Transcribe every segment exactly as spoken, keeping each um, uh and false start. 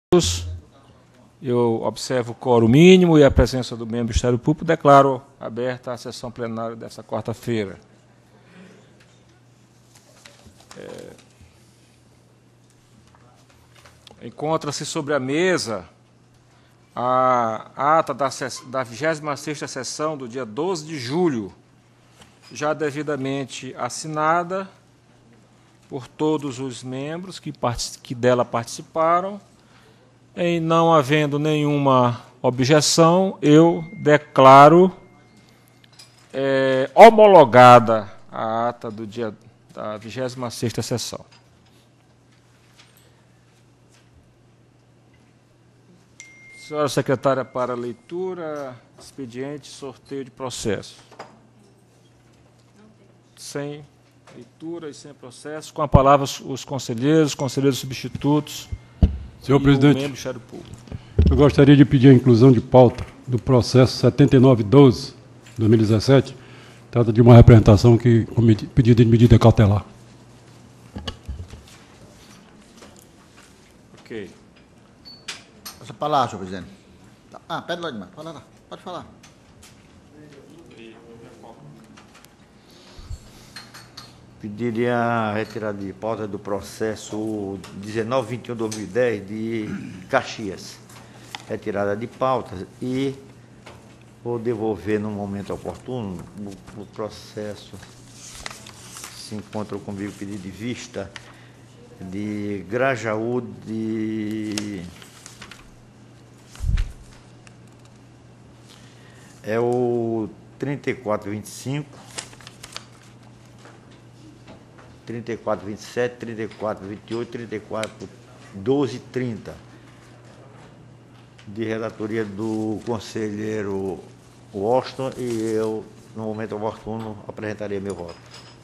Eu observo o quórum mínimo e a presença do membro do Ministério Público. Declaro aberta a sessão plenária desta quarta-feira. É... Encontra-se sobre a mesa a ata da, da vigésima sexta sessão do dia doze de julho, já devidamente assinada por todos os membros que, que dela participaram. Em não havendo nenhuma objeção, eu declaro é, homologada a ata do dia da vigésima sexta sessão. Senhora secretária, para leitura, expediente, sorteio de processo. Sem leitura e sem processo. Com a palavra os conselheiros, conselheiros substitutos. Senhor presidente, membro do Ministério Público. Eu gostaria de pedir a inclusão de pauta do processo setenta e nove doze, dois mil e dezessete. Trata de uma representação que, com pedido de medida cautelar. Ok. Essa palavra, senhor presidente. Ah, pede lá demais. Fala lá. Pode falar. Pediria a retirada de pauta do processo dezenove vinte e um barra dois mil e dez de Caxias. Retirada de pautas e vou devolver no momento oportuno. O, o processo se encontra comigo pedido de vista de Grajaú de... É o trinta e quatro vinte e cinco, trinta e quatro vinte e sete, trinta e quatro vinte e oito, trinta e quatro doze e trinta, de relatoria do conselheiro Washington, e eu, no momento oportuno, apresentaria meu voto.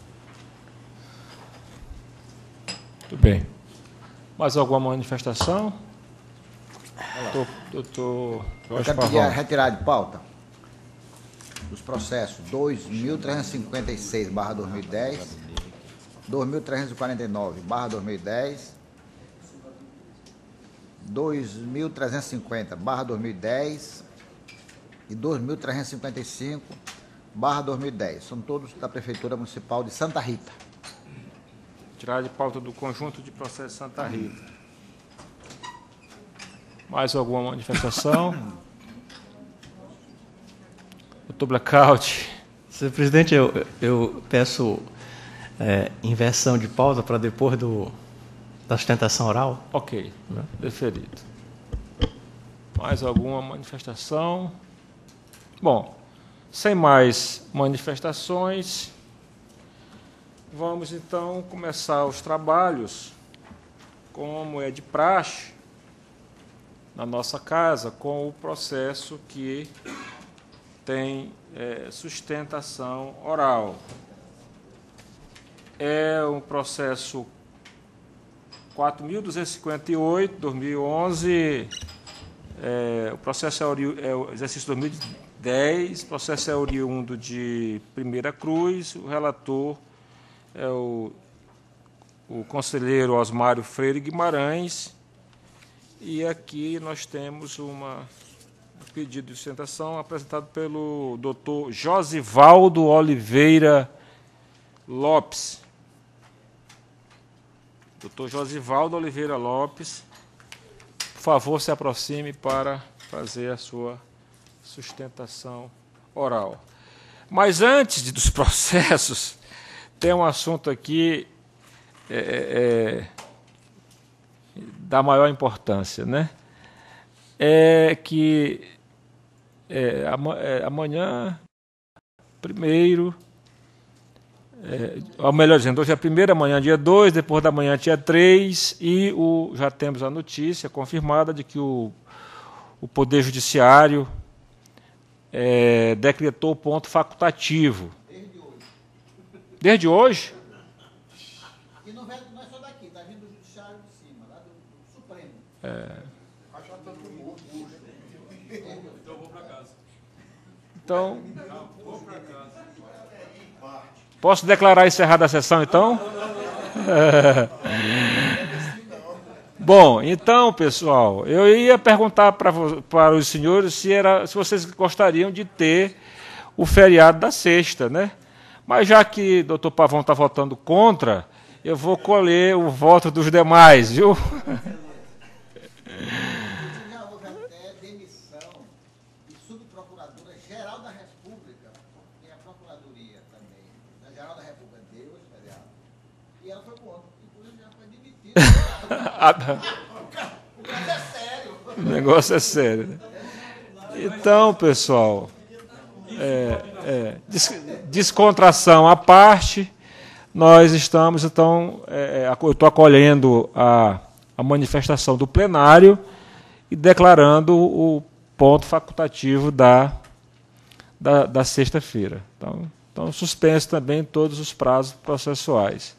Muito bem. Mais alguma manifestação? Doutor, doutor Eu quero pedir a retirada de pauta dos processos dois mil trezentos e cinquenta e seis barra dois mil e dez, dois mil trezentos e quarenta e nove barra dois mil e dez, dois mil trezentos e cinquenta barra dois mil e dez e dois mil trezentos e cinquenta e cinco barra dois mil e dez. São todos da Prefeitura Municipal de Santa Rita. Tirar de pauta do conjunto de processos Santa Rita. Mais alguma manifestação? Doutor Blackout. Senhor presidente, eu, eu peço é, inversão de pauta para depois do, da sustentação oral. Ok, né? Deferido. Mais alguma manifestação? Bom, sem mais manifestações, vamos então começar os trabalhos, como é de praxe, na nossa casa, com o processo que tem é, sustentação oral. É um processo quatro mil duzentos e cinquenta e oito, dois mil e onze, é, o processo é, ori, é o exercício dois mil e dez, o processo é oriundo de Primeira Cruz, o relator é o, o conselheiro Osmário Freire Guimarães, e aqui nós temos uma pedido de sustentação apresentado pelo doutor Josivaldo Oliveira Lopes. Doutor Josivaldo Oliveira Lopes, por favor, se aproxime para fazer a sua sustentação oral. Mas antes de, dos processos, tem um assunto aqui é, é, da maior importância, né? É que É, amanhã, primeiro, é, ou melhor dizendo, hoje é a primeira, amanhã dia dois, depois da manhã dia três, e o, já temos a notícia confirmada de que o, o Poder Judiciário é, decretou o ponto facultativo. Desde hoje. Desde hoje? E não, vem, não é só daqui, está vindo do Judiciário de cima, lá do, do Supremo. É. Então, posso declarar encerrada a sessão, então? É. Bom, então, pessoal, eu ia perguntar para, para os senhores se, era, se vocês gostariam de ter o feriado da sexta, né? Mas já que o doutor Pavão está votando contra, eu vou colher o voto dos demais, viu? Já houve até demissão de subprocuradora-geral da República, e a Procuradoria também, a Geral da República deu esse feriado, e ela foi contra, inclusive já foi demitida. O caso é sério. O negócio é sério, né? Então, pessoal, é, é, des, descontração à parte, nós estamos, então, é, eu estou acolhendo a, a manifestação do plenário e declarando o ponto facultativo da, da, da sexta-feira. Então, então, suspenso também todos os prazos processuais.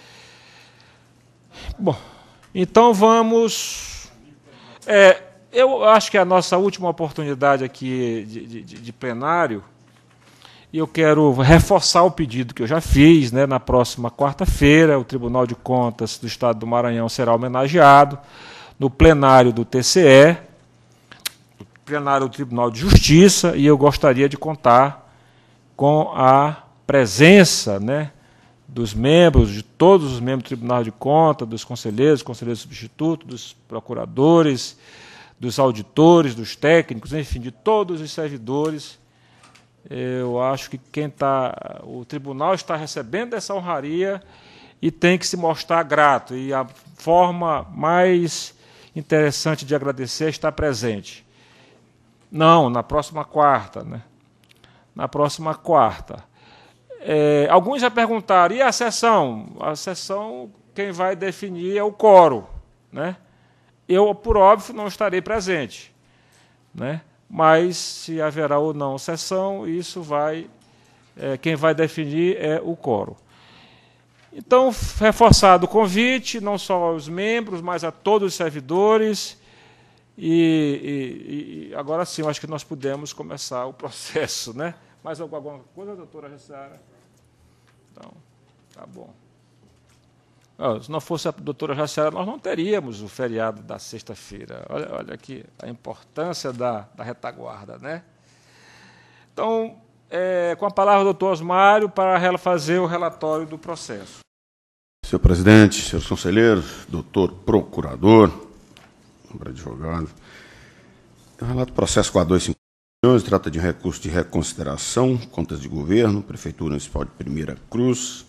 Bom, então vamos... É, eu acho que é a nossa última oportunidade aqui de, de, de plenário, e eu quero reforçar o pedido que eu já fiz, né, na próxima quarta-feira, o Tribunal de Contas do Estado do Maranhão será homenageado no plenário do T C E, no plenário do Tribunal de Justiça, e eu gostaria de contar com a presença, né, dos membros, de todos os membros do Tribunal de Contas, dos conselheiros, conselheiros substitutos, dos procuradores, dos auditores, dos técnicos, enfim, de todos os servidores. Eu acho que quem está, o tribunal está recebendo essa honraria e tem que se mostrar grato. E a forma mais interessante de agradecer é estar presente. Não, na próxima quarta, né? Na próxima quarta. É, alguns já perguntaram, e a sessão? A sessão, quem vai definir é o quórum, né? Eu, por óbvio, não estarei presente, né? Mas se haverá ou não sessão, isso vai, é, quem vai definir é o quórum. Então, reforçado o convite, não só aos membros, mas a todos os servidores, e, e, e agora sim, eu acho que nós podemos começar o processo, né? Mais alguma coisa, doutora Jaciara? Então, tá bom. Se não fosse a doutora Jaciara, nós não teríamos o feriado da sexta-feira. Olha, olha aqui a importância da, da retaguarda, né? Então, é, com a palavra o doutor Osmário para fazer o relatório do processo. Senhor presidente, senhores conselheiros, doutor procurador, advogado, o relato do processo quatro mil duzentos e cinquenta trata de um recurso de reconsideração, contas de governo, Prefeitura Municipal de Primeira Cruz.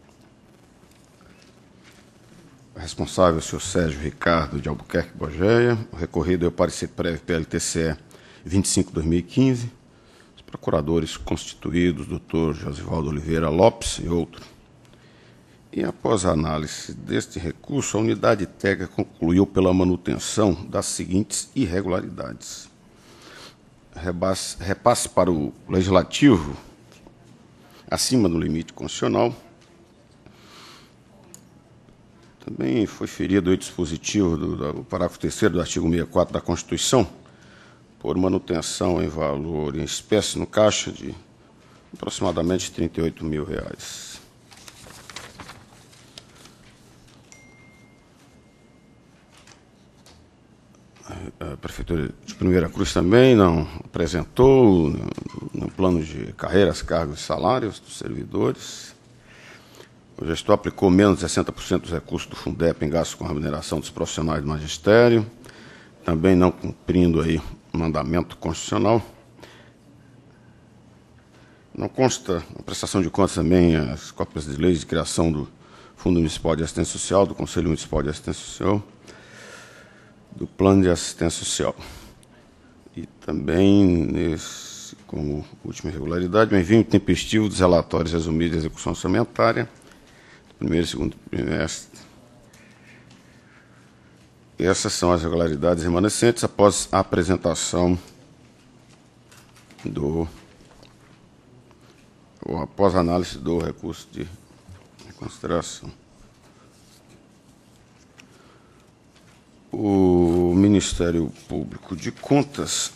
O responsável é o senhor Sérgio Ricardo de Albuquerque Bogeia. O recorrido é o parecer prévio P L T C E vinte e cinco barra dois mil e quinze. Os procuradores constituídos, doutor Josivaldo Oliveira Lopes e outro. E após a análise deste recurso, a unidade técnica concluiu pela manutenção das seguintes irregularidades. Repasse, repasse para o Legislativo acima do limite constitucional. Também foi ferido o dispositivo do, do parágrafo terceiro do artigo sessenta e quatro da Constituição, por manutenção em valor em espécie no caixa de aproximadamente trinta e oito mil reais. A Prefeitura de Primeira Cruz também não apresentou no, no plano de carreiras, cargos e salários dos servidores. O gestor aplicou menos de sessenta por cento dos recursos do Fundep em gastos com a remuneração dos profissionais do magistério, também não cumprindo aí o mandamento constitucional. Não consta na prestação de contas também as cópias de leis de criação do Fundo Municipal de Assistência Social, do Conselho Municipal de Assistência Social, do Plano de Assistência Social. E também, nesse, como última irregularidade, o envio intempestivo dos relatórios resumidos de execução orçamentária, primeiro e segundo trimestre. Essas são as irregularidades remanescentes após a apresentação do... ou após a análise do recurso de reconsideração. O Ministério Público de Contas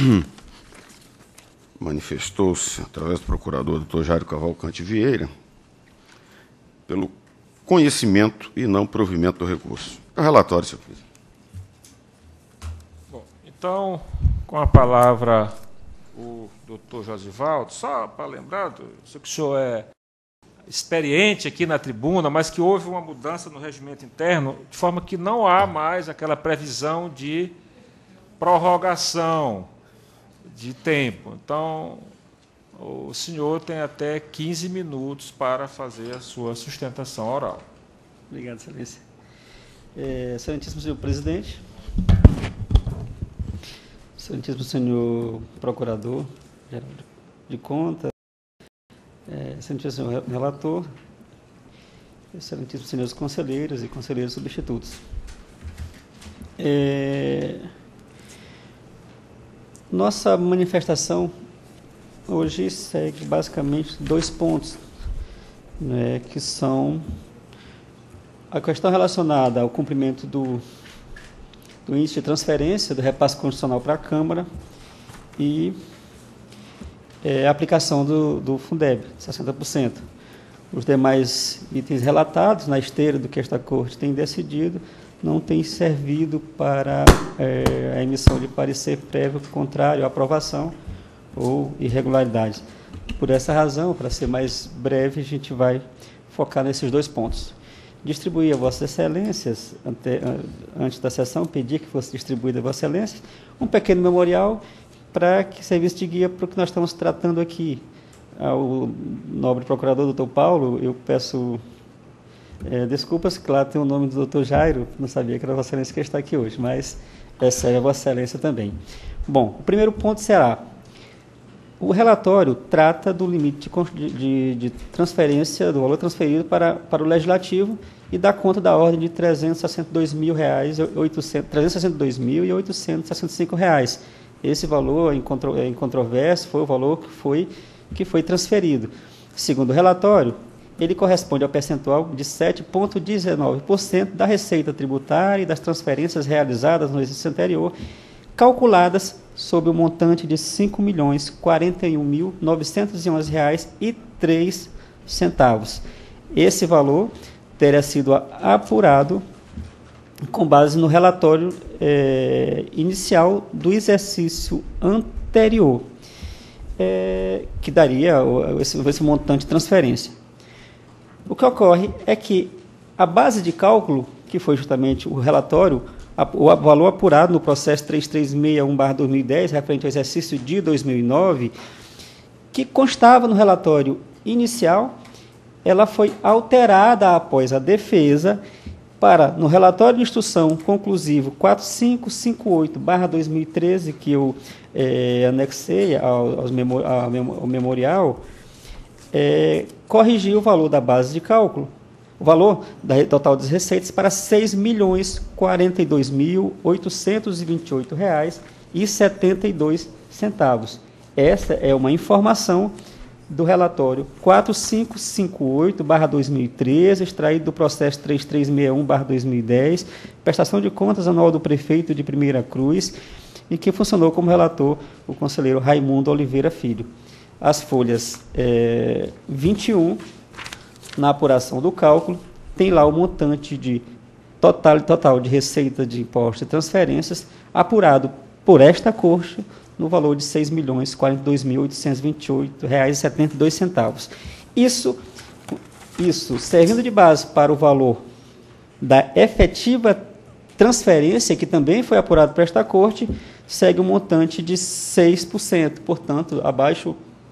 manifestou-se, através do procurador doutor Jairo Cavalcante Vieira, pelo conhecimento e não provimento do recurso. É o relatório, senhor presidente. Bom, então, com a palavra o doutor Josivaldo, só para lembrar, eu sei que o senhor é experiente aqui na tribuna, mas que houve uma mudança no regimento interno, de forma que não há mais aquela previsão de prorrogação de tempo. Então, o senhor tem até quinze minutos para fazer a sua sustentação oral. Obrigado, excelência. É, excelentíssimo senhor presidente, excelentíssimo senhor procurador geral de contas, é, excelentíssimo senhor relator, excelentíssimos senhores conselheiros e conselheiros substitutos. É, nossa manifestação hoje segue basicamente dois pontos, né, que são a questão relacionada ao cumprimento do, do índice de transferência do repasse constitucional para a Câmara e é, a aplicação do, do Fundeb, sessenta por cento. Os demais itens relatados na esteira do que esta Corte tem decidido não têm servido para é, a emissão de parecer prévio contrário à aprovação ou irregularidades. Por essa razão, para ser mais breve, a gente vai focar nesses dois pontos. Distribuir a Vossas Excelências, ante, antes da sessão, pedir que fosse distribuído a Vossas Excelências um pequeno memorial para que serviço de guia para o que nós estamos tratando aqui. Ao nobre procurador, doutor Paulo, eu peço é, desculpas, claro, tem o nome do doutor Jairo, não sabia que era a Vossa Excelência que está aqui hoje, mas é sério a Vossa Excelência também. Bom, o primeiro ponto será: o relatório trata do limite de, de, de transferência, do valor transferido para, para o Legislativo e dá conta da ordem de trezentos e sessenta e dois mil reais, trezentos e sessenta e dois mil e oitocentos e sessenta e cinco reais. Esse valor em, contro, em controvérsia foi o valor que foi, que foi transferido. Segundo o relatório, ele corresponde ao percentual de sete vírgula dezenove por cento da receita tributária e das transferências realizadas no exercício anterior, calculadas sob o montante de cinco milhões quarenta e um mil novecentos e onze reais e três centavos. Esse valor teria sido apurado com base no relatório é, inicial do exercício anterior, é, que daria esse, esse montante de transferência. O que ocorre é que a base de cálculo, que foi justamente o relatório, o valor apurado no processo três três seis um barra dois mil e dez, referente ao exercício de dois mil e nove, que constava no relatório inicial, ela foi alterada após a defesa para, no relatório de instrução conclusivo quatro cinco cinco oito barra dois mil e treze, que eu é, anexei ao, aos memor, ao memorial, é, corrigir o valor da base de cálculo, o valor da total das receitas, para seis milhões quarenta e dois mil oitocentos e vinte e oito reais e setenta e dois centavos. Essa é uma informação do relatório quatro cinco cinco oito barra dois mil e treze, extraído do processo três três seis um barra dois mil e dez, prestação de contas anual do prefeito de Primeira Cruz, e que funcionou como relator o conselheiro Raimundo Oliveira Filho. As folhas é, vinte e um, na apuração do cálculo, tem lá o montante de total, total de receita de impostos e transferências apurado por esta Corte no valor de seis milhões quarenta e dois mil oitocentos e vinte e oito reais e setenta e dois centavos. Isso, isso servindo de base para o valor da efetiva transferência, que também foi apurado por esta Corte, segue um montante de seis por cento, portanto, abaixo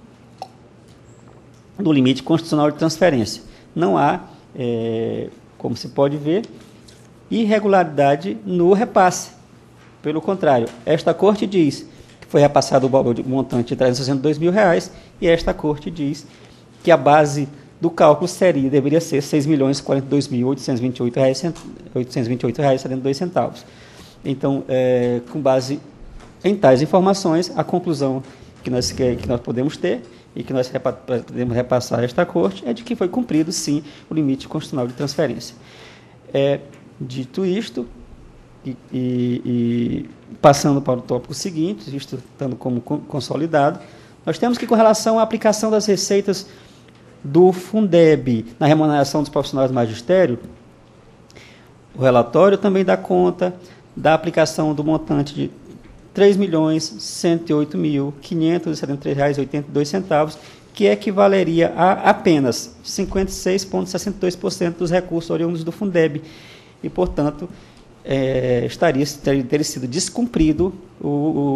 do limite constitucional de transferência. Não há, é, como se pode ver, irregularidade no repasse. Pelo contrário, esta Corte diz que foi repassado o valor de montante de trezentos e sessenta e dois mil reais, e esta Corte diz que a base do cálculo seria, deveria ser seis milhões quarenta e dois mil oitocentos e vinte e oito reais e setenta e dois centavos. Então, é, com base em tais informações, a conclusão que nós, que nós podemos ter e que nós repa podemos repassar a esta Corte é de que foi cumprido, sim, o limite constitucional de transferência. É, dito isto, e, e, e passando para o tópico seguinte, isto estando como consolidado, nós temos que, com relação à aplicação das receitas do Fundeb na remuneração dos profissionais do magistério, o relatório também dá conta da aplicação do montante de três milhões cento e oito mil quinhentos e setenta e três reais e oitenta e dois centavos, que equivaleria a apenas cinquenta e seis vírgula sessenta e dois por cento dos recursos oriundos do Fundeb. E, portanto, é, estaria ter sido descumprido o,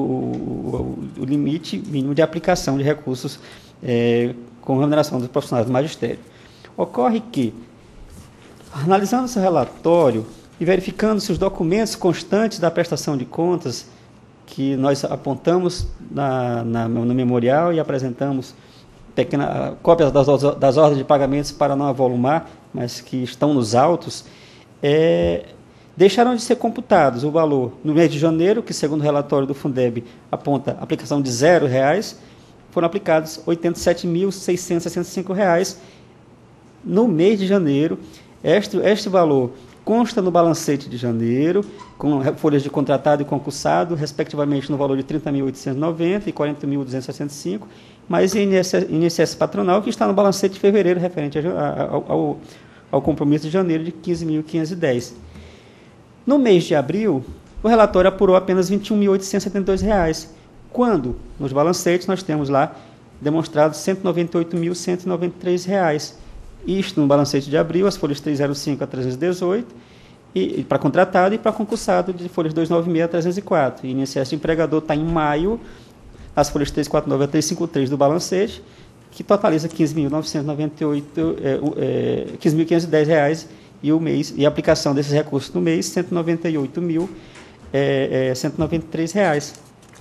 o, o limite mínimo de aplicação de recursos é, com remuneração dos profissionais do magistério. Ocorre que, analisando esse relatório e verificando se os documentos constantes da prestação de contas que nós apontamos na, na, no memorial e apresentamos pequena, cópias das, das ordens de pagamentos para não avolumar, mas que estão nos autos, é, deixaram de ser computados o valor no mês de janeiro, que segundo o relatório do Fundeb aponta aplicação de zero reais, foram aplicados oitenta e sete mil seiscentos e sessenta e cinco reais no mês de janeiro. Este, este valor consta no balancete de janeiro, com folhas de contratado e concursado, respectivamente no valor de trinta mil oitocentos e noventa e quarenta mil duzentos e sessenta e cinco, mais I N S S patronal, que está no balancete de fevereiro, referente ao, ao, ao compromisso de janeiro de quinze mil quinhentos e dez. No mês de abril, o relatório apurou apenas vinte e um mil oitocentos e setenta e dois reais, quando, nos balancetes, nós temos lá demonstrado cento e noventa e oito mil cento e noventa e três reais. Isto no balancete de abril, as folhas trezentos e cinco a trezentos e dezoito, e, e para contratado, e para concursado, de folhas duzentos e noventa e seis a trezentos e quatro. E I N S S de empregador está em maio, as folhas trezentos e quarenta e nove a trezentos e cinquenta e três do balancete, que totaliza quinze mil novecentos e noventa e oito, é, é, quinze mil quinhentos e dez reais, e, o mês, e a aplicação desses recursos no mês, cento e noventa e oito mil cento e noventa e três reais.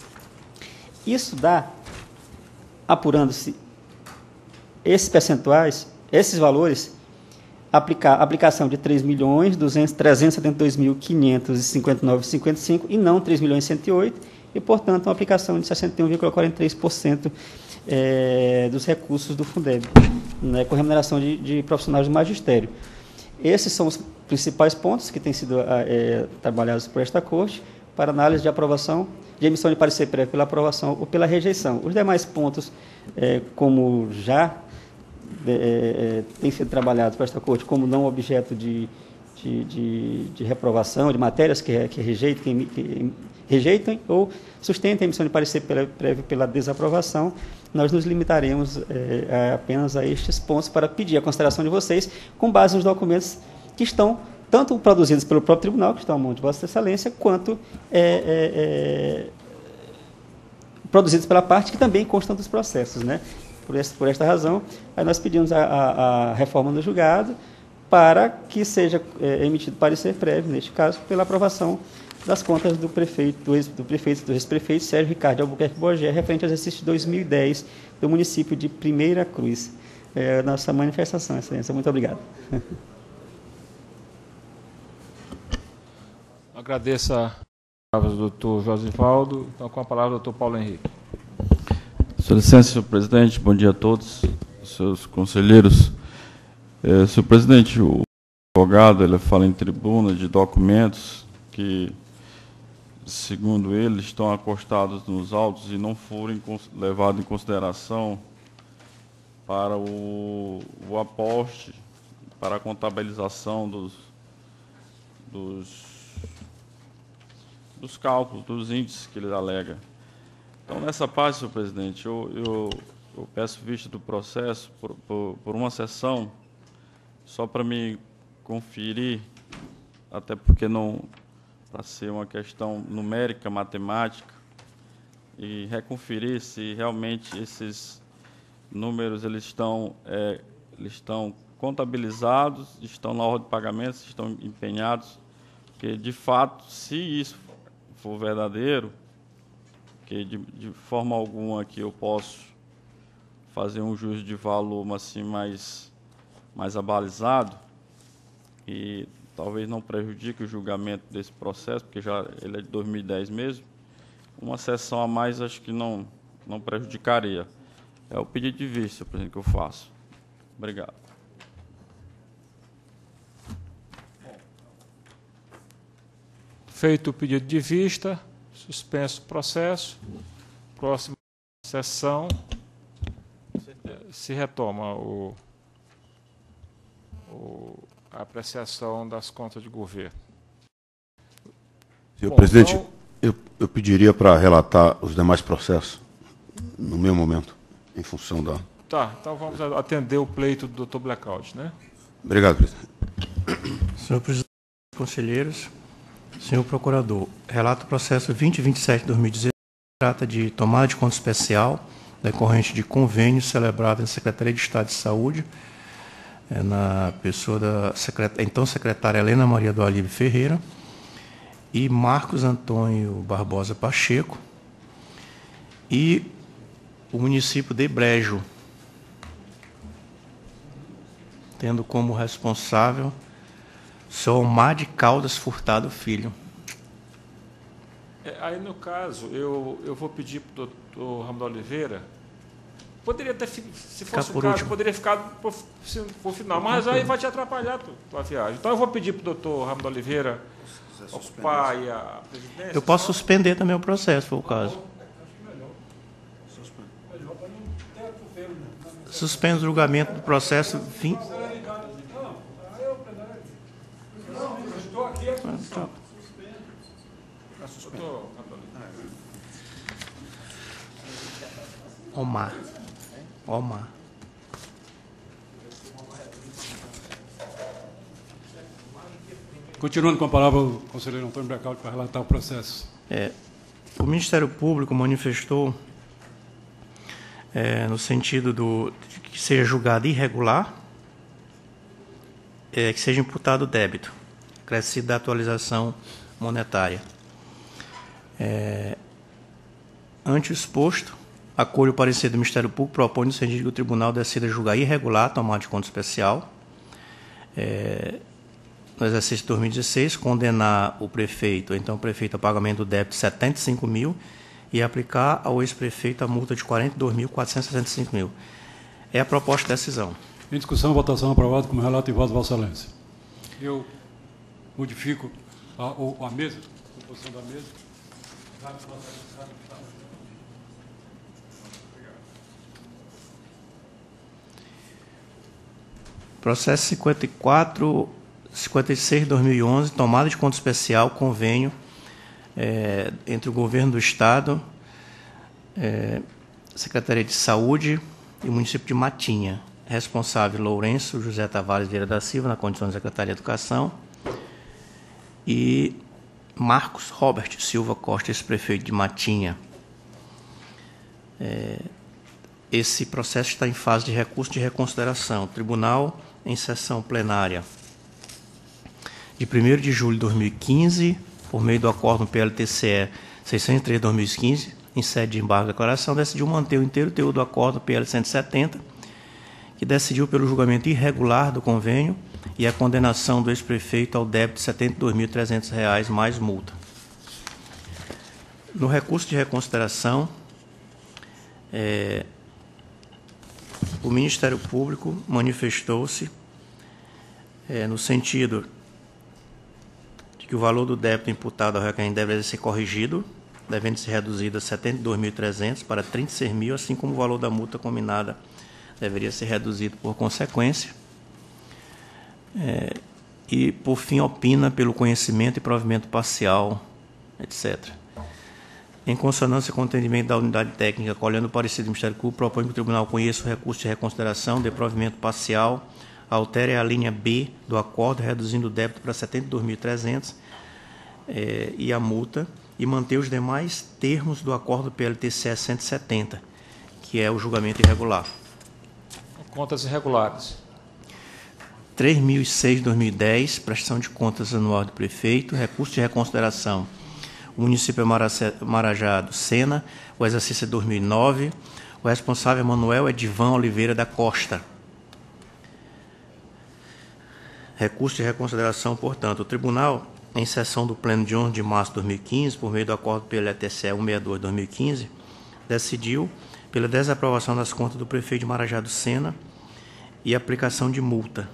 Isso dá, apurando-se esses percentuais, esses valores, aplicar, aplicação de três milhões trezentos e setenta e dois mil quinhentos e cinquenta e nove reais e cinquenta e cinco centavos e não três milhões cento e oito, e, portanto, uma aplicação de sessenta e um vírgula quarenta e três por cento é, dos recursos do Fundeb, né, com remuneração de, de profissionais do magistério. Esses são os principais pontos que têm sido é, trabalhados por esta Corte para análise de aprovação, de emissão de parecer prévio pela aprovação ou pela rejeição. Os demais pontos, é, como já é, é, têm sido trabalhados por esta Corte como não objeto de, de, de, de reprovação, de matérias que, que, rejeitem, que rejeitem ou sustentem a emissão de parecer prévio pela desaprovação, nós nos limitaremos é, apenas a estes pontos para pedir a consideração de vocês com base nos documentos que estão tanto produzidos pelo próprio tribunal, que estão à mão de Vossa Excelência, quanto é, é, é, produzidos pela parte que também constam dos processos, né? Por, esse, por esta razão, aí nós pedimos a, a, a reforma do julgado para que seja é, emitido parecer prévio, neste caso, pela aprovação das contas do prefeito, do, ex, do prefeito, do ex-prefeito Sérgio Ricardo de Albuquerque Bogé, referente ao exercício de dois mil e dez do município de Primeira Cruz. É a nossa manifestação, Excelência. Muito obrigado. Agradeço a palavra do doutor Josivaldo. Então, com a palavra, o doutor Paulo Henrique. Sua licença, senhor presidente, bom dia a todos, seus conselheiros. É, senhor presidente, o advogado ele fala em tribuna de documentos que, segundo ele, estão acostados nos autos e não foram levados em consideração para o, o aposte, para a contabilização dos, dos, dos cálculos, dos índices que ele alega. Então, nessa parte, senhor presidente, eu, eu, eu peço vista do processo por, por, por uma sessão, só para me conferir, até porque não, para ser uma questão numérica, matemática, e reconferir se realmente esses números eles estão, é, eles estão contabilizados, estão na ordem de pagamentos, estão empenhados, porque, de fato, se isso for verdadeiro, que de, de forma alguma que eu posso fazer um juízo de valor assim, mais, mais abalizado, e talvez não prejudique o julgamento desse processo, porque já ele é de dois mil e dez mesmo, uma sessão a mais acho que não, não prejudicaria. É o pedido de vista, por exemplo, que eu faço. Obrigado. Feito o pedido de vista, suspenso o processo. Próxima sessão se retoma o, o, a apreciação das contas de governo. Senhor Bom, presidente, então, eu eu pediria para relatar os demais processos no meu momento, em função da... Tá, então vamos atender o pleito do doutor Blackout, né? Obrigado, presidente. Senhor presidente, conselheiros, senhor procurador, relato o processo vinte e vinte e sete de dois mil e dezesseis, trata de tomada de conta especial decorrente de convênio celebrado na Secretaria de Estado de Saúde, é, na pessoa da secretária, então secretária Helena Maria do Alibe Ferreira e Marcos Antônio Barbosa Pacheco, e o município de Brejo, tendo como responsável o senhor Omar de Caldas Furtado Filho. É, aí, no caso, eu, eu vou pedir para o doutor Ramon Oliveira, poderia ter, se Ficar fosse o por caso, último. poderia ficar por, por final, mas aí vai te atrapalhar a tua, tua viagem. Então, eu vou pedir para o doutor Ramon Oliveira ocupar aí a presidência. Eu posso suspender também o processo, se for o caso. Suspendo o julgamento do processo vinte... Omar. Omar. Continuando com a palavra, o conselheiro Antônio Blackout para relatar o processo. É, o Ministério Público manifestou, é, no sentido do, de que seja julgado irregular, é, que seja imputado débito, acrescido da atualização monetária. É, ante o exposto, acolho o parecer do Ministério Público, propõe no sentido que o Tribunal decida julgar irregular a tomada de conta especial, é, no exercício de dois mil e dezesseis, condenar o prefeito, então o prefeito, a pagamento do débito de setenta e cinco mil e aplicar ao ex-prefeito a multa de quarenta e dois mil, quatrocentos e sessenta e cinco mil. É a proposta de decisão. Em discussão, votação aprovada como relato em voto de Vossa Excelência. Eu modifico a, a, a mesa, a composição da mesa. Processo cinquenta e quatro, cinquenta e seis de dois mil e onze, tomada de conta especial, convênio é, entre o Governo do Estado, é, Secretaria de Saúde e o município de Matinha. Responsável, Lourenço José Tavares Vieira da Silva, na condição de Secretaria de Educação, e Marcos Robert Silva Costa, ex-prefeito de Matinha. É, esse processo está em fase de recurso de reconsideração. O Tribunal, em sessão plenária de primeiro de julho de dois mil e quinze, por meio do acórdão P L T C E seiscentos e três de dois mil e quinze, em sede de embargo de declaração, decidiu manter o inteiro teor do acórdão P L cento e setenta, que decidiu pelo julgamento irregular do convênio e a condenação do ex-prefeito ao débito de setenta e dois mil e trezentos reais mais multa. No recurso de reconsideração, é, o Ministério Público manifestou-se é, no sentido de que o valor do débito imputado ao requerente deve ser corrigido, devendo ser reduzido a setenta e dois mil e trezentos para trinta e seis mil, assim como o valor da multa combinada deveria ser reduzido por consequência. É, e, por fim, opina pelo conhecimento e provimento parcial, etcétera. Em consonância com o entendimento da unidade técnica, colhendo o parecer do Ministério Público, propõe que o Tribunal conheça o recurso de reconsideração de provimento parcial, altere a linha B do acordo, reduzindo o débito para setenta e dois mil e trezentos é, e a multa, e manter os demais termos do acordo P L T C E cento e setenta, que é o julgamento irregular. Contas irregulares. três mil e seis de dois mil e dez, prestação de contas anual do prefeito, recurso de reconsideração, o município é Marajá do Sena, o exercício é dois mil e nove, o responsável é Manuel Edivan Oliveira da Costa. Recurso de reconsideração, portanto, o tribunal, em sessão do Pleno de onze de março de dois mil e quinze, por meio do acordo P L T C E cento e sessenta e dois de dois mil e quinze, decidiu pela desaprovação das contas do prefeito de Marajá do Sena e aplicação de multa.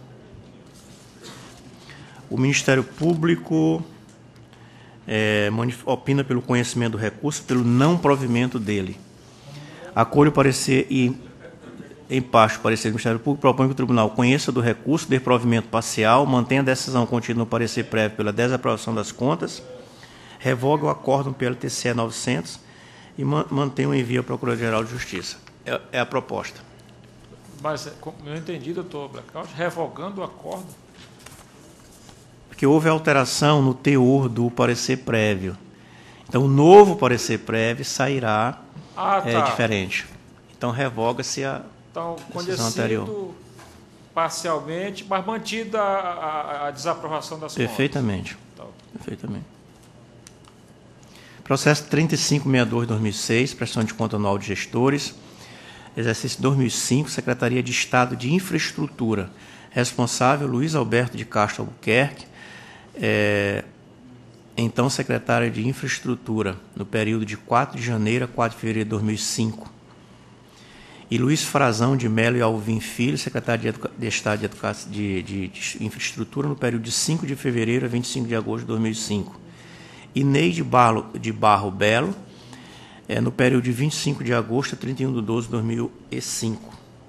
O Ministério Público é, opina pelo conhecimento do recurso, pelo não provimento dele. Acolho o parecer e, em parte, o parecer do Ministério Público propõe que o Tribunal conheça do recurso, dê provimento parcial, mantenha a decisão contida no parecer prévio pela desaprovação das contas, revoga o acórdão P L T C E novecentos e ma mantém o envio à Procuradoria-Geral de Justiça. É, é a proposta. Mas, como eu entendi, doutor Blackout, revogando o acórdão? Porque houve alteração no teor do parecer prévio. Então, o novo parecer prévio sairá ah, tá. é, diferente. Então, revoga-se a então, decisão anterior. Parcialmente, mas mantida a, a, a desaprovação das contas. Perfeitamente. Então. Perfeitamente. Processo trinta e cinco sessenta e dois, dois mil e seis, prestação de conta anual de gestores. Exercício dois mil e cinco, Secretaria de Estado de Infraestrutura. Responsável, Luiz Alberto de Castro Albuquerque. É, então secretário de Infraestrutura, no período de quatro de janeiro a quatro de fevereiro de dois mil e cinco. E Luiz Frazão de Melo e Alvim Filho, secretário de, Educa de Estado de, Educa de, de, de Infraestrutura, no período de cinco de fevereiro a vinte e cinco de agosto de dois mil e cinco. E Neide Barro, de Barro Belo, é, no período de vinte e cinco de agosto a trinta e um de doze de dois mil e cinco.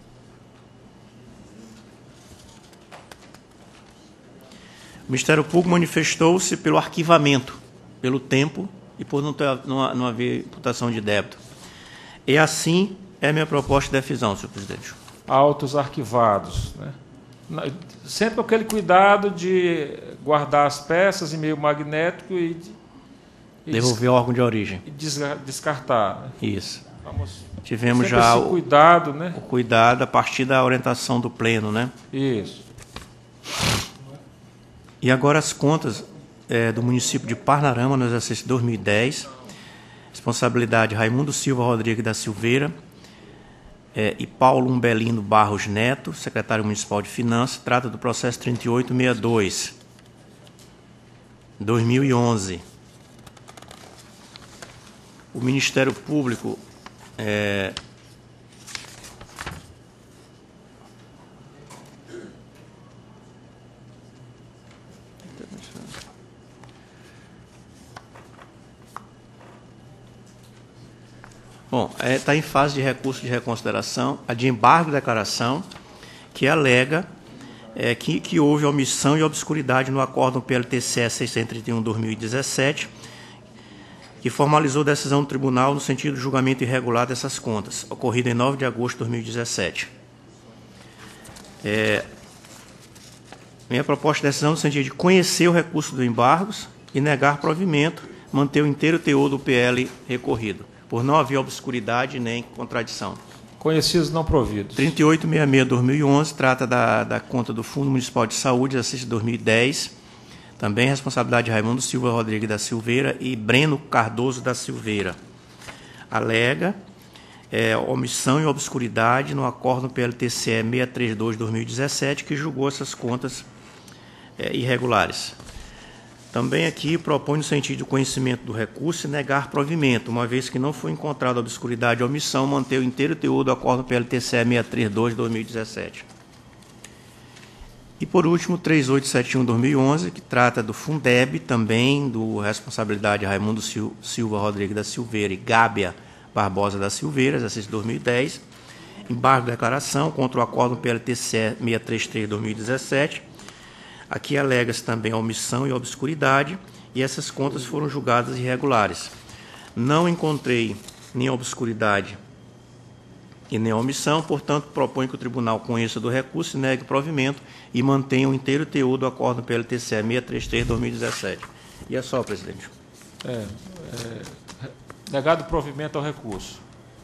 O Ministério Público manifestou-se pelo arquivamento, pelo tempo e por não, ter, não, não haver imputação de débito. E assim é a minha proposta de decisão, senhor presidente. Autos arquivados, né? Sempre com aquele cuidado de guardar as peças em meio magnético e, e devolver ao órgão de origem. E descartar. Né? Isso. Vamos Tivemos já esse cuidado, né? o cuidado a partir da orientação do pleno, né? Isso. E agora as contas é, do município de Parnarama, no exercício dois mil e dez, responsabilidade Raimundo Silva Rodrigues da Silveira é, e Paulo Umbelino Barros Neto, secretário municipal de Finanças, trata do processo trinta e oito sessenta e dois, dois mil e onze. O Ministério Público é, Bom, está é, em fase de recurso de reconsideração, a de embargo de declaração, que alega é, que, que houve omissão e obscuridade no acórdão P L T C E seiscentos e trinta e um de dois mil e dezessete, que formalizou decisão do tribunal no sentido do julgamento irregular dessas contas, ocorrido em nove de agosto de dois mil e dezessete. É, minha proposta de decisão no sentido de conhecer o recurso do embargos e negar provimento, manter o inteiro teor do P L recorrido, por não haver obscuridade nem contradição. Conhecidos não providos. trinta e oito sessenta e seis de dois mil e onze trata da, da conta do Fundo Municipal de Saúde, exercício dois mil e dez, também responsabilidade de Raimundo Silva Rodrigues da Silveira e Breno Cardoso da Silveira. Alega é, omissão e obscuridade no acórdão P L T C E seiscentos e trinta e dois de dois mil e dezessete, que julgou essas contas é, irregulares. Também aqui propõe no sentido do conhecimento do recurso e negar provimento, uma vez que não foi encontrada obscuridade ou omissão, manter o inteiro teor do acórdão P L T C E seiscentos e trinta e dois de dois mil e dezessete. E, por último, três mil oitocentos e setenta e um de dois mil e onze, que trata do Fundeb, também do responsabilidade de Raimundo Silva Rodrigues da Silveira e Gábia Barbosa da Silveira, exercício dois mil e dez, embargo de declaração contra o acórdão P L T C E seiscentos e trinta e três de dois mil e dezessete. Aqui alega-se também a omissão e obscuridade, e essas contas foram julgadas irregulares. Não encontrei nem obscuridade e nem omissão, portanto, proponho que o tribunal conheça do recurso e negue provimento e mantenha o inteiro teor do acórdão P L T C E seiscentos e trinta e três de dois mil e dezessete. E é só, presidente. É, é, negado provimento ao recurso.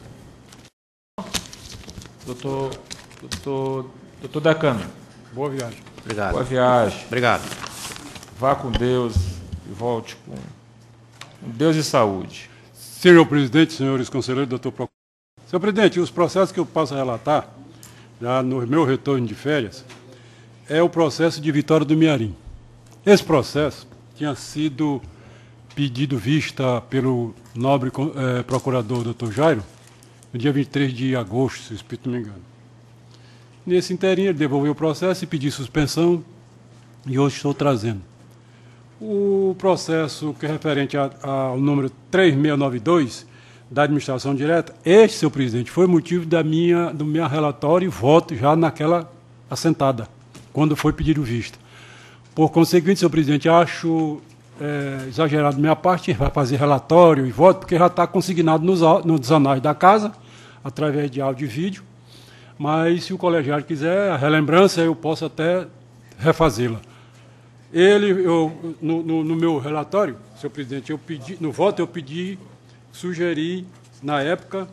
Doutor, doutor, doutor Decano. Boa viagem. Obrigado. Boa viagem. Obrigado. Vá com Deus e volte com Deus e saúde. Senhor presidente, senhores conselheiros, doutor Procurador. Senhor presidente, os processos que eu passo a relatar, já no meu retorno de férias, é o processo de Vitória do Mearim. Esse processo tinha sido pedido vista pelo nobre eh, procurador doutor Jairo, no dia vinte e três de agosto, se o espírito não me engano. Nesse inteirinho, ele devolveu o processo e pediu suspensão, e hoje estou trazendo. O processo que é referente a, a, ao número três mil seiscentos e noventa e dois, da administração direta, este, senhor presidente, foi motivo da minha, do meu relatório e voto já naquela assentada, quando foi pedido vista. Por conseguinte, senhor presidente, acho é, exagerado da minha parte, vai fazer relatório e voto, porque já está consignado nos, nos anais da casa, através de áudio e vídeo, mas se o colegiado quiser, a relembrança, eu posso até refazê-la. Ele, eu, no, no, no meu relatório, senhor presidente, eu pedi, no voto eu pedi, sugeri, na época,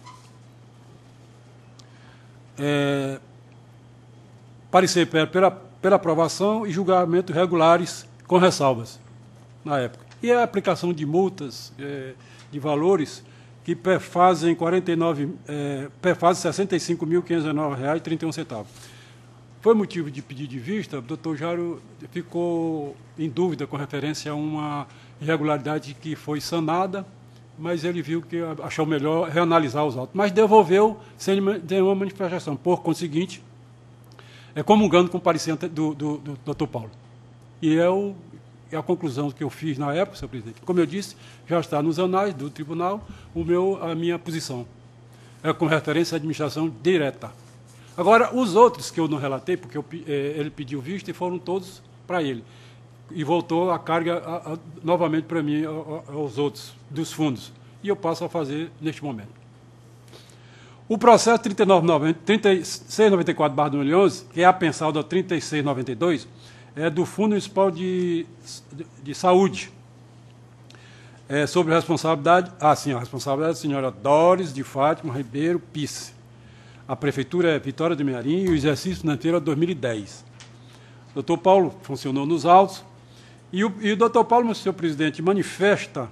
é, parecer pela, pela aprovação e julgamentos regulares com ressalvas, na época. E a aplicação de multas, é, de valores, que perfazem, quarenta e nove, é, perfazem sessenta e cinco mil quinhentos e nove reais e trinta e um centavos. Foi motivo de pedir de vista, o doutor Jário ficou em dúvida com referência a uma irregularidade que foi sanada, mas ele viu que achou melhor reanalisar os autos. Mas devolveu sem nenhuma manifestação. Por conseguinte, é comungando com o parecer do, do, do doutor Paulo. E é, o, é a conclusão que eu fiz na época, senhor presidente. Como eu disse, já está nos anais do tribunal o meu, a minha posição. É com referência à administração direta. Agora, os outros que eu não relatei, porque eu, eh, ele pediu vista e foram todos para ele. E voltou a carga a, a, novamente para mim, a, a, aos outros, dos fundos. E eu passo a fazer neste momento. O processo trinta e seis noventa e quatro barra dois mil e onze, que é a pensal da trinta e seis noventa e dois, é do Fundo Municipal de, de, de Saúde. É sobre a responsabilidade, ah, sim, a responsabilidade da senhora Doris de Fátima Ribeiro Pisse. A prefeitura é Vitória do Mearim e o exercício financeiro é dois mil e dez. O doutor Paulo funcionou nos autos e o, e o doutor Paulo, senhor presidente, manifesta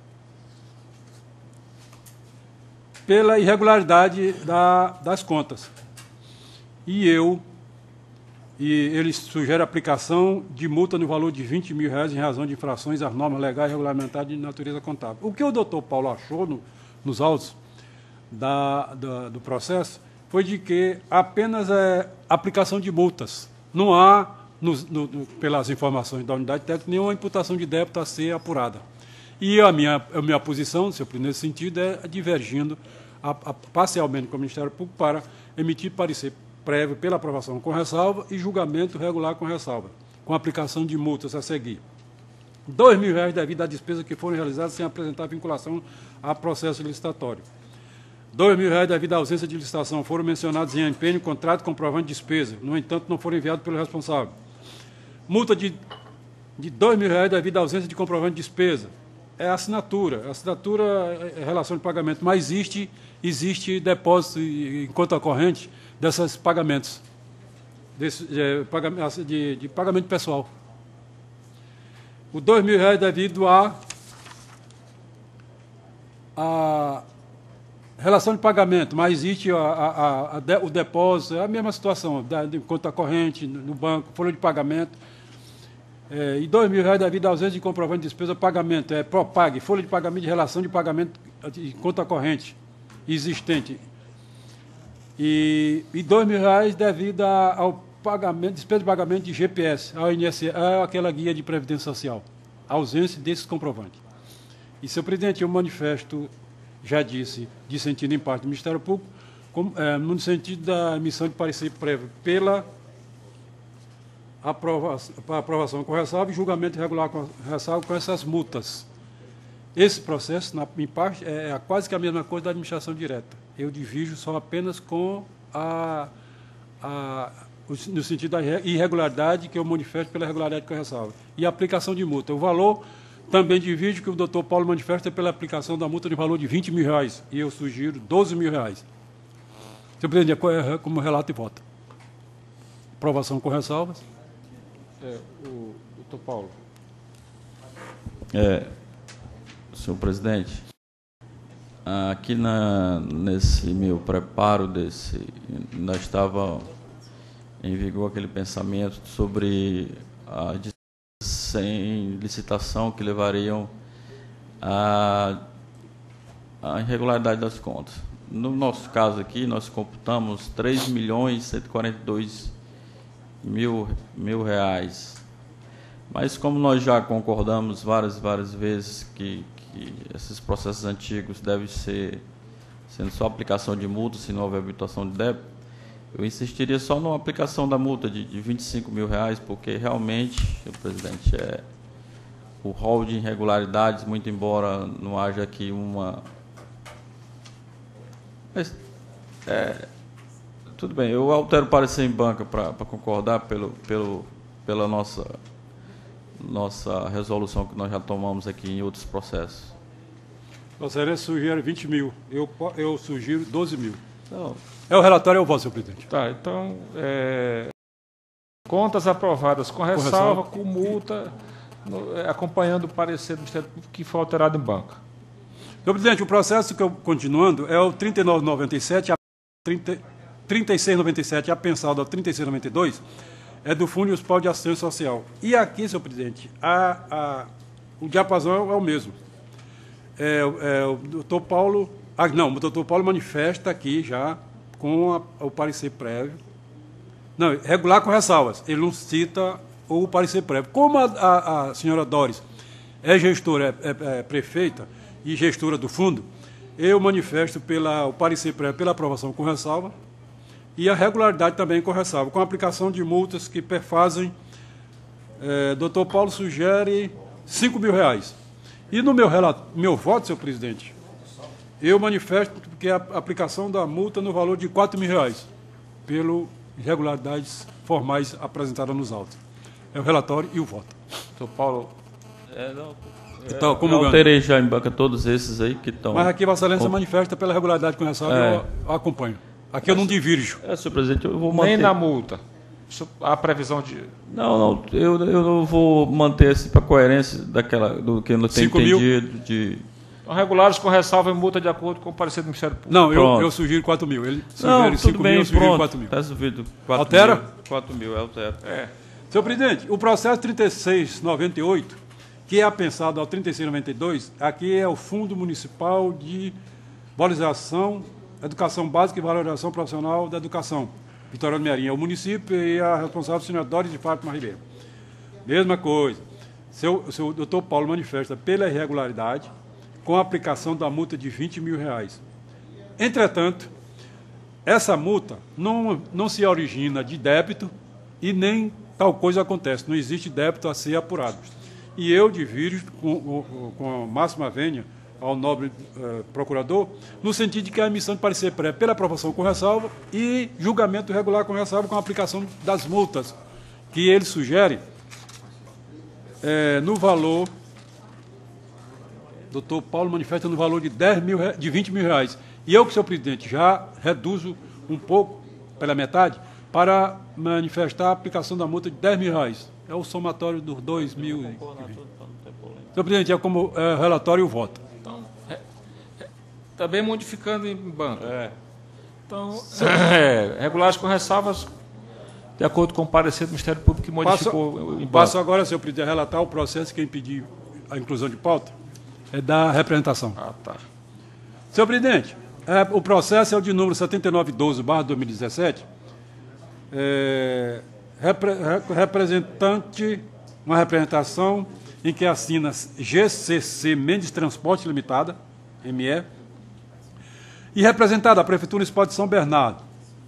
pela irregularidade da, das contas. E eu, e ele sugere a aplicação de multa no valor de vinte mil reais em razão de infrações às normas legais e regulamentares de natureza contábil. O que o doutor Paulo achou no, nos autos da, da, do processo foi de que apenas é aplicação de multas. Não há, no, no, pelas informações da unidade técnica, nenhuma imputação de débito a ser apurada. E a minha, a minha posição, nesse sentido, é divergindo a, a, parcialmente com o Ministério Público para emitir parecer prévio pela aprovação com ressalva e julgamento regular com ressalva, com aplicação de multas a seguir. Dois mil reais devido à despesa que foram realizadas sem apresentar vinculação a processo licitatório. Dois mil reais devido à ausência de licitação foram mencionados em empenho, contrato comprovante de despesa. No entanto, não foram enviados pelo responsável. Multa de, de dois mil reais devido à ausência de comprovante de despesa. É a assinatura. A assinatura é relação de pagamento, mas existe, existe depósito em conta corrente desses pagamentos, desse, de, de, de pagamento pessoal. O dois mil reais devido a, a relação de pagamento, mas existe a, a, a, de, o depósito, é a mesma situação, da, de conta corrente, no banco, folha de pagamento. É, e dois mil reais devido à ausência de comprovante de despesa, pagamento, é Propag, folha de pagamento de relação de pagamento de conta corrente existente. E, e dois mil reais devido a, ao pagamento, despesa de pagamento de G P S, ao I N S S, é aquela guia de previdência social, a ausência desses comprovantes. E, senhor presidente, eu manifesto, já disse, dissentindo em parte do Ministério Público, como, é, no sentido da emissão de parecer prévio pela aprovação, aprovação com ressalva e julgamento irregular com ressalva com essas multas. Esse processo, na, em parte, é, é quase que a mesma coisa da administração direta. Eu divido só apenas com a, a, no sentido da irregularidade que eu manifesto pela irregularidade com ressalva. E a aplicação de multa. O valor também divido que o doutor Paulo manifesta pela aplicação da multa de valor de vinte mil reais. E eu sugiro doze mil reais. Senhor presidente, como relato e voto. Aprovação com ressalvas. É, o doutor Paulo. É, senhor presidente, aqui na, nesse meu preparo desse, ainda estava em vigor aquele pensamento sobre a sem licitação que levariam à, à irregularidade das contas. No nosso caso aqui, nós computamos três milhões cento e quarenta e dois mil, mil reais. Mas como nós já concordamos várias várias vezes que, que esses processos antigos devem ser sendo só aplicação de multa, se não houver habituação de débito, eu insistiria só na aplicação da multa de, de vinte e cinco mil reais, porque realmente, senhor presidente, é, o rol de irregularidades, muito embora não haja aqui uma... Mas, é, tudo bem, eu altero o parecer em banca para concordar pelo, pelo, pela nossa, nossa resolução que nós já tomamos aqui em outros processos. Vossa Excelência sugere vinte mil, eu, eu sugiro doze mil. Não. É o relatório, é o voto, senhor presidente. Tá, então, é, contas aprovadas com ressalva, com multa, no, é, acompanhando o parecer do Ministério Público que foi alterado em banca. Senhor presidente, o processo que eu, continuando, é o trinta e nove noventa e sete, a trinta e seis noventa e sete, apensado ao trinta e seis noventa e dois, é do Fundo Municipal de Assistência Social. E aqui, senhor presidente, a, a, o diapasão é, é o mesmo. É, é, o doutor Paulo... Ah, não, o doutor Paulo manifesta aqui já com a, o parecer prévio. Não, regular com ressalvas. Ele não cita o parecer prévio. Como a, a, a senhora Doris é gestora, é, é, é prefeita e gestora do fundo, eu manifesto pela, o parecer prévio pela aprovação com ressalva e a regularidade também com ressalva, com a aplicação de multas que perfazem. É, doutor Paulo sugere cinco mil reais. E no meu, relato, meu voto, senhor presidente, eu manifesto que a aplicação da multa no valor de quatro mil reais, pelas irregularidades formais apresentadas nos autos. É o relatório e o voto. Doutor Paulo... É, não, então, é, como eu alterei já em banca todos esses aí que estão... Mas aqui Vossa Excelência com... manifesta pela regularidade com ressalva, é. eu, eu acompanho. Aqui eu não divirjo. É, senhor presidente, eu vou manter... Nem na multa. A previsão de... Não, não, eu, eu não vou manter assim para coerência daquela, do que eu não tenho entendido de... Então, regulares com ressalva e multa de acordo com o parecer do Ministério Público. Não, eu, eu sugiro quatro mil. Ele sugere cinco mil, eu sugiro quatro mil. Está sugerido quatro altera? mil. quatro mil, altera. É. Senhor presidente, o processo trinta e seis noventa e oito, que é apensado ao trinta e seis noventa e dois, aqui é o Fundo Municipal de Valorização, Educação Básica e Valorização Profissional da Educação. Vitoriano Mearim é o município e a responsável, senhora Doris de Fátima Ribeiro. Mesma coisa. Seu, seu doutor Paulo manifesta pela irregularidade com a aplicação da multa de vinte mil reais. Entretanto, essa multa não, não se origina de débito e nem tal coisa acontece. Não existe débito a ser apurado. E eu divirjo com, com, com a máxima vênia ao nobre eh, procurador, no sentido de que a emissão de parecer prévio pela aprovação com ressalva e julgamento regular com ressalva com a aplicação das multas que ele sugere eh, no valor, doutor Paulo manifesta no valor de, dez mil, de vinte mil reais. E eu, senhor presidente, já reduzo um pouco, pela metade, para manifestar a aplicação da multa de dez mil reais. É o somatório dos dois mil. Senhor presidente, é como é, relatório e o voto. Então, é, é, também modificando em banco. É. Então, é, regulares com ressalvas, de acordo com o parecer do Ministério Público que modificou passo, em banco. Passo agora, senhor presidente, a relatar o processo que impediu a inclusão de pauta, é da representação. Ah, tá. Senhor presidente, é, o processo é o de número setenta e nove doze barra dois mil e dezessete. É, repre, representante, uma representação em que assina G C C Mendes Transporte Limitada, M E, e representada a Prefeitura Municipal de São Bernardo.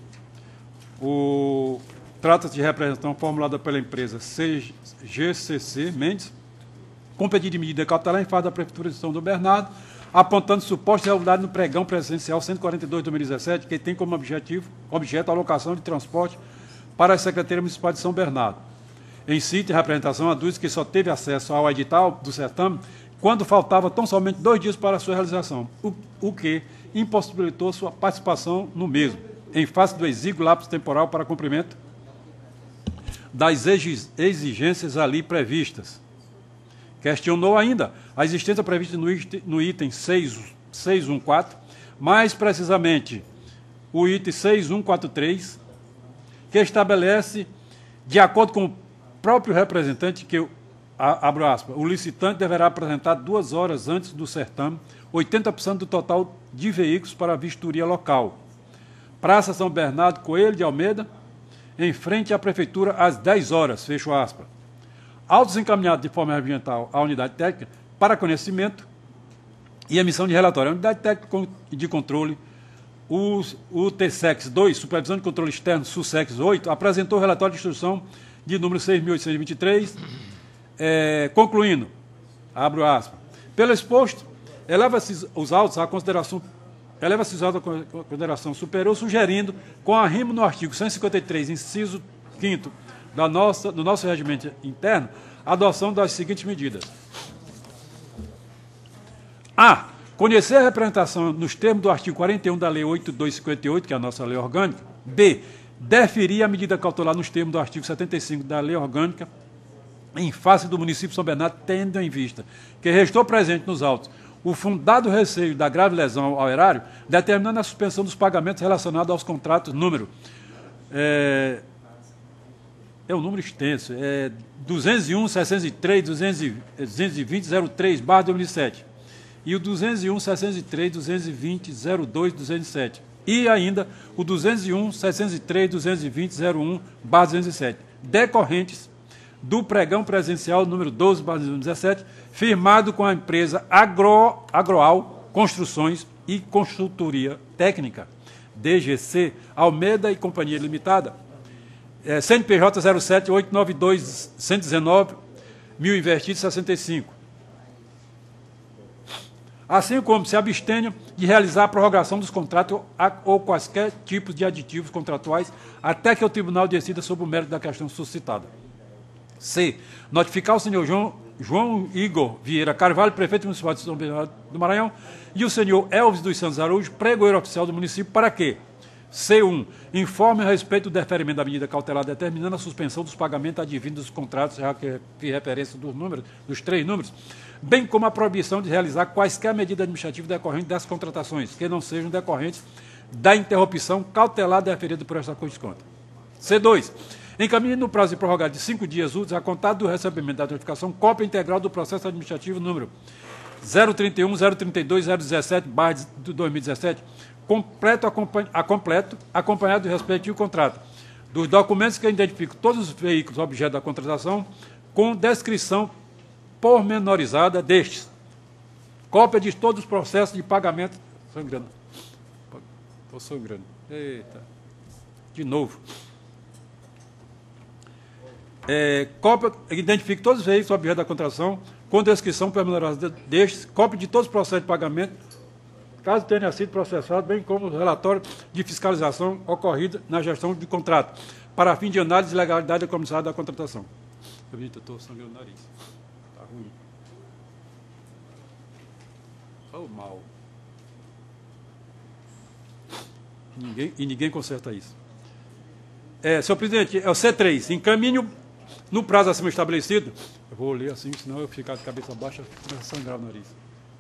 O trata-se de representação formulada pela empresa G C C Mendes, com pedido de medida cautelar em face da Prefeitura de São Bernardo, apontando suposta irregularidade no pregão presencial cento e quarenta e dois de dois mil e dezessete, que tem como objetivo, objeto a alocação de transporte para a Secretaria Municipal de São Bernardo. Em síntese, a representação aduz que só teve acesso ao edital do certame quando faltava tão somente dois dias para a sua realização, o, o que impossibilitou sua participação no mesmo, em face do exíguo lapso temporal para cumprimento das exigências ali previstas. Questionou ainda a existência prevista no item, no item seis um quatro, mais precisamente o item seis um quatro três, que estabelece, de acordo com o próprio representante, que, eu, abro aspas, o licitante deverá apresentar duas horas antes do certame oitenta por cento do total de veículos para a vistoria local. Praça São Bernardo Coelho de Almeida, em frente à Prefeitura, às dez horas, fecho aspas. Autos encaminhados de forma ambiental à unidade técnica para conhecimento e emissão de relatório. A unidade técnica de controle, o, o T SEX dois, Supervisão de Controle Externo, SUSEX oito, apresentou o relatório de instrução de número seis mil oitocentos e vinte e três, é, concluindo Abro aspas. Pelo exposto, eleva-se os autos à consideração, eleva-se os autos à consideração superior, sugerindo, com arrimo no artigo cento e cinquenta e três, inciso quinto, da nossa, do nosso regimento interno, a adoção das seguintes medidas. A. Conhecer a representação nos termos do artigo quarenta e um da Lei oito mil duzentos e cinquenta e oito, que é a nossa lei orgânica. B. Deferir a medida cautelar nos termos do artigo setenta e cinco da Lei Orgânica, em face do município de São Bernardo, tendo em vista que restou presente nos autos o fundado receio da grave lesão ao erário, determinando a suspensão dos pagamentos relacionados aos contratos número... É, é um número extenso, é duzentos e um, seiscentos e três, duzentos e vinte, zero três, barra dois mil e sete, e o duzentos e um, seiscentos e três, duzentos e vinte, zero dois, duzentos e sete, e ainda o duzentos e um, seiscentos e três, duzentos e vinte, zero um, barra duzentos e sete, decorrentes do pregão presencial número doze, barra dois mil e dezessete, firmado com a empresa Agro, Agroal Construções e Consultoria Técnica, D G C, Almeida e Companhia Limitada, é, C N P J zero sete oito nove dois um um nove, mil investidos sessenta e cinco. Assim como se abstenham de realizar a prorrogação dos contratos ou quaisquer tipos de aditivos contratuais até que o tribunal decida sobre o mérito da questão suscitada. C. Notificar o senhor João, João Igor Vieira Carvalho, prefeito municipal de São Bernardo do Maranhão, e o senhor Elvis dos Santos Araújo, pregoeiro oficial do município, para que C um. Informe a respeito do deferimento da medida cautelar determinando a suspensão dos pagamentos advindos dos contratos, já que fiz referência dos números, dos três números, bem como a proibição de realizar quaisquer medidas administrativas decorrentes das contratações, que não sejam decorrentes da interrupção cautelar deferida por esta Corte de Contas. C dois. Encaminhe no prazo de prorrogado de cinco dias úteis, a contar do recebimento da notificação, cópia integral do processo administrativo número zero trinta e um, zero trinta e dois, zero dezessete, barra de dois mil e dezessete, completo a completo, acompanhado do respectivo contrato, dos documentos que identificam todos os veículos objeto da contratação, com descrição pormenorizada destes, cópia de todos os processos de pagamento, sangrando, estou sangrando, eita, de novo, é, cópia, identifique todos os veículos objeto da contratação, com descrição pormenorizada destes, cópia de todos os processos de pagamento, caso tenha sido processado, bem como o relatório de fiscalização ocorrido na gestão de contrato, para fim de análise de legalidade da comissão da contratação. Eu estou sangrando o nariz. Está ruim. Olha o mal. Ninguém, e ninguém conserta isso. É, senhor presidente, é o C três. Encaminho no prazo acima estabelecido. Eu vou ler assim, senão eu ficar de cabeça baixa e começa a sangrar o nariz.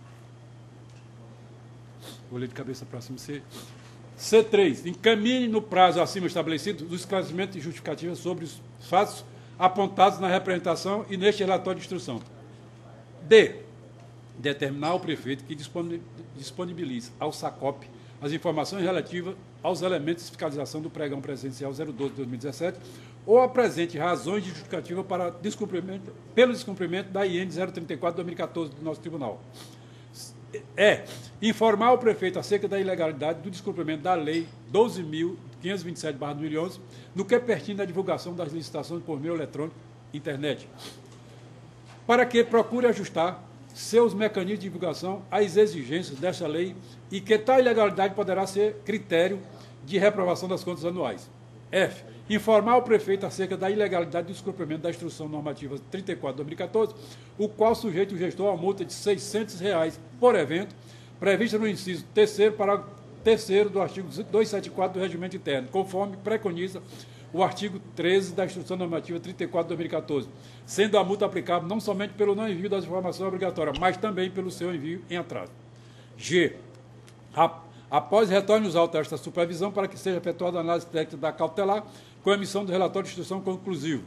Vou ler de cabeça para cima. C. C três. Encaminhe no prazo acima estabelecido os esclarecimentos e justificativas sobre os fatos apontados na representação e neste relatório de instrução. D. Determinar ao prefeito que disponibilize ao SACOP as informações relativas aos elementos de fiscalização do pregão presencial zero doze de dois mil e dezessete ou apresente razões de justificativa para descumprimento, pelo descumprimento da I N zero trinta e quatro de dois mil e quatorze do nosso tribunal. É informar o prefeito acerca da ilegalidade do descumprimento da Lei doze mil quinhentos e vinte e sete barra dois mil e onze, no que pertine à divulgação das licitações por meio eletrônico, internet, para que procure ajustar seus mecanismos de divulgação às exigências desta lei e que tal ilegalidade poderá ser critério de reprovação das contas anuais. F. Informar o prefeito acerca da ilegalidade do descumprimento da Instrução Normativa trinta e quatro de dois mil e quatorze, o qual sujeita o gestor a multa de seiscentos reais por evento, prevista no inciso terceiro para terceiro do artigo duzentos e setenta e quatro do Regimento Interno, conforme preconiza o artigo treze da Instrução Normativa trinta e quatro de dois mil e quatorze, sendo a multa aplicável não somente pelo não envio das informações obrigatórias, mas também pelo seu envio em atraso. G. Após retorne os autos desta supervisão, para que seja efetuada a análise técnica da cautelar, com a emissão do relatório de instrução conclusivo.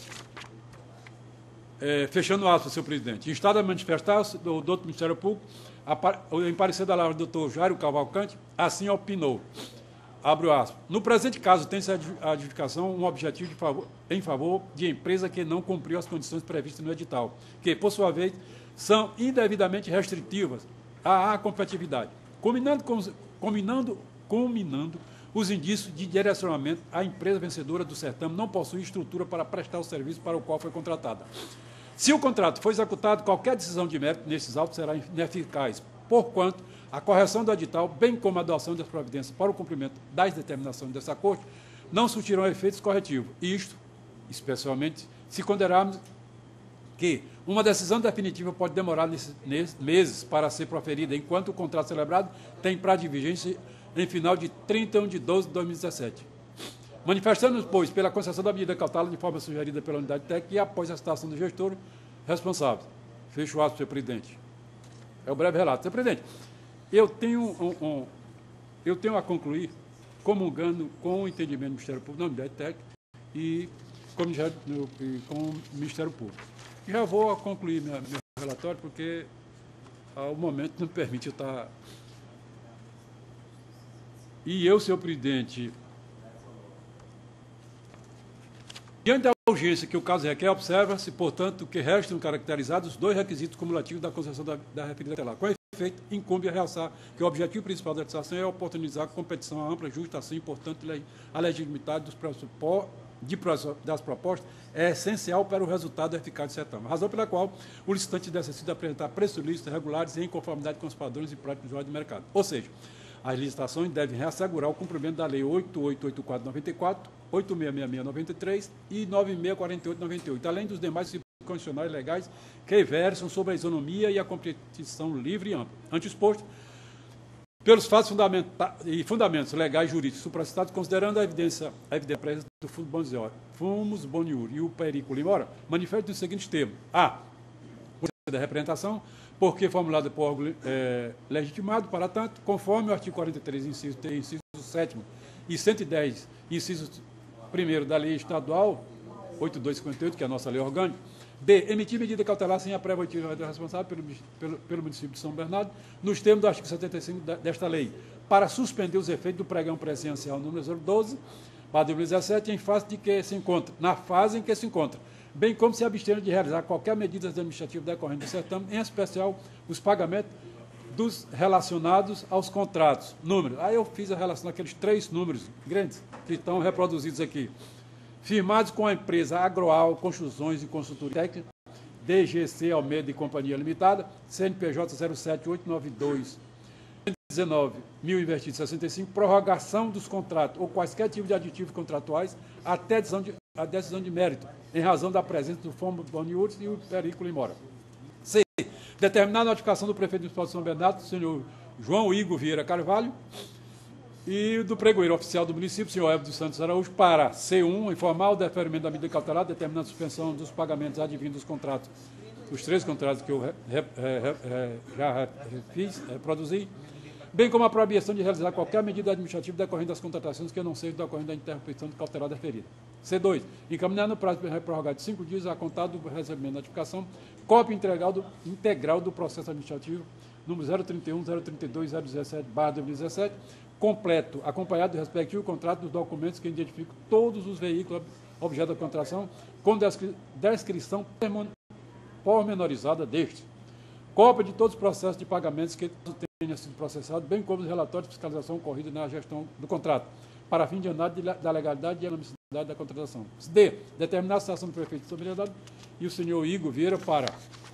É, fechando aspas, senhor presidente. Em estado a manifestar-se do doutor Ministério Público, em parecer da palavra do doutor Jairo Cavalcante, assim opinou. Abro aspas. No presente caso, tem-se a adjudicação um objetivo de favor, em favor de empresa que não cumpriu as condições previstas no edital, que, por sua vez, são indevidamente restritivas à competitividade, combinando, com, combinando, combinando os indícios de direcionamento, a empresa vencedora do certame não possui estrutura para prestar o serviço para o qual foi contratada. Se o contrato for executado, qualquer decisão de mérito nesses autos será ineficaz, porquanto a correção do edital, bem como a adoção das providências para o cumprimento das determinações dessa Corte, não surtirão efeitos corretivos. Isto, especialmente, se considerarmos que uma decisão definitiva pode demorar nesses, nesses meses para ser proferida, enquanto o contrato celebrado tem prazo de vigência em final de trinta e um de doze de dois mil e dezessete. Manifestando-nos, pois, pela concessão da medida cautelar de forma sugerida pela unidade técnica e após a citação do gestor responsável. Fecho o ato, senhor presidente. É o breve relato. Senhor presidente, eu tenho, um, um, eu tenho a concluir comungando com o entendimento do Ministério Público, da unidade técnica e com o Ministério, com o Ministério Público. Já vou concluir minha, meu relatório, porque ao momento não me permite eu estar... E eu, senhor presidente, diante da urgência que o caso requer, observa-se, portanto, que restam caracterizados os dois requisitos cumulativos da concessão da, da referida cautelar. Com efeito, incumbe a realçar que o objetivo principal da legislação é oportunizar a competição ampla, justa, assim, portanto, a legitimidade dos pressupostos de, das propostas é essencial para o resultado eficaz do certame, razão pela qual o licitante necessita apresentar preços lícitos, regulares e em conformidade com os padrões e práticas usuais do mercado. Ou seja, as licitações devem reassegurar o cumprimento da Lei oito mil oitocentos e oitenta e quatro de noventa e quatro, oito mil seiscentos e sessenta e seis de noventa e três e nove mil seiscentos e quarenta e oito de noventa e oito, além dos demais princípios constitucionais legais que versam sobre a isonomia e a competição livre e ampla. Ante exposto, pelos fatos fundamenta e fundamentos legais e jurídicos supracitados, considerando a evidência, a evidência presença do Fundo Bonior, Fumus Boniur e o Perico Limora, manifesto nos seguintes termos. A. Da representação, porque formulada por órgão é, legitimado, para tanto, conforme o artigo quarenta e três, inciso, inciso sétimo e cento e dez, inciso primeiro da Lei Estadual oito mil duzentos e cinquenta e oito, que é a nossa lei orgânica. B. Emitir medida cautelar sem a prévia oitiva do responsável pelo, pelo, pelo município de São Bernardo, nos termos do artigo setenta e cinco desta lei, para suspender os efeitos do pregão presidencial número zero doze, para dois mil e dezessete, em face de que se encontra, na fase em que se encontra, bem como se abstendo de realizar qualquer medida administrativa decorrente do certame, em especial os pagamentos dos relacionados aos contratos. Números. Aí eu fiz a relação daqueles três números grandes que estão reproduzidos aqui. Firmados com a empresa Agroal Construções e Consultoria Técnica, D G C Almeida e Companhia Limitada, C N P J zero sete oito nove dois, dezenove mil investidos sessenta e cinco, prorrogação dos contratos ou quaisquer tipos de aditivos contratuais até a decisão de, a decisão de mérito, em razão da presença do Fumus Boniur e o Perico Limora. C. Determinar a notificação do prefeito municipal de São Bernardo, senhor João Igor Vieira Carvalho, e do pregoeiro oficial do município, senhor Elvio dos Santos Araújo, para C um, informar o deferimento da medida cautelar, determinando a suspensão dos pagamentos advindos dos contratos, os três contratos que eu re, re, re, já fiz, reproduzi, bem como a proibição de realizar qualquer medida administrativa decorrente das contratações que não seja decorrente da interpretação de cautelar deferida. C dois. Encaminhar no prazo prorrogado de cinco dias a contar do recebimento da notificação, cópia integral do, integral do processo administrativo, número zero trinta e um, zero trinta e dois, zero dezessete, barra dois mil e dezessete, completo, acompanhado do respectivo contrato dos documentos que identificam todos os veículos objeto da contratação, com descrição pormenorizada deste. Cópia de todos os processos de pagamentos que tenha sido processado, bem como os relatórios de fiscalização ocorridos na gestão do contrato, para fim de análise da legalidade e anonimidade da contratação. D. Determinar a citação do prefeito de São Bernardo e o senhor Igor Vieira para...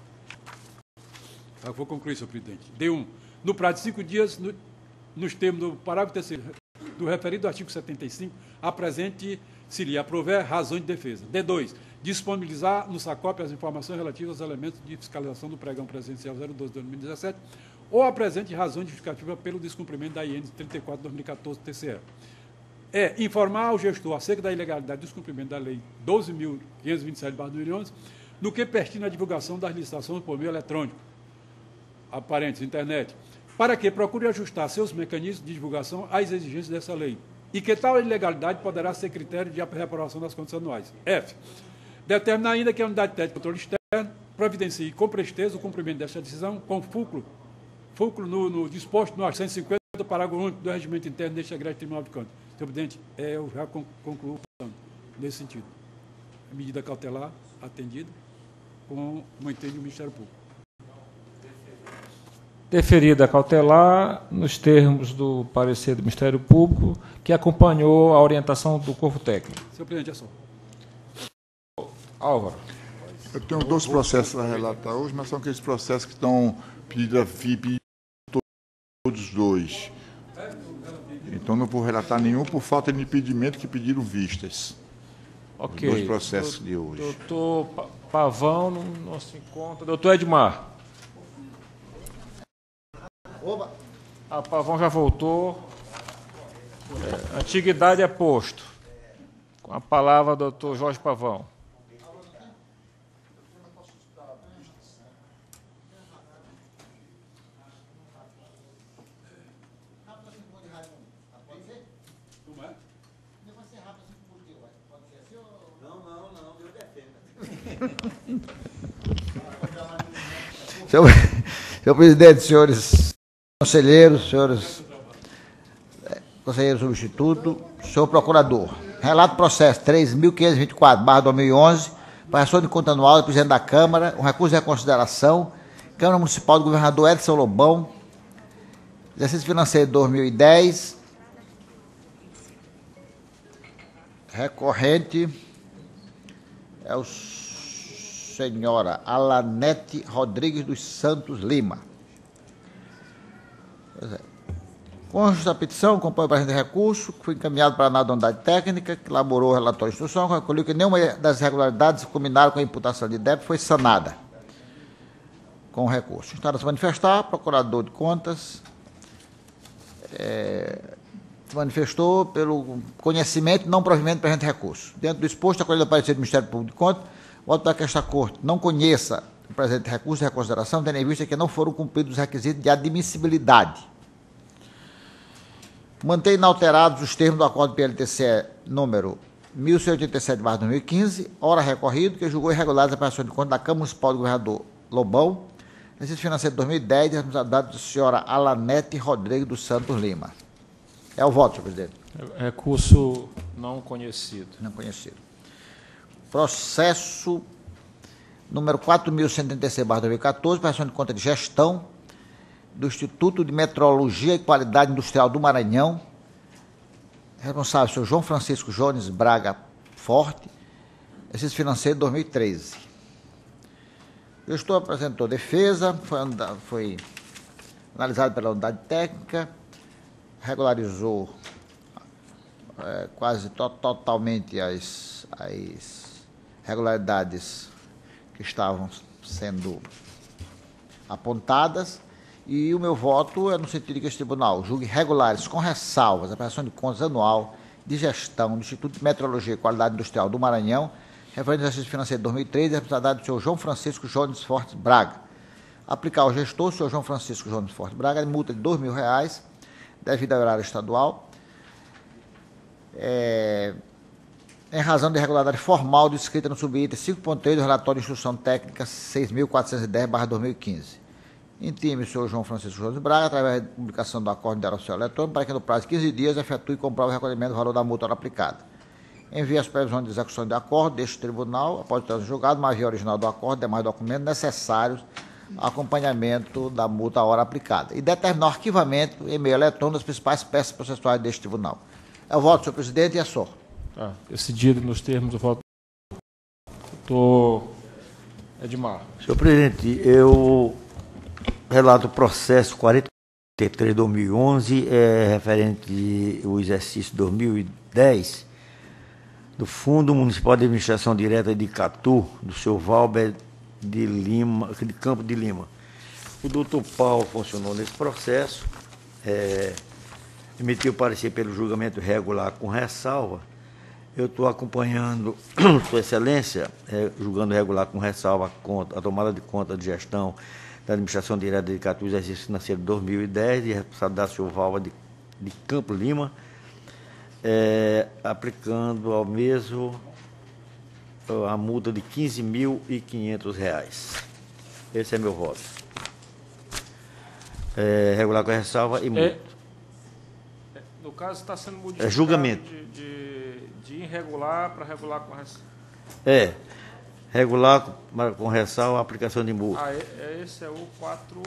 Eu vou concluir, senhor presidente. D um. No prazo de cinco dias, no, nos termos do parágrafo terceiro do referido artigo setenta e cinco, apresente, se lhe aprover, razões de defesa. D dois. Disponibilizar no SACOP as informações relativas aos elementos de fiscalização do pregão presidencial zero doze de dois mil e dezessete ou apresente razões justificativas pelo descumprimento da I N trinta e quatro de dois mil e quatorze T C E. É informar ao gestor acerca da ilegalidade do descumprimento da Lei doze mil quinhentos e vinte e sete barra dois mil e onze, no que pertine à divulgação das licitações por meio eletrônico, aparentes, internet, para que procure ajustar seus mecanismos de divulgação às exigências dessa lei, e que tal ilegalidade poderá ser critério de reprovação das contas anuais. F. Determinar ainda que a unidade técnica de controle externo providencie com presteza o cumprimento desta decisão com fulcro, fulcro no, no disposto no artigo cento e cinquenta do parágrafo único do regimento interno deste agrégio Tribunal de Contas. Senhor presidente, é, eu já concluo nesse sentido. A medida cautelar atendida, como entende o Ministério Público. Deferida a cautelar nos termos do parecer do Ministério Público, que acompanhou a orientação do corpo técnico. Senhor presidente, é só. Álvaro. Eu tenho dois processos a relatar hoje, mas são aqueles processos que estão pedidos a F I P, todos os dois. Então não vou relatar nenhum por falta de impedimento que pediram vistas. Ok. Os dois processos de hoje. Doutor Pavão, no nosso encontro. Doutor Edmar. Oba. A Pavão já voltou. É, antiguidade é posto. Com a palavra, doutor Jorge Pavão. Senhor, senhor presidente, senhores conselheiros, senhores conselheiros substituto, senhor procurador, relato do processo três mil quinhentos e vinte e quatro barra dois mil e onze, variação de conta anual do presidente da Câmara, um recurso de reconsideração, Câmara Municipal do Governador Edson Lobão, exercício financeiro dois mil e dez, recorrente é o senhora Alanete Rodrigues dos Santos Lima. Pois é. Consta a petição, acompanha o presente recurso, que foi encaminhado para a análise da unidade técnica, que elaborou o relatório de instrução, concluiu que nenhuma das irregularidades combinadas com a imputação de débito foi sanada com o recurso. Está a se manifestar, procurador de contas, é, se manifestou pelo conhecimento e não provimento do presente recurso. Dentro do exposto, acolhido ao parecer do Ministério Público de Contas, voto para que esta Corte não conheça o presente recurso de reconsideração, tendo em vista que não foram cumpridos os requisitos de admissibilidade. Mantém inalterados os termos do acordo P L T C E número mil cento e oitenta e sete barra dois mil e quinze, hora recorrido, que julgou irregulares as operações de conta da Câmara Municipal do Governador Lobão, exercício financeiro de dois mil e dez, responsabilidade da senhora Alanete Rodrigues dos Santos Lima. É o voto, senhor presidente. Recurso não conhecido. Não conhecido. Processo número quatro mil cento e trinta e seis barra dois mil e quatorze, operação de conta de gestão do Instituto de Metrologia e Qualidade Industrial do Maranhão, responsável, senhor João Francisco Jones Braga Forte, exercício financeiro de dois mil e treze. O gestor apresentou defesa, foi, foi analisado pela unidade técnica, regularizou é, quase to, totalmente as, as regularidades que estavam sendo apontadas, e o meu voto é no sentido de que esse tribunal julgue regulares, com ressalvas, a prestação de contas anual de gestão do Instituto de Metrologia e Qualidade Industrial do Maranhão, referente ao exercício financeiro de dois mil e treze, responsabilidade do senhor João Francisco Jones Fortes Braga. Aplicar ao gestor, o senhor João Francisco Jones Fortes Braga, multa de dois mil reais, devido ao horário estadual, é, em razão de irregularidade formal descrita no subitem cinco ponto três do relatório de instrução técnica seis mil quatrocentos e dez barra dois mil e quinze. Intime o senhor João Francisco Jones Braga, através da publicação do acordo de oficial eletrônico, para que no prazo de quinze dias efetue e comprove o recolhimento do valor da multa aplicada. Envie as previsões de execução de acordo deste tribunal, após o trânsito julgado, uma via original do acordo, demais documentos necessários ao acompanhamento da multa à hora aplicada. E determinar o arquivamento em meio eletrônico das principais peças processuais deste tribunal. É o voto, senhor presidente, e é só. Tá. Decidido nos termos do voto. Doutor Edmar. Senhor presidente, eu relato o processo quarenta e três barra dois mil e onze, é, referente ao exercício dois mil e dez, do Fundo Municipal de Administração Direta de Icatu, do senhor Valber de Lima, de Campo de Lima. O doutor Paulo funcionou nesse processo, é, emitiu parecer pelo julgamento regular com ressalva. Eu estou acompanhando, Sua Excelência, é, julgando regular com ressalva a, conta, a tomada de conta de gestão da Administração Direta de Icatu, exercício financeiro de dois mil e dez, e responsabilidade do senhor Valber de, de Campo Lima, é, aplicando ao mesmo a multa de quinze mil e quinhentos reais. Esse é meu voto. É, regular com ressalva e multa. É, no caso, está sendo modificado é julgamento. De, de, de irregular para regular com ressalva. É, regular com, com ressalva a aplicação de multa. Ah, é, esse é o quatro...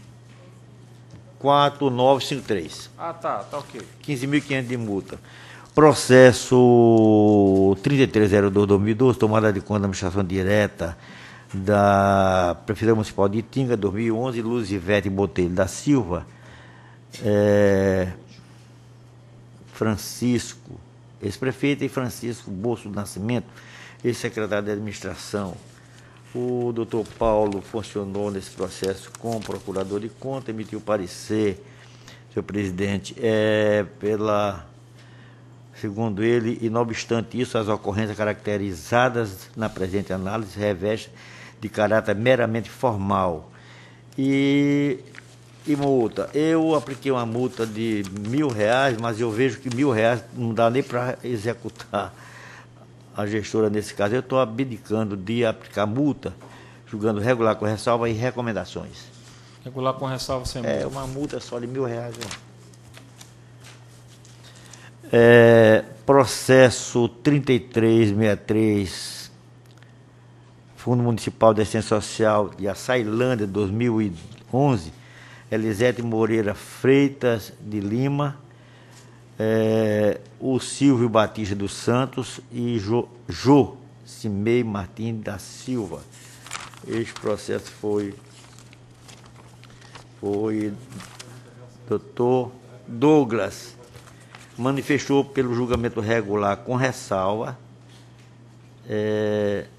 quatro nove cinco três. Ah, tá, tá ok. quinze mil e quinhentos de multa. Processo trinta e três zero dois barra dois mil e doze, tomada de conta da administração direta da Prefeitura Municipal de Itinga, dois mil e onze, Luz Ivete Botelho da Silva, é, Francisco, ex-prefeito, e Francisco Bolso do Nascimento, ex-secretário de Administração. O doutor Paulo funcionou nesse processo como procurador de conta, emitiu parecer, senhor presidente, é, pela, segundo ele, e não obstante isso, as ocorrências caracterizadas na presente análise revestem de caráter meramente formal. E, e multa. Eu apliquei uma multa de mil reais, mas eu vejo que mil reais não dá nem para executar a gestora nesse caso. Eu estou abdicando de aplicar multa, julgando regular com ressalva e recomendações. Regular com ressalva sem multa. É uma multa só de mil reais. Né? É, processo trinta e três sessenta e três, Fundo Municipal de Assistência Social de Açailândia, dois mil e onze, Elisete Moreira Freitas de Lima, é, o Silvio Batista dos Santos e Jô, Jô Cimei Martins da Silva. Este processo foi, foi doutor Douglas, manifestou pelo julgamento regular com ressalva. É,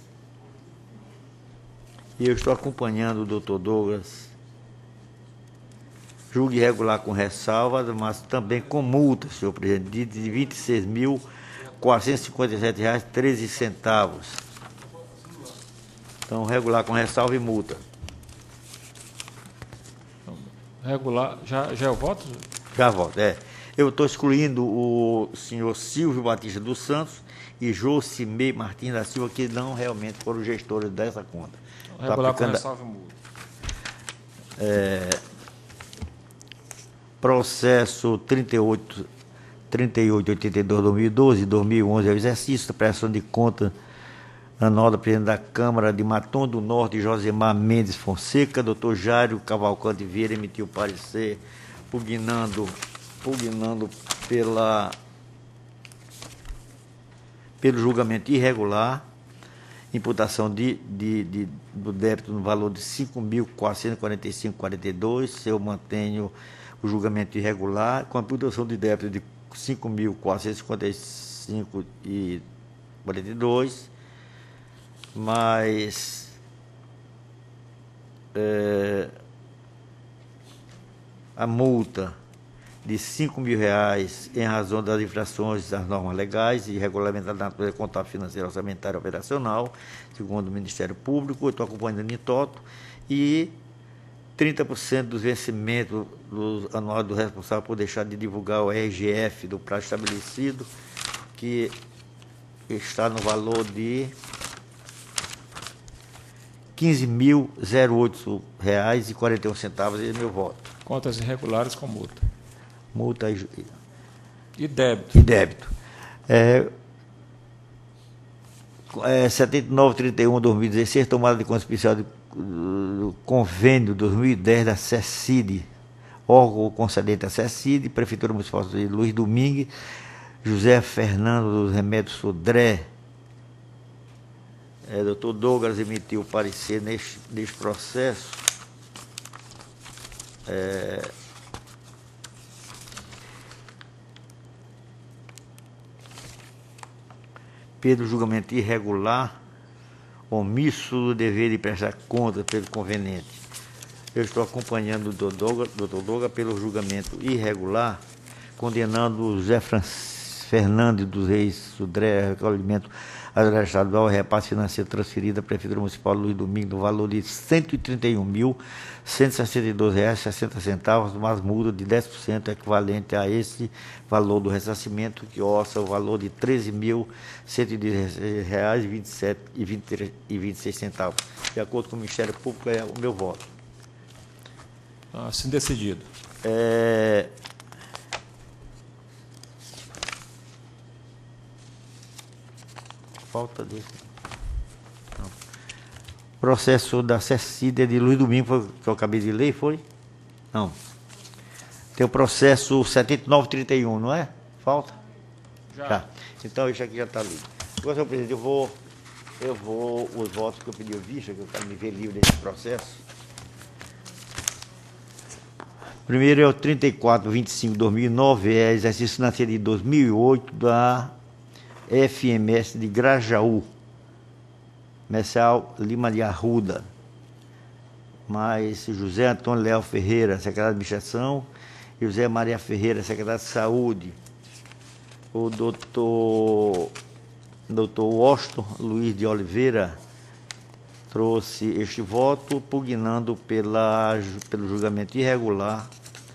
e eu estou acompanhando o doutor Douglas, julgue regular com ressalva, mas também com multa, senhor presidente, de vinte e seis mil quatrocentos e cinquenta e sete reais e treze centavos. Então, regular com ressalva e multa. Regular, já, já eu voto? Já voto, é. Eu estou excluindo o senhor Silvio Batista dos Santos e Jocimei Martins da Silva, que não realmente foram gestores dessa conta. Regular com ressalva e multa. É, processo trinta e oito, oitenta e dois, dois mil e doze, dois mil e onze, é o exercício da prestação de conta anual da presidente da Câmara de Matom do Norte, Josemar Mendes Fonseca. Doutor Jário Cavalcante Vieira emitiu parecer pugnando, pugnando pela, pelo julgamento irregular, imputação de, de, de, do débito no valor de cinco mil quatrocentos e quarenta e cinco reais e quarenta e dois centavos. Eu mantenho o julgamento irregular, com a imputação de débito de cinco mil quatrocentos e cinquenta e cinco reais e quarenta e dois centavos, mas é, a multa de cinco mil reais em razão das infrações das normas legais e regulamentadas da natureza contábil, financeira, orçamentária e operacional, segundo o Ministério Público. Eu estou acompanhando a Nitoto, e trinta por cento dos vencimentos do anual do responsável por deixar de divulgar o R G F do prazo estabelecido, que está no valor de quinze mil oito reais e quarenta e um centavos. Esse é meu voto. Contas irregulares com multa. Multa e, e débito. E débito. É, é, setenta e nove trinta e um de dois mil e dezesseis, tomada de conta especial do, do convênio dois mil e dez da CECID, órgão concedente da CECID, Prefeitura Municipal de Luiz Domingues, José Fernando dos Remédios Sodré. É, doutor Douglas emitiu parecer neste, neste processo. É, pelo julgamento irregular, omisso do dever de prestar conta pelo conveniente. Eu estou acompanhando o doutor Douglas pelo julgamento irregular, condenando o José Fernandes dos Reis Sodré, recolhimento estadual, repasse financeiro transferido à Prefeitura Municipal Luiz Domingues no valor de cento e trinta e um mil cento e sessenta e dois reais e sessenta centavos, mais multa de dez por cento equivalente a esse valor do ressarcimento, que orça o valor de treze mil cento e dezesseis reais e vinte e sete e vinte e seis centavos. De acordo com o Ministério Público, é o meu voto. Assim decidido. É... Falta desse. Não. Processo da CECID de Luiz Domingo, foi, que eu acabei de ler, foi? Não. Tem o processo setenta e nove trinta e um, não é? Falta? Já. Já. Então, isso aqui já está lido. Agora, senhor presidente, eu vou, eu vou, os votos que eu pedi vista, que eu quero me ver livre desse processo. Primeiro é o trinta e quatro, vinte e cinco, dois mil e nove, é exercício financeiro de dois mil e oito da F M S de Grajaú, Comercial Lima de Arruda, mais José Antônio Leal Ferreira, secretário de Administração, e José Maria Ferreira, secretário de Saúde, o doutor, doutor Washington Luiz de Oliveira trouxe este voto, pugnando pela, pelo julgamento irregular.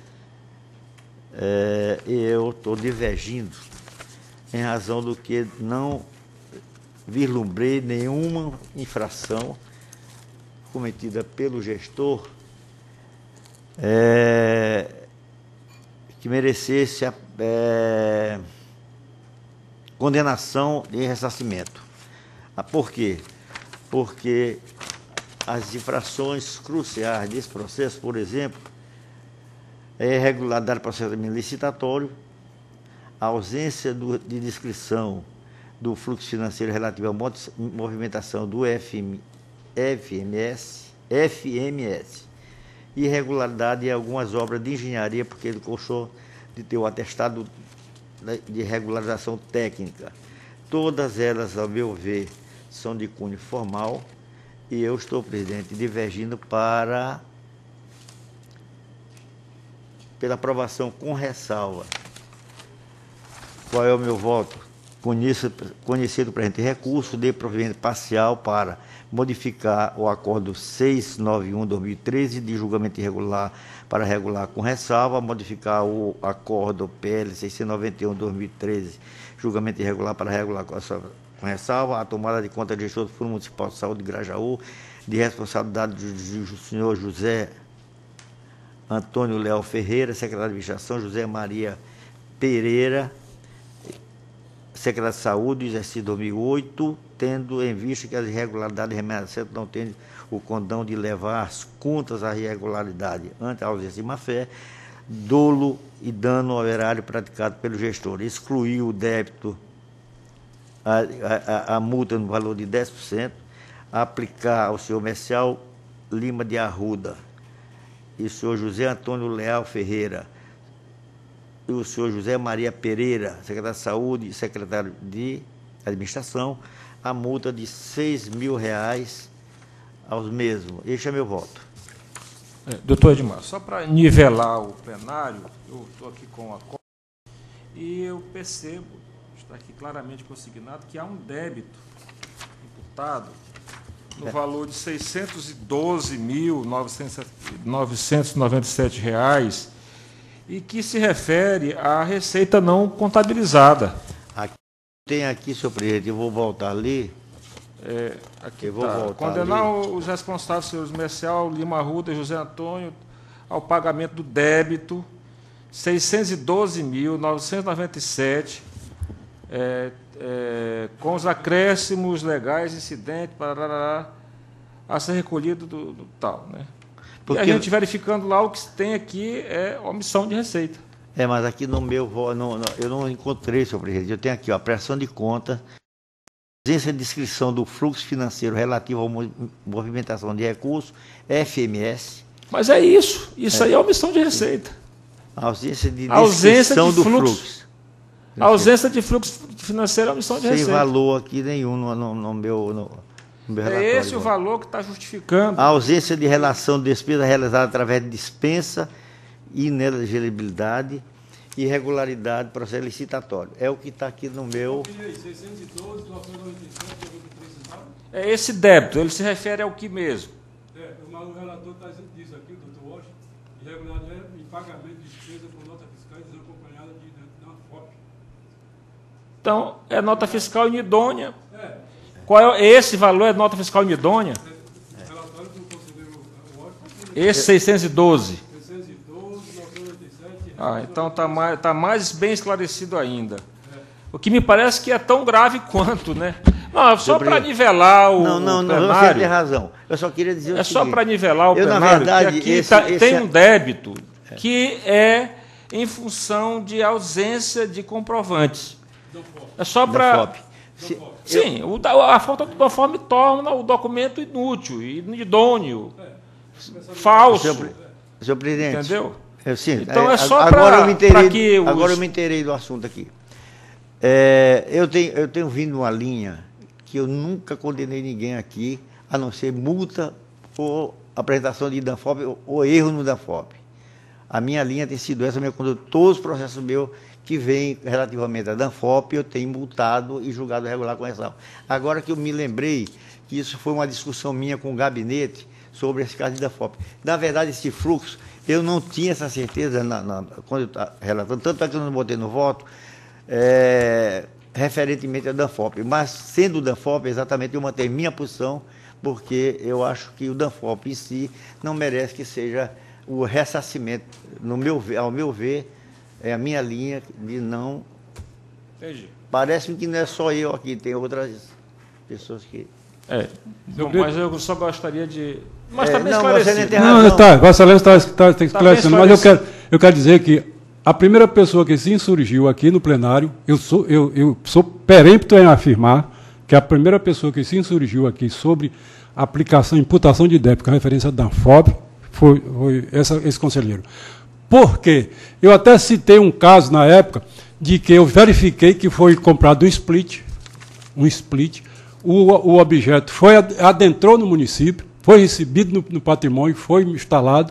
É, eu estou divergindo em razão do que não vislumbrei nenhuma infração cometida pelo gestor é, que merecesse a é, condenação de ressarcimento. Por quê? Porque as infrações cruciais desse processo, por exemplo, é a irregularidade do procedimento licitatório, a ausência do, de descrição do fluxo financeiro relativo à movimentação do F M, F M S, F M S, e irregularidade em algumas obras de engenharia, porque ele gostou de ter o atestado de regularização técnica. Todas elas, ao meu ver, são de cunho formal, e eu estou, presidente, divergindo para pela aprovação com ressalva. Qual é o meu voto? Conheço, conhecido o presente recurso de provimento parcial para modificar o acordo seiscentos e noventa e um de dois mil e treze de julgamento irregular para regular com ressalva, modificar o acordo P L seiscentos e noventa e um de dois mil e treze, julgamento irregular para regular com ressalva, a tomada de conta do gestor do Fundo Municipal de Saúde de Grajaú, de responsabilidade do senhor José Antônio Leal Ferreira, secretário de Administração, José Maria Pereira, secretário de Saúde, exercício dois mil e oito, tendo em vista que as irregularidades remanescentes não têm o condão de levar as contas à irregularidade ante a ausência de má-fé, dolo e dano ao erário praticado pelo gestor. Excluiu o débito, a, a, a multa no valor de dez por cento, aplicar ao senhor Comercial Lima de Arruda e o senhor José Antônio Leal Ferreira e o senhor José Maria Pereira, secretário de Saúde e secretário de Administração, a multa de seis mil reais aos mesmos. Este é meu voto. É, doutor Edmar, só para nivelar o plenário, eu estou aqui com a cópia e eu percebo, está aqui claramente consignado, que há um débito imputado no é. valor de seiscentos e doze mil novecentos e noventa e sete reais e que se refere à receita não contabilizada. Aqui, tem aqui, senhor presidente, eu vou voltar ali. É, aqui eu vou tá. voltar Condenar ali. os responsáveis, senhores Comercial, Lima Arruda e José Antônio, ao pagamento do débito seiscentos e doze mil novecentos e noventa e sete é, é, com os acréscimos legais, incidentes, parará, a ser recolhido do, do tal, né? Porque... E a gente verificando lá, o que tem aqui é omissão de receita. É, mas aqui no meu, no, no, eu não encontrei, senhor presidente. Eu tenho aqui, ó, a prestação de conta, ausência de descrição do fluxo financeiro relativo à movimentação de recursos, F M S. Mas é isso. Isso é. aí é omissão de receita. A ausência de ausência descrição de do fluxo. fluxo. A ausência de fluxo financeiro é omissão de Sem receita. Sem valor aqui nenhum no, no, no meu... No... É esse o valor que está justificando. A ausência de relação de despesa realizada através de dispensa, inelegibilidade, irregularidade, processo licitatório. É o que está aqui no meu... É esse débito, ele se refere ao que mesmo? É, o relator está dizendo aqui, o doutor Washington, irregularidade em pagamento de despesa com nota fiscal desacompanhada de, de uma F O P. Então, é nota fiscal inidônea. É. Qual é esse valor? É nota fiscal inidônea? Esse seiscentos e doze. Ah, então está mais, tá mais bem esclarecido ainda. O que me parece que é tão grave quanto, né? Não, só para nivelar o Não, não, plenário, não, você tem razão. Eu só queria dizer o É seguinte, só para nivelar o eu, plenário, na verdade, que aqui esse, tá, esse tem é... um débito que é em função de ausência de comprovantes. É só para... DANFOP. Se, Sim, eu, o, da- a falta do DANFOP torna o documento inútil, idôneo, falso. senhor, senhor presidente. Entendeu? Eu, sim, Então é só agora pra- eu me inteirei, pra que os- Agora eu me inteirei do assunto aqui. É, eu, tenho, eu tenho vindo uma linha que eu nunca condenei ninguém aqui, a não ser multa por apresentação de DANFOP ou, ou erro no DANFOP. A minha linha tem sido essa, meu conduto, todos os processos meus que vêm relativamente a DANFOP, eu tenho multado e julgado regular com correção. Agora que eu me lembrei que isso foi uma discussão minha com o gabinete sobre esse caso de DANFOP. Na verdade, esse fluxo, eu não tinha essa certeza na, na, quando eu estava relatando, tanto é que eu não botei no voto, é, referentemente a DANFOP. Mas, sendo o DANFOP, exatamente, eu mantenho minha posição, porque eu acho que o DANFOP em si não merece que seja o ressarcimento, no meu, ao meu ver, é a minha linha de não... Entendi. Parece-me que não é só eu aqui, tem outras pessoas que... É, bom, mas eu só gostaria de... Mas É, está bem não, você esclarecido. não tem Não, razão. tá, Vossa Excelência está tá, Tá esclarecendo, bem mas eu esclarecido. quero, eu quero dizer que a primeira pessoa que se insurgiu aqui no plenário, eu sou, eu, eu sou perempto em afirmar que a primeira pessoa que se insurgiu aqui sobre a aplicação, imputação de débito com referência da DANFOP foi, foi essa, esse conselheiro. Por quê? Eu até citei um caso na época de que eu verifiquei que foi comprado um split, um split, o, o objeto foi adentrou no município, foi recebido no, no patrimônio, foi instalado,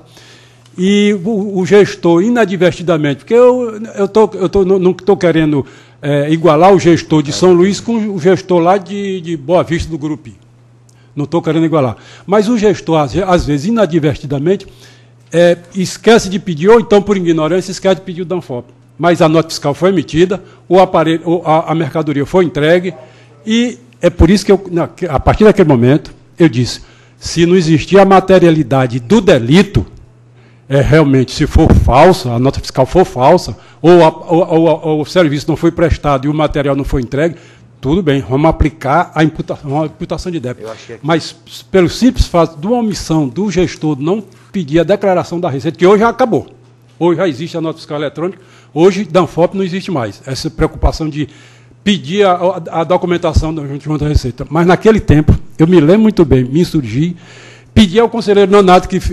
e o, o gestor, inadvertidamente, porque eu, eu, tô, eu tô, não estou querendo é, igualar o gestor de São Luís com o gestor lá de, de Boa Vista do Grupi. Não estou querendo igualar. Mas o gestor, às, às vezes, inadvertidamente, é, esquece de pedir, ou então, por ignorância, esquece de pedir o DANFOP. Mas a nota fiscal foi emitida, o aparelho, a, a mercadoria foi entregue, e é por isso que, eu, na, a partir daquele momento, eu disse, se não existir a materialidade do delito, é, realmente, se for falsa, a nota fiscal for falsa, ou, a, ou, ou, ou o serviço não foi prestado e o material não foi entregue, tudo bem, vamos aplicar a imputação, a imputação de débito. Que... Mas, pelo simples fato de uma omissão do gestor não pedir a declaração da receita, que hoje já acabou. Hoje já existe a nota fiscal eletrônica, hoje DANFOP não existe mais. Essa preocupação de pedir a, a, a documentação da junta da Receita. Mas, naquele tempo, eu me lembro muito bem, me insurgi, pedi ao conselheiro Nonato que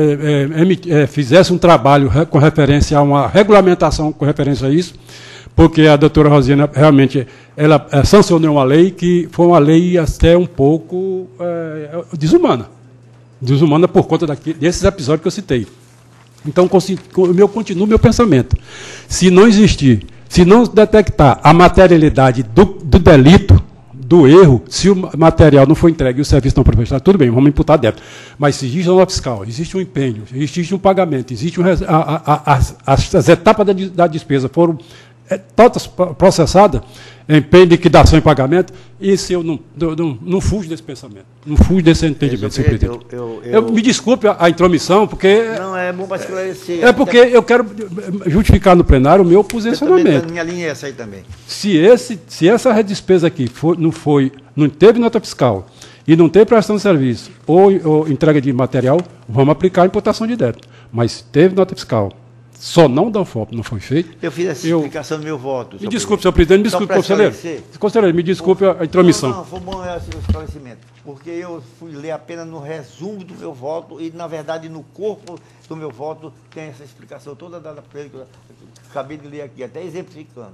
é, é, é, fizesse um trabalho com referência a uma regulamentação com referência a isso, porque a doutora Rosina realmente ela é, sancionou uma lei que foi uma lei até um pouco é, desumana. Desumana por conta daqui, desses episódios que eu citei. Então, eu continuo meu pensamento. Se não existir, se não detectar a materialidade do, do delito, do erro, se o material não for entregue e o serviço não for prestado, tudo bem, vamos imputar débito. Mas se existe uma nota fiscal, existe um empenho, existe um pagamento, existe um, a, a, a, as, as etapas da, da despesa foram é, todas processadas, empenho, liquidação e pagamento, isso eu não, não, não fujo desse pensamento, não fujo desse entendimento, senhor presidente. Eu, eu, eu, eu me desculpe a, a intromissão, porque... Não, é bom para esclarecer. É porque eu quero justificar no plenário o meu posicionamento. A minha linha é essa aí também. Se, esse, se essa despesa aqui for, não, foi, não teve nota fiscal e não teve prestação de serviço ou, ou entrega de material, vamos aplicar a imputação de débito. Mas se teve nota fiscal, só não DANFOP não foi feito. Eu fiz essa eu, explicação no meu voto. Me desculpe, senhor presidente, me desculpe, conselheiro. Conselheiro, me desculpe a intromissão. Não, não, foi bom esse esclarecimento, porque eu fui ler apenas no resumo do meu voto e, na verdade, no corpo do meu voto tem essa explicação toda dada para ele, que eu acabei de ler aqui, até exemplificando.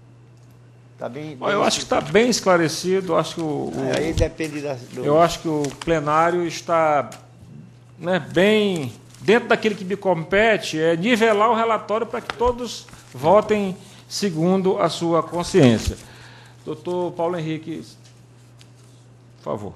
Tá bem, bem eu acho que está bem esclarecido, acho que o, o aí depende da, do... eu acho que o plenário está, né, bem dentro daquilo que me compete, é nivelar o relatório para que todos votem segundo a sua consciência. Doutor Paulo Henrique, por favor.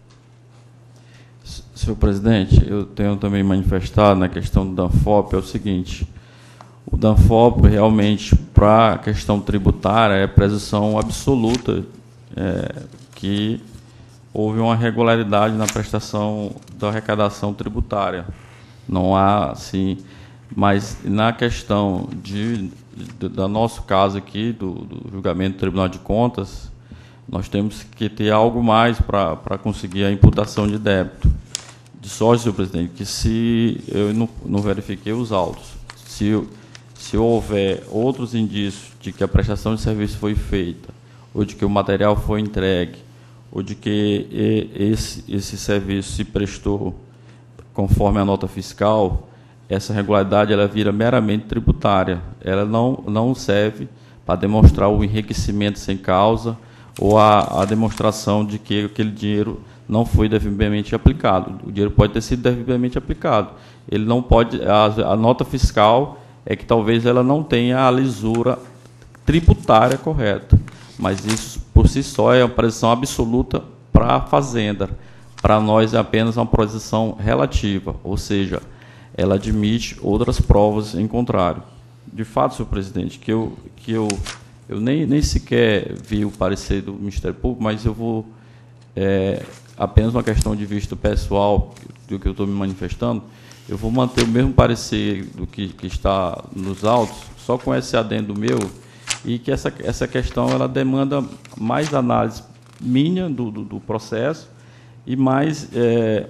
Senhor presidente, eu tenho também manifestado na questão do DANFOP, é o seguinte, o DANFOP realmente, para a questão tributária, é presunção absoluta é, que houve uma irregularidade na prestação da arrecadação tributária. Não há, assim, mas na questão de, de, do nosso caso aqui, do, do julgamento do Tribunal de Contas, nós temos que ter algo mais para conseguir a imputação de débito. De sorte, senhor presidente, que se eu não, não verifiquei os autos, se, se houver outros indícios de que a prestação de serviço foi feita ou de que o material foi entregue, ou de que esse, esse serviço se prestou conforme a nota fiscal, essa regularidade ela vira meramente tributária. Ela não, não serve para demonstrar o enriquecimento sem causa ou a, a demonstração de que aquele dinheiro não foi devidamente aplicado. O dinheiro pode ter sido devidamente aplicado. Ele não pode, a, a nota fiscal é que talvez ela não tenha a lisura tributária correta, mas isso por si só é uma precisão absoluta para a fazenda. Para nós é apenas uma posição relativa, ou seja, ela admite outras provas em contrário. De fato, senhor presidente, que eu, que eu, eu nem, nem sequer vi o parecer do Ministério Público, mas eu vou, é, apenas uma questão de vista pessoal do que eu estou me manifestando, eu vou manter o mesmo parecer do que, que está nos autos, só com esse adendo meu, e que essa, essa questão ela demanda mais análise minha do, do, do processo e mais, é,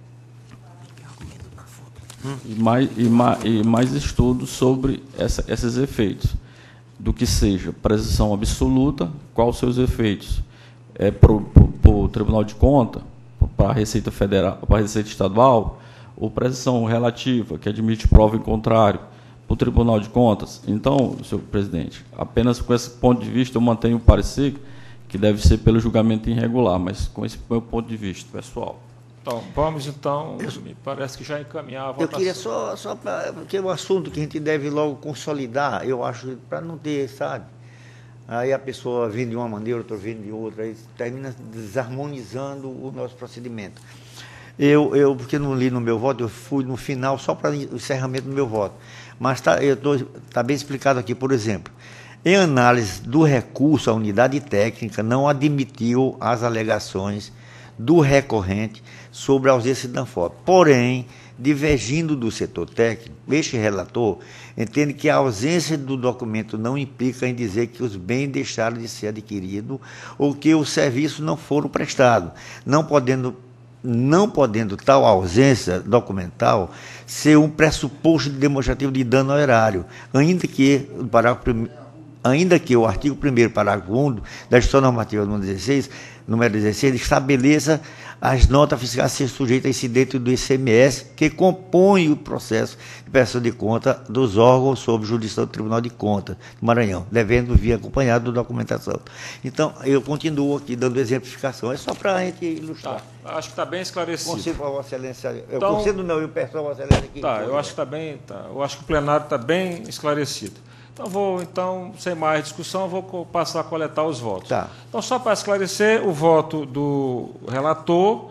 e mais, e mais, e mais estudos sobre essa, esses efeitos, do que seja presunção absoluta, quais os seus efeitos é, para o Tribunal de Contas, para a Receita Federal, para a Receita Estadual, ou presunção relativa, que admite prova em contrário, para o Tribunal de Contas. Então, senhor presidente, apenas com esse ponto de vista eu mantenho o parecer que deve ser pelo julgamento irregular, mas com esse meu ponto de vista pessoal. Então, vamos então, me parece que já encaminhar a votação. Eu queria só, só para, porque é um assunto que a gente deve logo consolidar, eu acho, para não ter, sabe? Aí a pessoa vem de uma maneira, outra vem de outra, aí termina desarmonizando o nosso procedimento. Eu, eu, porque não li no meu voto, eu fui no final só para o encerramento do meu voto. Mas está tá bem explicado aqui, por exemplo, em análise do recurso, a unidade técnica não admitiu as alegações do recorrente sobre a ausência de Danfob. Porém, divergindo do setor técnico, este relator entende que a ausência do documento não implica em dizer que os bens deixaram de ser adquiridos ou que os serviços não foram prestados, não podendo não podendo tal ausência documental ser um pressuposto de demonstrativo de dano ao erário, ainda que o parágrafo primeiro ainda que o artigo primeiro, parágrafo único da Instituição Normativa número dezesseis, número dezesseis, estabeleça as notas fiscais ser sujeitas a incidente do I C M S que compõe o processo de prestação de conta dos órgãos sob jurisdição do Tribunal de Contas do Maranhão, devendo vir acompanhado da documentação. Então, eu continuo aqui dando exemplificação, é só para a gente ilustrar. Tá, acho que está bem esclarecido. Concedo para Vossa Excelência, eu então, concedo não, eu peço a Vossa Excelência aqui. Tá, eu acho que está bem, tá, eu acho que o plenário está bem esclarecido. Então, vou, então, sem mais discussão, vou passar a coletar os votos. Tá. Então, só para esclarecer, o voto do relator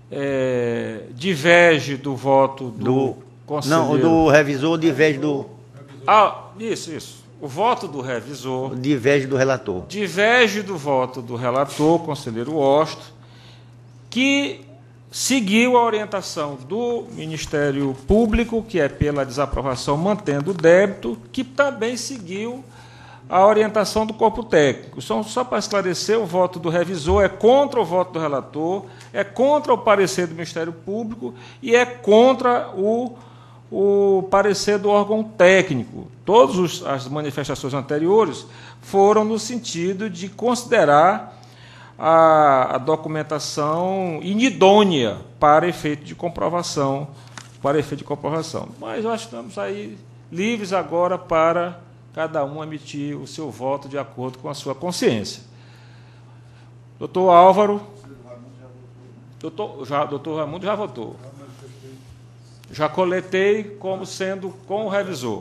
é, diverge do voto do, do conselheiro... Não, do revisor diverge do... Ah, isso, isso. O voto do revisor... Diverge do relator. Diverge do voto do relator, conselheiro Osto, que seguiu a orientação do Ministério Público, que é pela desaprovação mantendo o débito, que também seguiu a orientação do corpo técnico. Só, só para esclarecer, o voto do revisor é contra o voto do relator, é contra o parecer do Ministério Público e é contra o, o parecer do órgão técnico. Todas as manifestações anteriores foram no sentido de considerar A, a documentação inidônea para efeito de comprovação, para efeito de comprovação. Mas nós estamos aí livres agora para cada um emitir o seu voto de acordo com a sua consciência. Doutor Álvaro, doutor, já, doutor Raimundo já votou. Já coletei como sendo com o revisor.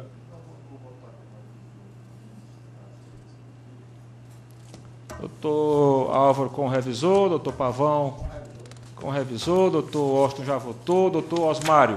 Doutor Álvaro com o revisor, doutor Pavão com o revisor, doutor Austin já votou, doutor Osmário.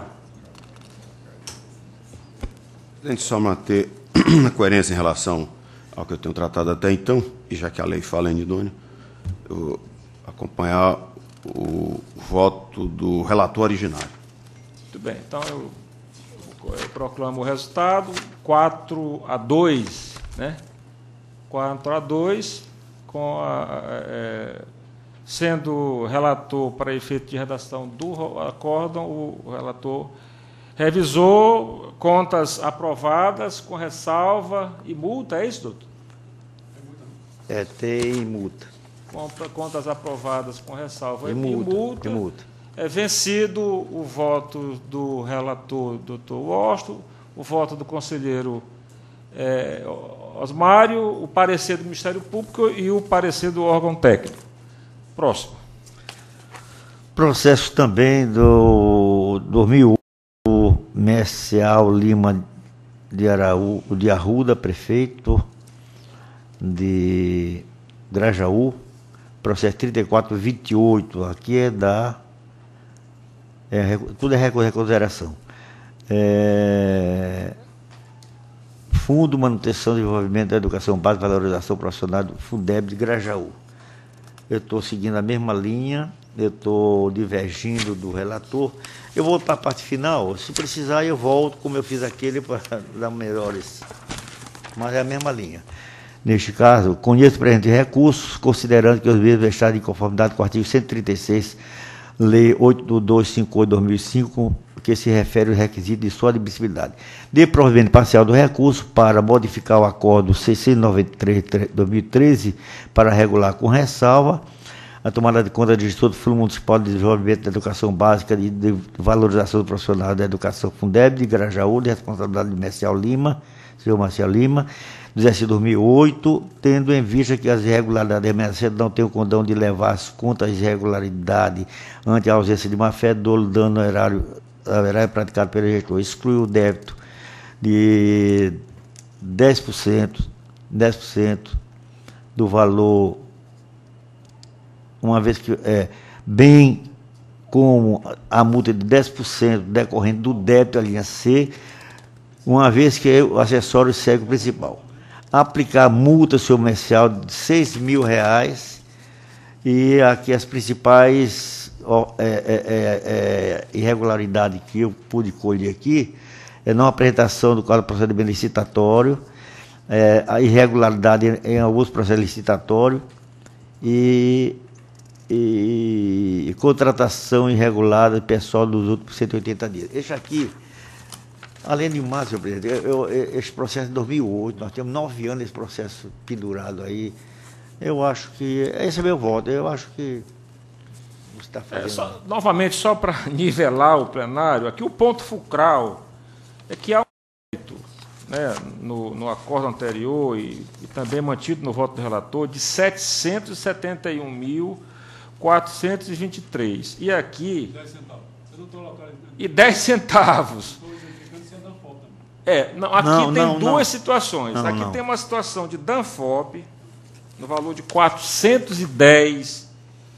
Presidente, só manter a coerência em relação ao que eu tenho tratado até então, e já que a lei fala em idôneo, eu acompanhar o voto do relator originário. Muito bem, então eu, eu proclamo o resultado, quatro a dois, né? quatro a dois, com a, é, sendo relator para efeito de redação do acórdão, o relator revisou contas aprovadas com ressalva e multa, é isso, doutor? É, tem multa. Compra, contas aprovadas com ressalva E e multa, multa. e multa. É vencido o voto do relator, doutor Washington, o voto do conselheiro é, Osmário, o parecer do Ministério Público e o parecer do órgão técnico. Próximo. Processo também do dois mil e oito, do Mercial Lima de, Araú, de Arruda, prefeito de Grajaú, processo trinta e quatro vinte e oito, aqui é da... É, tudo é reconsideração. É, Fundo Manutenção e Desenvolvimento da Educação Básica e Valorização Profissional do Fundeb de Grajaú. Eu estou seguindo a mesma linha, eu estou divergindo do relator. Eu vou para a parte final, se precisar eu volto, como eu fiz aquele, para dar melhores. Mas é a mesma linha. Neste caso, conheço o presente recursos, considerando que os mesmos estão em conformidade com o artigo cento e trinta e seis, Lei oito dois cinco oito de dois mil e cinco, que se refere aos requisitos de sua admissibilidade. De provimento parcial do recurso para modificar o acordo seiscentos e noventa e três de dois mil e treze para regular com ressalva a tomada de conta do Instituto Fundo Municipal de Desenvolvimento da Educação Básica e de Valorização do Profissional da Educação Fundeb de Grajaú, de responsabilidade de Marcial Lima, senhor Marcial Lima, do exercício dois mil e oito, tendo em vista que as irregularidades emergentes não têm o condão de levar as contas de irregularidade ante a ausência de má-fé, dolo, dano erário, erário praticado pelo gestor, exclui o débito de dez por cento, dez por cento do valor, uma vez que, é, bem como a multa de dez por cento decorrente do débito, a linha C, uma vez que o acessório segue o principal. Aplicar multa comercial de seis mil reais e aqui as principais ó, é, é, é, irregularidades que eu pude colher aqui é não apresentação do quadro de procedimento licitatório, é, a irregularidade em alguns processos licitatórios e, e, e contratação irregular de pessoal dos últimos cento e oitenta dias. Esse aqui, além de mais, senhor presidente, eu, eu, esse processo de dois mil e oito, nós temos nove anos esse processo pendurado aí. Eu acho que, esse é meu voto, eu acho que você está fazendo... É, só, novamente, só para nivelar o plenário, aqui o ponto fulcral é que há um mérito, né, no, no acordo anterior e, e também mantido no voto do relator, de setecentos e setenta e um mil, quatrocentos e vinte e três. E aqui... dez centavos. Eu não estou localizando. E dez centavos. É, não, aqui não, tem não, duas não. situações. Não, aqui não. tem uma situação de Danfope, no valor de quatrocentos e dez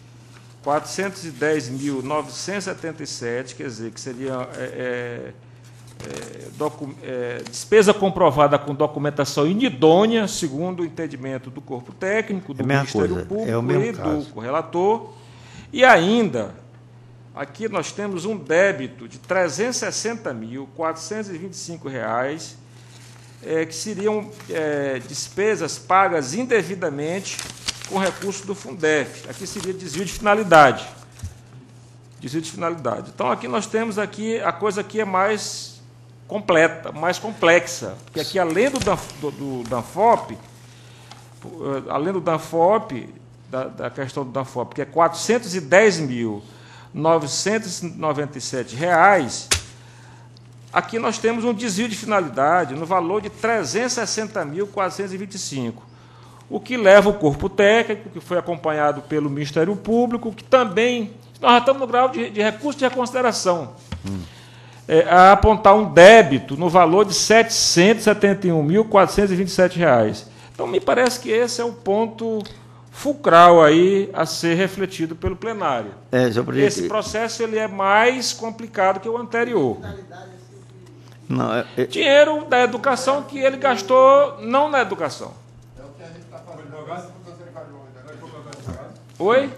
mil novecentos e setenta e sete, quer dizer, que seria é, é, docu, é, despesa comprovada com documentação inidônea, segundo o entendimento do corpo técnico, do é Ministério coisa. Público É o mesmo e caso. do relator, e ainda... Aqui nós temos um débito de trezentos e sessenta mil, quatrocentos e vinte e cinco reais, é, que seriam é, despesas pagas indevidamente com recurso do Fundef. Aqui seria desvio de finalidade. Desvio de finalidade. Então, aqui nós temos aqui, a coisa aqui é mais completa, mais complexa, porque aqui, além do, do, do Danfope, além do Danfope, da, da questão do Danfope, que é quatrocentos e dez mil, novecentos e noventa e sete reais, aqui nós temos um desvio de finalidade no valor de trezentos e sessenta mil, quatrocentos e vinte e cinco, o que leva o corpo técnico, que foi acompanhado pelo Ministério Público, que também, nós já estamos no grau de, de recurso de reconsideração, hum. é, a apontar um débito no valor de setecentos e setenta e um mil, quatrocentos e vinte e sete reais. Então, me parece que esse é o ponto fulcral aí a ser refletido pelo plenário. É, Esse processo ele é mais complicado que o anterior. Não, é, é... Dinheiro da educação que ele gastou não na educação. É o que a gente está fazendo. Oi?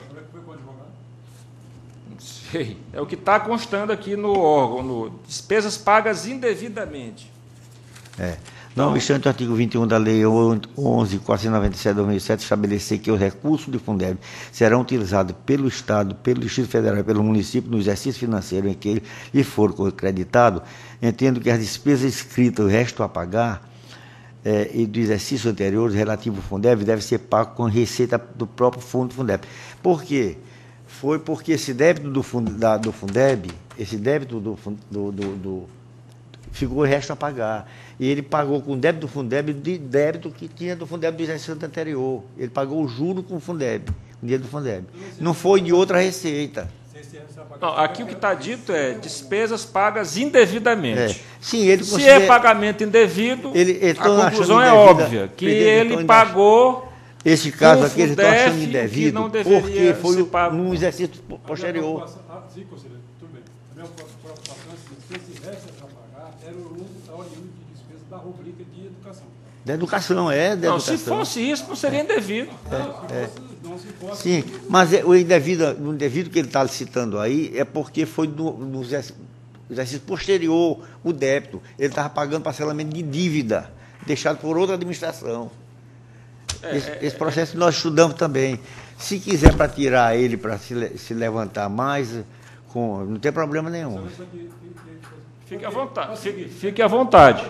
Não sei. É o que está constando aqui no órgão, no despesas pagas indevidamente. É. Não obstante o artigo vinte e um da Lei onze mil quatrocentos e noventa e sete de dois mil e sete estabelecer que os recursos do Fundeb serão utilizados pelo Estado, pelo Distrito Federal e pelo município no exercício financeiro em que ele lhe for acreditado, entendo que as despesas escritas, o resto a pagar, é, e do exercício anterior relativo ao Fundeb deve ser pago com receita do próprio fundo do Fundeb. Por quê? Foi porque esse débito do, fund, da, do Fundeb, esse débito do, do, do, do ficou o resto a pagar. E ele pagou com o débito do Fundeb de débito que tinha do Fundeb do exercício anterior. Ele pagou o juro com o Fundeb, o dinheiro do Fundeb. Não foi de outra receita. Não, aqui o que está dito é despesas pagas indevidamente. É. Sim, ele Se é pagamento indevido, ele, ele a conclusão é óbvia, que ele pagou... Esse caso um aqui, ele está achando indevido, não porque foi ser pago. num exercício posterior. Sim, conselheiro, tudo bem. A minha preocupação é que esse resto a pagar era o oriundo de despesa da rubrica de educação. Da educação, é, da não, educação. Se fosse isso, não seria indevido. É, é. Sim, mas é, o, indevido, o indevido que ele está citando aí é porque foi no, no exercício posterior, o débito. Ele estava pagando parcelamento de dívida, deixado por outra administração. É, esse, é, esse processo nós estudamos também. Se quiser para tirar ele, para se, se levantar mais, com, não tem problema nenhum. Fique à vontade. Fique, fique à vontade.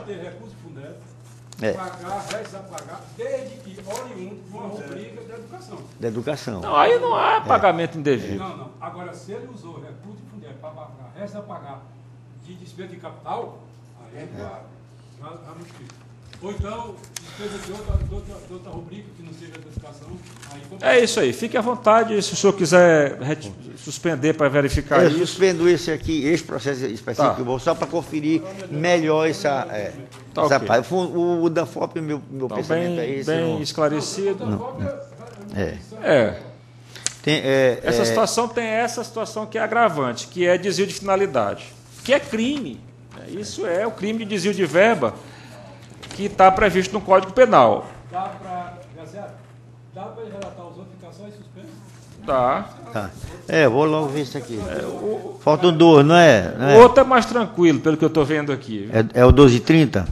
É. Pagar, restos a pagar, desde que oriundo de uma rubrica da educação. Da educação. Não, aí não há pagamento indevido. Não, não. Agora, se ele usou recurso de Fundeb para pagar, restos a pagar de despesa de capital, aí é claro. Já, já não fica. Ou então, despesa de outra, de, outra, de outra rubrica que não seja da educação. Aí é isso aí. Fique à vontade. Se o senhor quiser suspender para verificar eu isso. Eu suspendo esse aqui, esse processo específico, tá. Só para conferir melhor essa, é, tá, essa okay. parte. O, o Danfop, meu, meu então, pensamento bem, é esse. Bem não... esclarecido. Não, não. É. é. Tem, é, essa é... situação tem essa situação que é agravante, que é desvio de finalidade, que é crime. Isso é o crime de desvio de verba que está previsto no Código Penal. Dá para, dá para relatar os outros, ficar só em suspenso? Dá. Tá. É, vou logo ver isso aqui. É, o... Faltam duas, não é? Não é? O outro é mais tranquilo, pelo que eu estou vendo aqui. É, é o doze e trinta?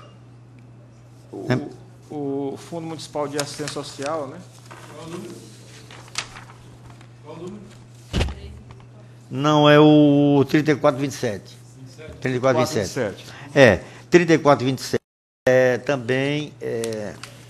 O, é. o Fundo Municipal de Assistência Social, né? Qual o número? Qual o número? Não, é o trinta e quatro vinte e sete. trinta e quatro vinte e sete. É, trinta e quatro vinte e sete. É, também é,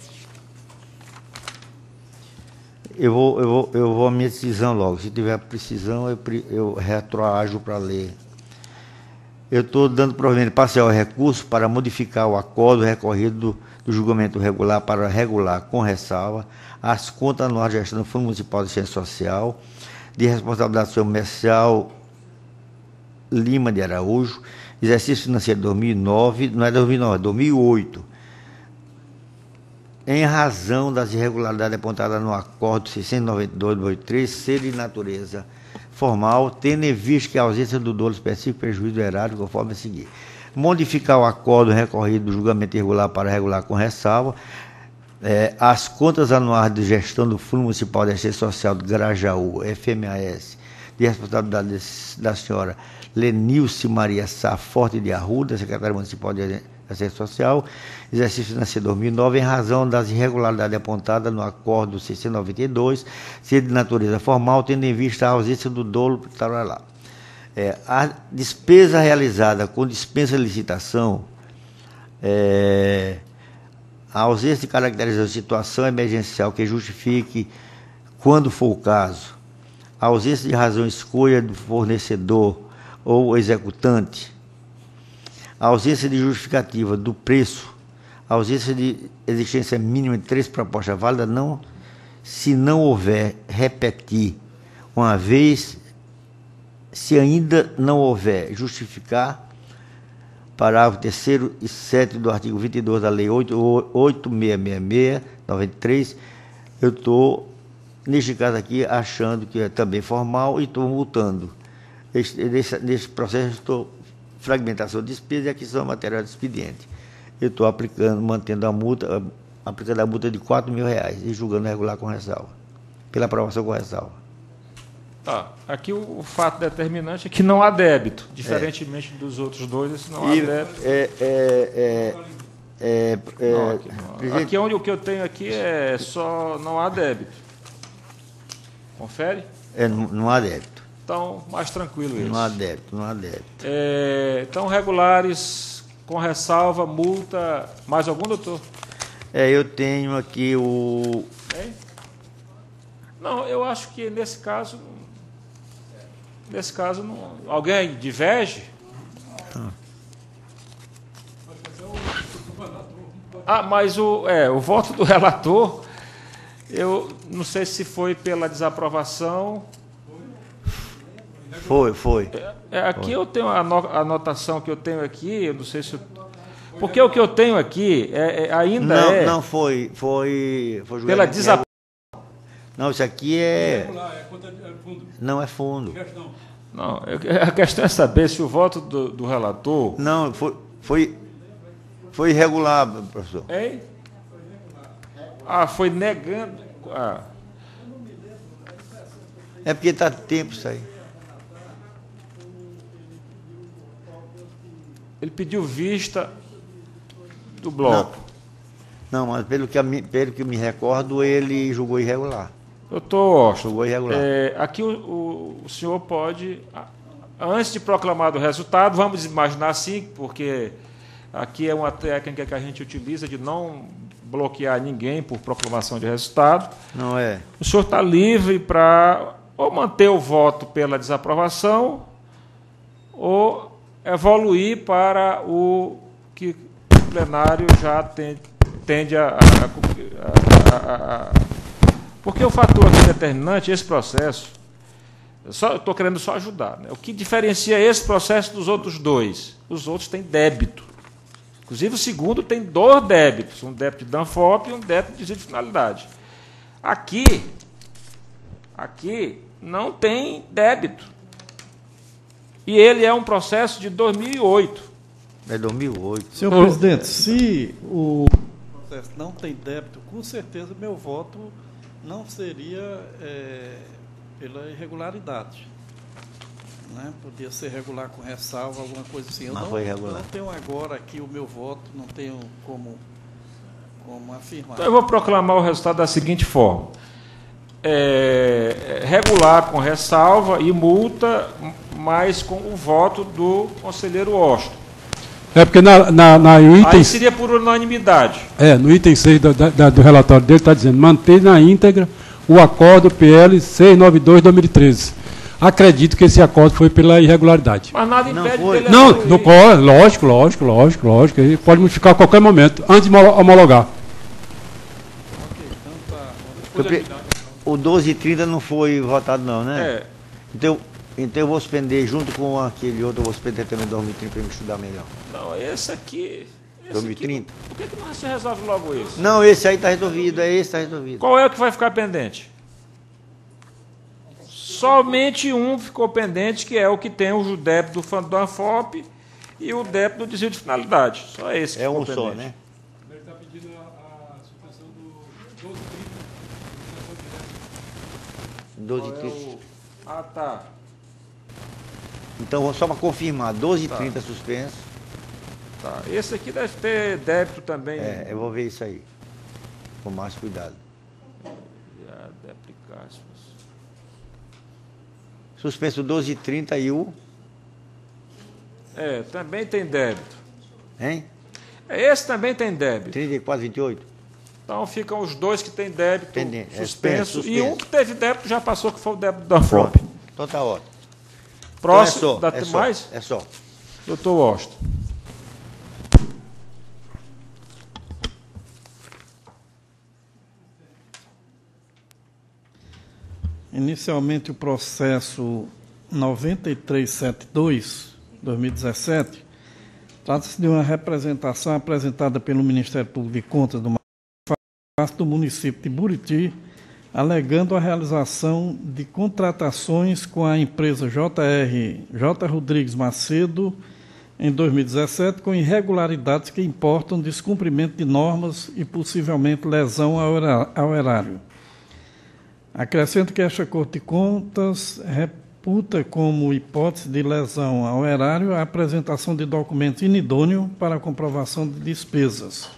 eu, vou, eu, vou, eu vou a minha decisão logo. Se tiver precisão, eu, eu retroajo para ler. Eu estou dando provimento parcial ao recurso para modificar o acordo recorrido do, do julgamento regular para regular, com ressalva, as contas anuais de gestão do Fundo Municipal de Assistência Social, de responsabilidade comercial Lima de Araújo, exercício financeiro dois mil e nove, não é dois mil e nove, é dois mil e oito, em razão das irregularidades apontadas no acordo seiscentos e noventa e dois, dois mil e três, ser de natureza formal, tendo em vista que a ausência do dolo específico prejuízo do erário, conforme a seguir. Modificar o acordo recorrido do julgamento irregular para regular com ressalva, é, as contas anuais de gestão do Fundo Municipal de Assistência Social do Grajaú, F M A S, de responsabilidade da senhora Lenilce Maria Sá Forte de Arruda, secretária municipal de Assistência Social, exercício financeiro dois mil e nove, em razão das irregularidades apontadas no acordo seiscentos e noventa e dois, ser de natureza formal, tendo em vista a ausência do dolo, tal, lá. É, a despesa realizada com dispensa de licitação, é, a ausência de caracterização de situação emergencial que justifique, quando for o caso, a ausência de razão escolha do fornecedor ou executante, a ausência de justificativa do preço, a ausência de existência mínima de três propostas válidas, não, se não houver repetir uma vez, se ainda não houver justificar, parágrafo terceiro e sétimo do artigo vinte e dois da Lei oito mil seiscentos e sessenta e seis, noventa e três, eu estou, neste caso aqui, achando que é também formal e estou multando. Nesse, nesse processo, estou fragmentação de despesa e aquisição de material de expediente. Eu estou aplicando, mantendo a multa, aplicando a multa de quatro mil reais e julgando regular com ressalva, pela aprovação com ressalva. Tá. Aqui o, o fato determinante é que não há débito, diferentemente é. dos outros dois, esse não e, há débito. É, é, é, é, é, não, aqui, não. aqui onde o que eu tenho aqui é só não há débito. Confere? É, não, não há débito. Então, mais tranquilo isso. Não há débito, não há débito. É, então, regulares, com ressalva, multa. Mais algum, doutor? É, eu tenho aqui o... É? Não, eu acho que nesse caso, nesse caso, não, alguém diverge? Ah. ah, mas o, é, o voto do relator, eu não sei se foi pela desaprovação. Foi, foi. É, é, aqui foi. Eu tenho a anotação que eu tenho aqui, eu não sei se... Eu, porque o que eu tenho aqui é, é, ainda não, é... Não, foi... foi, foi pela desaprovação. Não, isso aqui é... Não, é fundo. Não, a questão é saber se o voto do, do relator... Não, foi, foi, foi irregular, professor. Hein? Ah, foi negando... Ah. É porque está tempo isso aí. Ele pediu vista do bloco. Não, não, mas pelo que, pelo que eu me recordo, ele julgou irregular. Doutor Austin, julgou irregular. É, aqui o, o, o senhor pode, antes de proclamar o resultado, vamos imaginar assim, porque aqui é uma técnica que a gente utiliza de não bloquear ninguém por proclamação de resultado. Não é. O senhor está livre para ou manter o voto pela desaprovação ou evoluir para o que o plenário já tende, tende a, a, a, a, a... Porque o fator aqui determinante, esse processo, eu estou querendo só ajudar, né? O que diferencia esse processo dos outros dois? Os outros têm débito. Inclusive o segundo tem dois débitos, um débito de Danfope e um débito de desvio de finalidade. Aqui, aqui não tem débito. E ele é um processo de dois mil e oito. É dois mil e oito. Senhor oh. presidente, se o processo não tem débito, com certeza meu voto não seria é, pela irregularidade. Né? Podia ser regular com ressalva, alguma coisa assim. Eu Mas não, foi regular. não tenho agora aqui o meu voto, não tenho como, como afirmar. Então eu vou proclamar o resultado da seguinte forma. É, regular com ressalva e multa, mas com o voto do conselheiro Austin. É porque na, na, na item... Aí seria por unanimidade. É, no item seis do, da, do relatório dele está dizendo manter na íntegra o acordo P L seiscentos e noventa e dois de dois mil e treze. Acredito que esse acordo foi pela irregularidade. Mas nada impede não dele... Não, não pode, lógico, lógico, lógico, lógico. Ele pode modificar a qualquer momento, antes de homologar. Ok, então tá. O doze e trinta não foi votado não, né? É. Então, então eu vou suspender junto com aquele outro, eu vou suspender também dois mil e trinta para me estudar melhor. Não, esse aqui... Esse dois mil e trinta? Aqui, por que, que não se resolve logo esse? Não, esse aí está resolvido, é esse está resolvido. Qual é o que vai ficar pendente? Somente um ficou pendente, que é o que tem o débito do Danfope e o débito do desvio de finalidade. Só esse que é ficou um pendente. só, né? Ele está pedindo a, a suspensão do doze e trinta. doze e trinta. Ah, tá. Então, só para confirmar, doze e trinta tá. suspenso. Tá. Esse aqui deve ter débito também. É, eu vou ver isso aí. Com mais cuidado. Suspenso doze e trinta e o... É, também tem débito. Hein? Esse também tem débito. trinta e quatro, vinte e oito. Então ficam os dois que têm débito Pendente. suspenso, É, suspenso. E um que teve débito já passou, que foi o débito da Danfope. Então tá ótimo. Próximo, então é só, dá é só, mais? É só. Doutor Austin. Inicialmente, o processo noventa e três setenta e dois, dois mil e dezessete, trata-se de uma representação apresentada pelo Ministério Público de Contas do do município de Buriti, alegando a realização de contratações com a empresa J R J. Rodrigues Macedo em dois mil e dezessete, com irregularidades que importam descumprimento de normas e possivelmente lesão ao erário. Acrescento que esta Corte de Contas reputa como hipótese de lesão ao erário a apresentação de documentos inidôneos para a comprovação de despesas.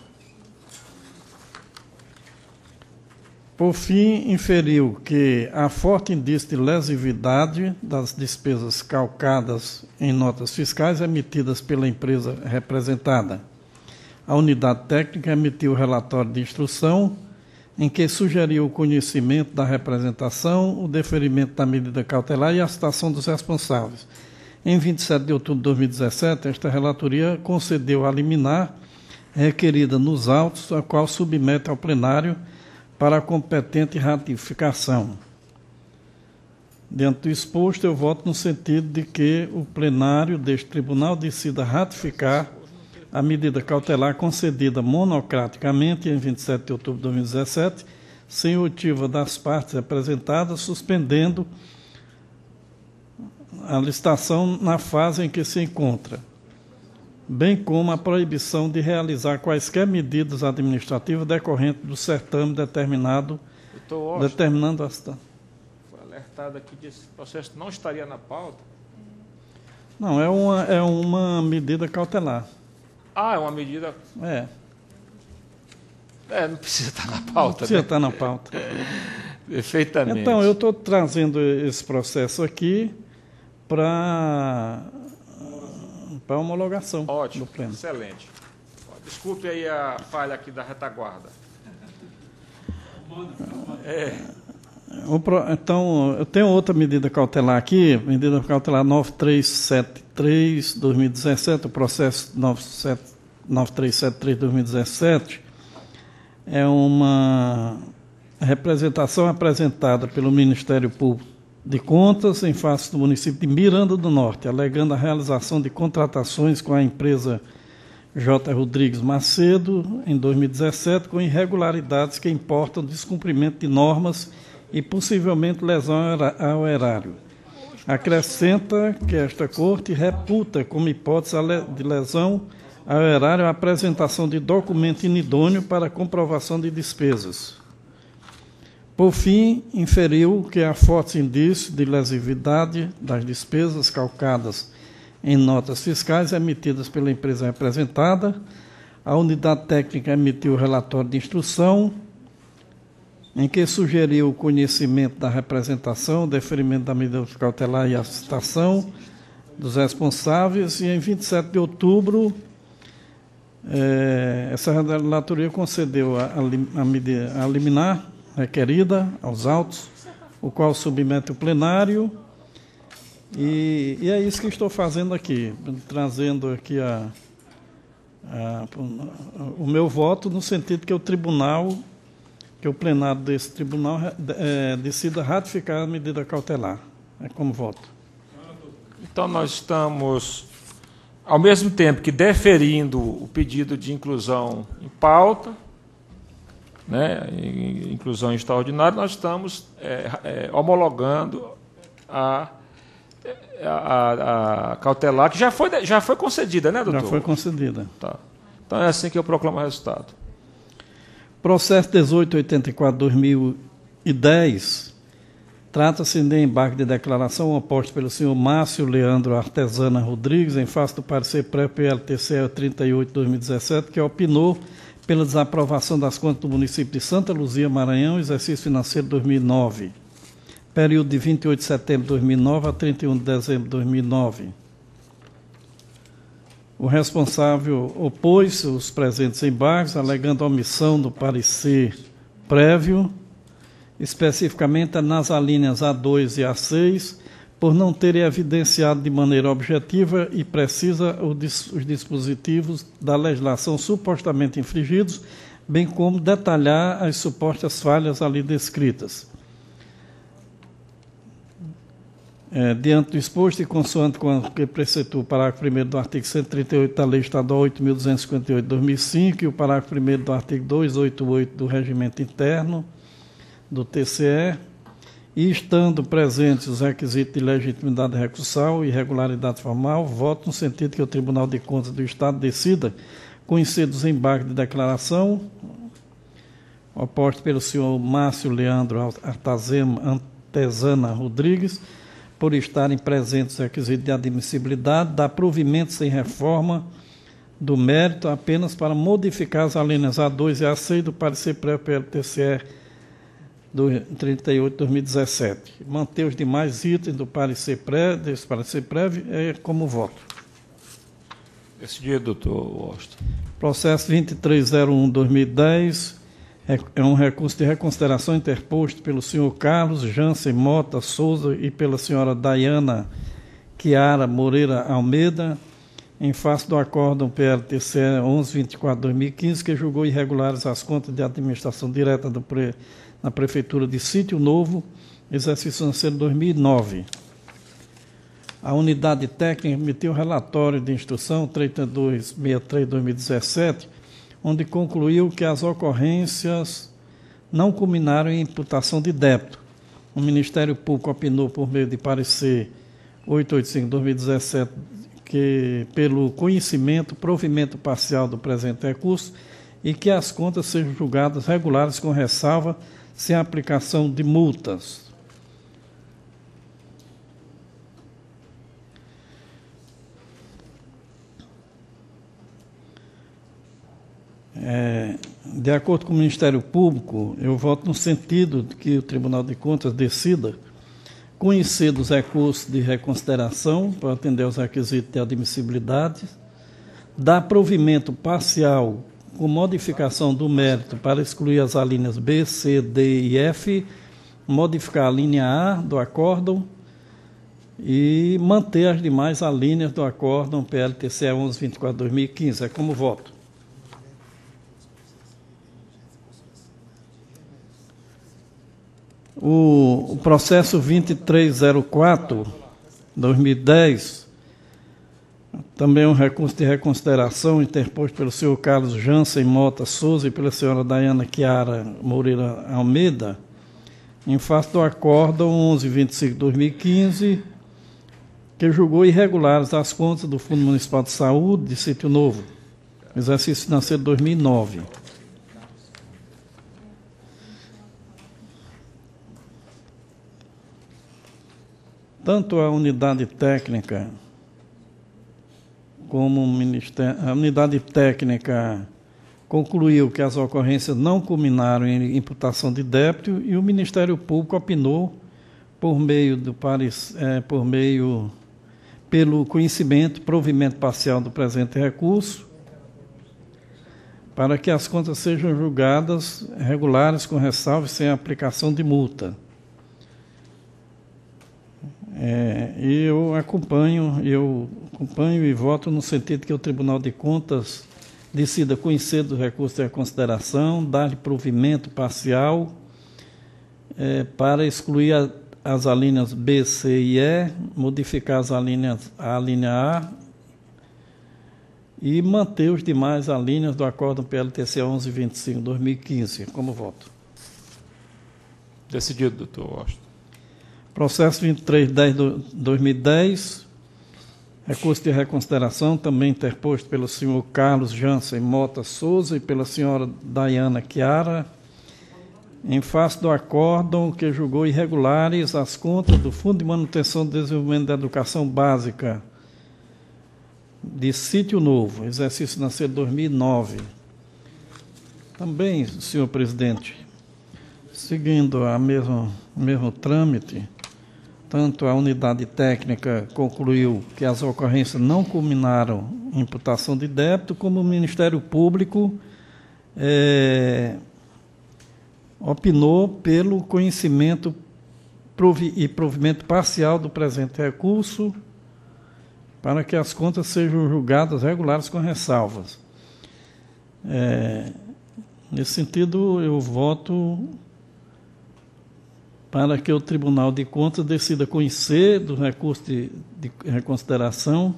Por fim, inferiu que há forte indício de lesividade das despesas calcadas em notas fiscais emitidas pela empresa representada. A unidade técnica emitiu o relatório de instrução, em que sugeriu o conhecimento da representação, o deferimento da medida cautelar e a citação dos responsáveis. Em vinte e sete de outubro de dois mil e dezessete, esta relatoria concedeu a liminar requerida nos autos, a qual submete ao plenário para a competente ratificação. Dentro do exposto, eu voto no sentido de que o plenário deste tribunal decida ratificar a medida cautelar concedida monocraticamente em vinte e sete de outubro de dois mil e dezessete, sem oitiva das partes representadas, suspendendo a licitação na fase em que se encontra, bem como a proibição de realizar quaisquer medidas administrativas decorrentes do certame determinado, determinando a citação. Foi alertado aqui que esse processo não estaria na pauta. Não, é uma, é uma medida cautelar. Ah, é uma medida... É. É, não precisa estar na pauta. Não precisa né? estar na pauta. Perfeitamente. Então, eu estou trazendo esse processo aqui para para homologação. Ótimo, do pleno. Excelente. Desculpe aí a falha aqui da retaguarda. É. Então, eu tenho outra medida cautelar aqui, medida cautelar nove três sete três, dois mil e dezessete, o processo nove três sete três, dois mil e dezessete, é uma representação apresentada pelo Ministério Público de Contas em face do município de Miranda do Norte, alegando a realização de contratações com a empresa J. Rodrigues Macedo em dois mil e dezessete, com irregularidades que importam descumprimento de normas e possivelmente lesão ao erário. Acrescenta que esta Corte reputa como hipótese de lesão ao erário a apresentação de documento inidôneo para comprovação de despesas. Por fim, inferiu que há fortes indícios de lesividade das despesas calcadas em notas fiscais emitidas pela empresa representada. A unidade técnica emitiu o relatório de instrução, em que sugeriu o conhecimento da representação, o deferimento da medida cautelar e a citação dos responsáveis, e em vinte e sete de outubro, eh, essa relatoria concedeu a, a, a, medida, a liminar requerida aos autos, o qual submete o plenário, e, e é isso que estou fazendo aqui, trazendo aqui a, a, o meu voto, no sentido que o tribunal, que o plenário desse tribunal é, decida ratificar a medida cautelar. É como voto. Então, nós estamos, ao mesmo tempo que deferindo o pedido de inclusão em pauta, né, inclusão extraordinária, nós estamos é, é, homologando a, a, a cautelar, que já foi, já foi concedida, né, doutor? Já foi concedida. Tá. Então, é assim que eu proclamo o resultado. Processo dezoito oitenta e quatro barra dois mil e dez, trata-se de embarque de declaração oposta pelo senhor Márcio Leandro Artesana Rodrigues, em face do parecer pré-P L T C E trinta e oito barra dois mil e dezessete, que opinou pela desaprovação das contas do município de Santa Luzia, Maranhão, exercício financeiro dois mil e nove, período de vinte e oito de setembro de dois mil e nove a trinta e um de dezembro de dois mil e nove. O responsável opôs os presentes embargos, alegando omissão do parecer prévio, especificamente nas alíneas A dois e A seis, por não terem evidenciado de maneira objetiva e precisa os dispositivos da legislação supostamente infringidos, bem como detalhar as supostas falhas ali descritas. É, diante do exposto e consoante com o que preceitua o parágrafo primeiro do artigo cento e trinta e oito da Lei Estadual oito mil duzentos e cinquenta e oito de dois mil e cinco e o parágrafo primeiro do artigo duzentos e oitenta e oito do Regimento Interno do T C E, e estando presentes os requisitos de legitimidade recursal e regularidade formal, voto no sentido que o Tribunal de Contas do Estado decida conhecer dos embargos de declaração oposto pelo senhor Márcio Leandro Artesana Rodrigues, por estarem presentes os requisitos de admissibilidade, dá provimento sem reforma do mérito apenas para modificar as alíneas A dois e A seis do parecer pré-P L T C E do trinta e oito de dois mil e dezessete. Manter os demais itens do parecer pré, desse parecer prévio é como voto. Esse dia, doutor Washington. Processo vinte e três zero um barra dois mil e dez é um recurso de reconsideração interposto pelo senhor Carlos Jansen Mota Souza e pela senhora Dayana Chiara Moreira Almeida, em face do acórdão P L T C E onze vinte e quatro barra dois mil e quinze, que julgou irregulares as contas de administração direta do pre, na Prefeitura de Sítio Novo, exercício financeiro dois mil e nove. A unidade técnica emitiu relatório de instrução trinta e dois sessenta e três barra dois mil e dezessete, onde concluiu que as ocorrências não culminaram em imputação de débito. O Ministério Público opinou por meio de parecer oitocentos e oitenta e cinco barra dois mil e dezessete que, pelo conhecimento, provimento parcial do presente recurso, e que as contas sejam julgadas regulares com ressalva, sem aplicação de multas. É, de acordo com o Ministério Público, eu voto no sentido de que o Tribunal de Contas decida conhecer dos recursos de reconsideração para atender aos requisitos de admissibilidade, dar provimento parcial com modificação do mérito para excluir as alíneas B, C, D e F, modificar a linha A do acórdão e manter as demais alíneas do acórdão P L T C E onze vinte e quatro barra dois mil e quinze. É como voto. O, o processo vinte e três zero quatro barra dois mil e dez, também um recurso de reconsideração interposto pelo senhor Carlos Jansen Mota Souza e pela senhora Dayana Chiara Moreira Almeida, em face do acórdão onze vinte e cinco barra dois mil e quinze, que julgou irregulares as contas do Fundo Municipal de Saúde de Sítio Novo, exercício financeiro dois mil e nove. Tanto a unidade técnica como o Ministério, a unidade técnica concluiu que as ocorrências não culminaram em imputação de débito e o Ministério Público opinou por meio do é, por meio pelo conhecimento, provimento parcial do presente recurso, para que as contas sejam julgadas regulares com ressalva e sem aplicação de multa. É, e eu acompanho, eu acompanho e voto no sentido que o Tribunal de Contas decida conhecer do recurso de reconsideração, dar-lhe provimento parcial é, para excluir a, as alíneas B, C e E, modificar as alíneas, a linha A e manter os demais alíneas do acórdão P L T C onze vinte e cinco barra dois mil e quinze. Como voto? Decidido, doutor Washington. Processo vinte e três barra dez barra dois mil e dez, recurso de reconsideração, também interposto pelo senhor Carlos Jansen Mota Souza e pela senhora Dayana Chiara, em face do acórdão que julgou irregulares as contas do Fundo de Manutenção e Desenvolvimento da Educação Básica de Sítio Novo, exercício financeiro dois mil e nove. Também, senhor presidente, seguindo a mesma, o mesmo trâmite, tanto a unidade técnica concluiu que as ocorrências não culminaram em imputação de débito, como o Ministério Público é, opinou pelo conhecimento provi e provimento parcial do presente recurso, para que as contas sejam julgadas regulares com ressalvas. É, nesse sentido, eu voto para que o Tribunal de Contas decida conhecer do recurso de, de reconsideração,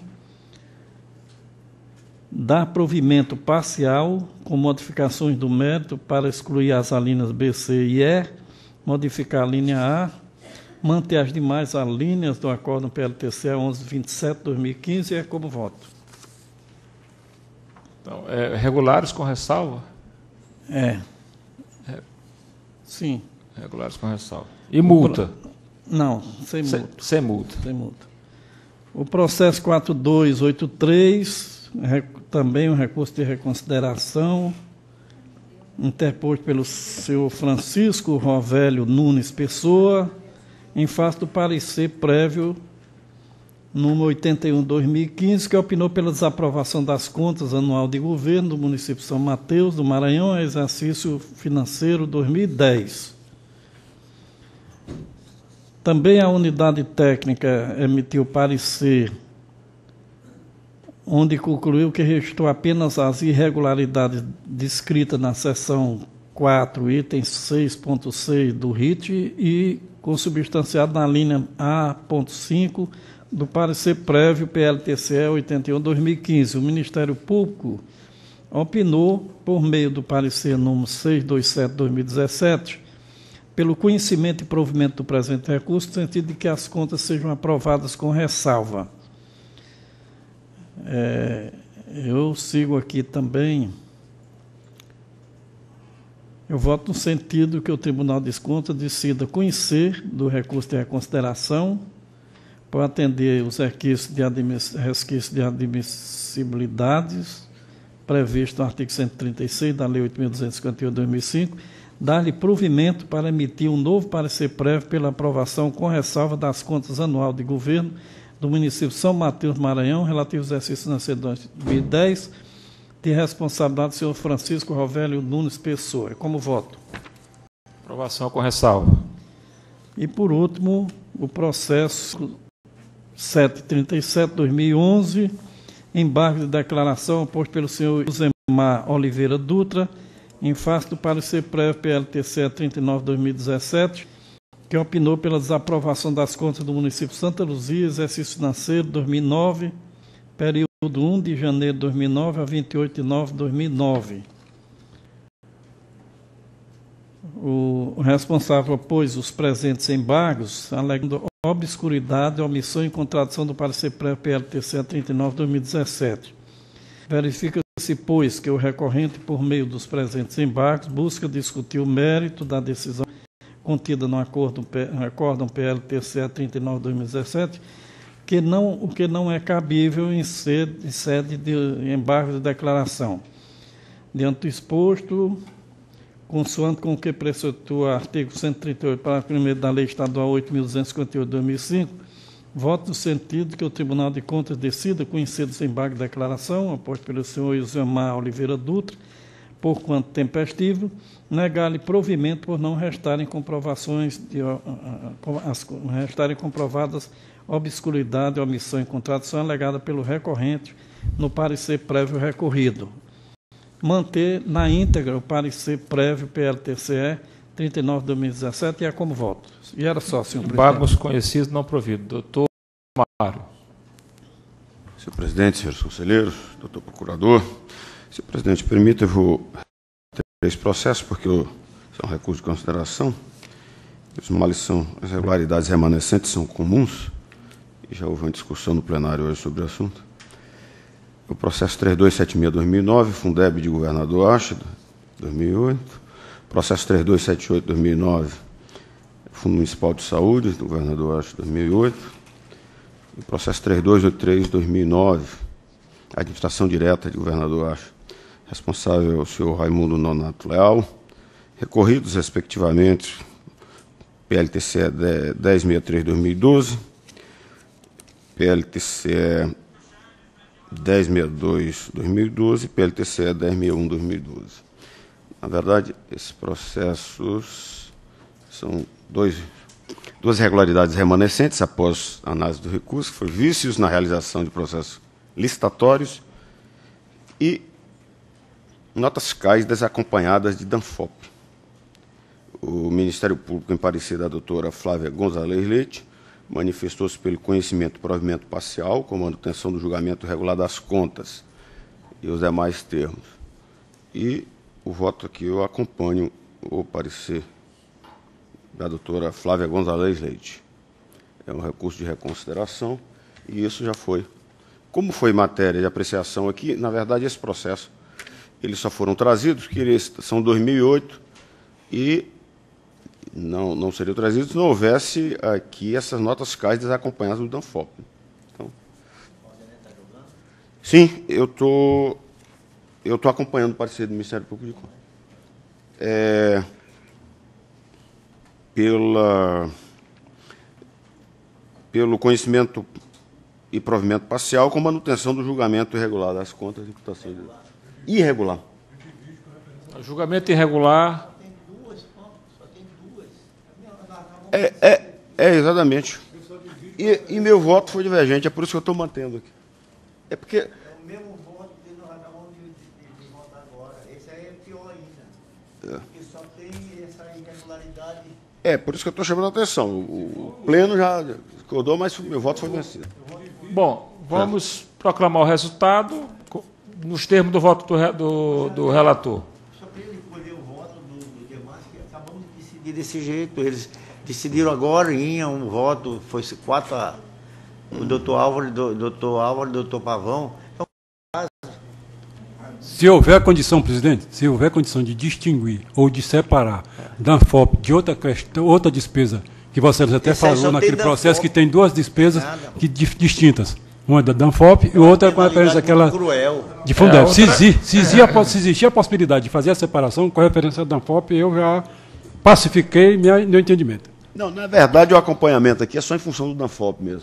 dar provimento parcial com modificações do mérito para excluir as alíneas B, C e E, modificar a linha A, manter as demais alíneas do acórdão P L T C E onze vinte e sete barra dois mil e quinze e é como voto. Então, é, regulares com ressalva? É. é. Sim. Regulares com ressalva. E multa? Não, sem multa. Sem, sem multa. Sem multa. O processo quatro dois oito três, também um recurso de reconsideração, interposto pelo senhor Francisco Rovélio Nunes Pessoa, em face do parecer prévio número oitenta e um, dois mil e quinze, que opinou pela desaprovação das contas anual de governo do município de São Mateus, do Maranhão, exercício financeiro dois mil e dez. Também a unidade técnica emitiu parecer, onde concluiu que registrou apenas as irregularidades descritas na seção quatro, item seis ponto seis do R I T e consubstanciado na linha A ponto cinco do parecer prévio P L T C E oitenta e um, dois mil e quinze. O Ministério Público opinou, por meio do parecer número seiscentos e vinte e sete, dois mil e dezessete, pelo conhecimento e provimento do presente recurso, no sentido de que as contas sejam aprovadas com ressalva. É, eu sigo aqui também. Eu voto no sentido que o Tribunal de Contas decida conhecer do recurso de reconsideração para atender os requisitos de, admiss, resquícios de admissibilidades previstos no artigo cento e trinta e seis da Lei oito mil duzentos e cinquenta e oito de dois mil e cinco, dar-lhe provimento para emitir um novo parecer prévio pela aprovação com ressalva das contas anual de governo do município de São Mateus do Maranhão, relativo ao exercício financeiro de dois mil e dez, de responsabilidade do senhor Francisco Rovélio Nunes Pessoa. Como voto? Aprovação com ressalva. E, por último, o processo setecentos e trinta e sete, dois mil e onze, embargo de declaração posto pelo senhor Josemar Oliveira Dutra, em face do parecer prévio P L T C E trinta e nove, dois mil e dezessete, que opinou pela desaprovação das contas do município de Santa Luzia, exercício financeiro dois mil e nove, período um de janeiro de dois mil e nove a vinte e oito de nove de dois mil e nove. O responsável opôs os presentes embargos, alegando obscuridade, omissão e contradição do parecer prévio P L T C E trinta e nove, dois mil e dezessete. Verifica-se, pois, que o recorrente, por meio dos presentes embargos, busca discutir o mérito da decisão contida no acordo, acórdão P L T C E trinta e nove, dois mil e dezessete, que não, o que não é cabível em sede, em sede de embargo de declaração. Diante do exposto, consoante com o que preceitua o artigo cento e trinta e oito, parágrafo primeiro da Lei Estadual oito mil duzentos e cinquenta e oito de dois mil e cinco, voto no sentido que o Tribunal de Contas decida conhecer esse embargo de declaração, oposto pelo senhor Josemar Oliveira Dutra, por quanto tempestivo, negar-lhe provimento por não restarem comprovações de, as, restarem comprovadas obscuridade, omissão e contradição alegada pelo recorrente no parecer prévio recorrido. Manter na íntegra o parecer prévio P L T C E trinta e nove de dois mil e dezessete e é como voto. E era só, senhor presidente. Embargos conhecidos não providos. Doutor Mário. Senhor presidente, senhores conselheiros, doutor procurador. Senhor presidente, permita, eu vou ter esse processo, porque eu, são recursos de consideração. Os males são, as irregularidades remanescentes são comuns, e já houve uma discussão no plenário hoje sobre o assunto. O processo três mil duzentos e setenta e seis de dois mil e nove, Fundeb de Governador Acha, dois mil e oito. Processo três mil duzentos e setenta e oito de dois mil e nove, Fundo Municipal de Saúde, do Governador Acha, dois mil e oito. E o processo três mil duzentos e oitenta e três de dois mil e nove, Administração Direta de Governador Acha, responsável é o senhor Raimundo Nonato Leal, recorridos, respectivamente, P L T C E dez sessenta e três de dois mil e doze, P L T C E dez sessenta e dois de dois mil e doze e P L T C E dez sessenta e um de dois mil e doze. Na verdade, esses processos são dois, duas irregularidades remanescentes após a análise do recurso, que foi vícios na realização de processos licitatórios e notas fiscais desacompanhadas de DANFOP. O Ministério Público, em parecer da doutora Flávia Gonzalez Leite, manifestou-se pelo conhecimento e provimento parcial, com manutenção do julgamento regular das contas e os demais termos. E o voto aqui, eu acompanho o parecer da doutora Flávia Gonzalez Leite. É um recurso de reconsideração e isso já foi. Como foi matéria de apreciação aqui, na verdade, esse processo, eles só foram trazidos, que eles são dois mil e oito, e não, não seriam trazidos se não houvesse aqui essas notas fiscais desacompanhadas do DANFOP. Então, sim, eu tô, eu estou acompanhando o parecer do Ministério Público de Contas. É, pela, pelo conhecimento e provimento parcial com manutenção do julgamento irregular das contas de imputação de... irregular. Julgamento irregular. É, é, é exatamente. E, e meu voto foi divergente, é por isso que eu estou mantendo aqui. É porque... É o mesmo voto que nós acabamos de, de, de votar agora. Esse aí é pior ainda. É. Porque só tem essa irregularidade. É, por isso que eu estou chamando a atenção. O, o pleno já acordou, mas o meu voto foi vencido. Bom, vamos é. proclamar o resultado nos termos do voto do, do, do relator. Só para ele colher o voto do, do demais, que acabamos de decidir desse jeito. Eles decidiram agora, em um voto, foi quatro a... O doutor Álvaro, do, doutor Álvaro, doutor Pavão. Então, se houver condição, presidente, se houver condição de distinguir ou de separar Danfope de outra questão, outra despesa, que você até Esse aí falou só naquele tem processo Danfope. que tem duas despesas Nada. que, distintas. Uma é da Danfope e outra com referência àquela cruel. de Fundeb. É, outra... se, exi, se, exi, se existir a possibilidade de fazer a separação com referência à Danfope, eu já pacifiquei minha, meu entendimento. Não, na verdade, o acompanhamento aqui é só em função do Danfope mesmo.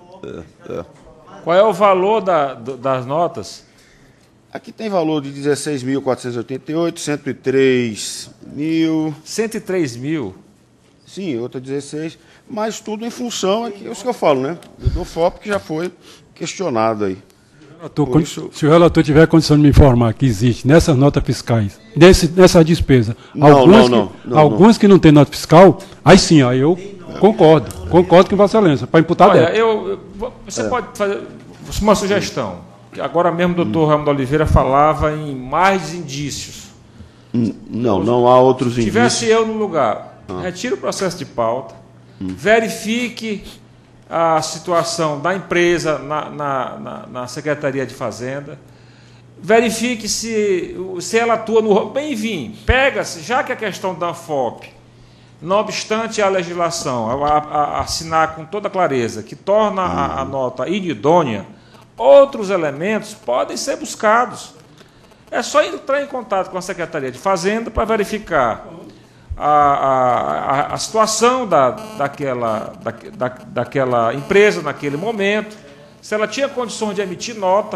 É, é. Qual é o valor da, do, das notas? Aqui tem valor de dezesseis mil quatrocentos e oitenta e oito, cento e três mil... cento e três mil? Sim, outra dezesseis, mas tudo em função, é isso que eu falo, né? Do Danfope, que já foi questionado aí. Relator, isso... Se o relator tiver condição de me informar que existe nessas notas fiscais, nesse, nessa despesa, não, algumas, não, que, não, algumas não. que não tem nota fiscal, aí sim, aí eu concordo, concordo com Vossa Excelência, para imputar Olha, débito. eu, eu, você é. pode fazer uma sugestão. Agora mesmo o doutor hum. Raimundo Oliveira falava em mais indícios. Não, não há outros indícios. Se tivesse eu no lugar, ah. retire o processo de pauta, hum. verifique a situação da empresa na, na, na, na Secretaria de Fazenda, verifique se, se ela atua no... Bem-vindo, pega-se, já que a questão da Danfope, não obstante a legislação, a, a, a assinar com toda clareza, que torna a, a nota inidônea, outros elementos podem ser buscados. É só entrar em contato com a Secretaria de Fazenda para verificar a, a, a situação da, daquela, da, da, daquela empresa naquele momento, se ela tinha condições de emitir nota.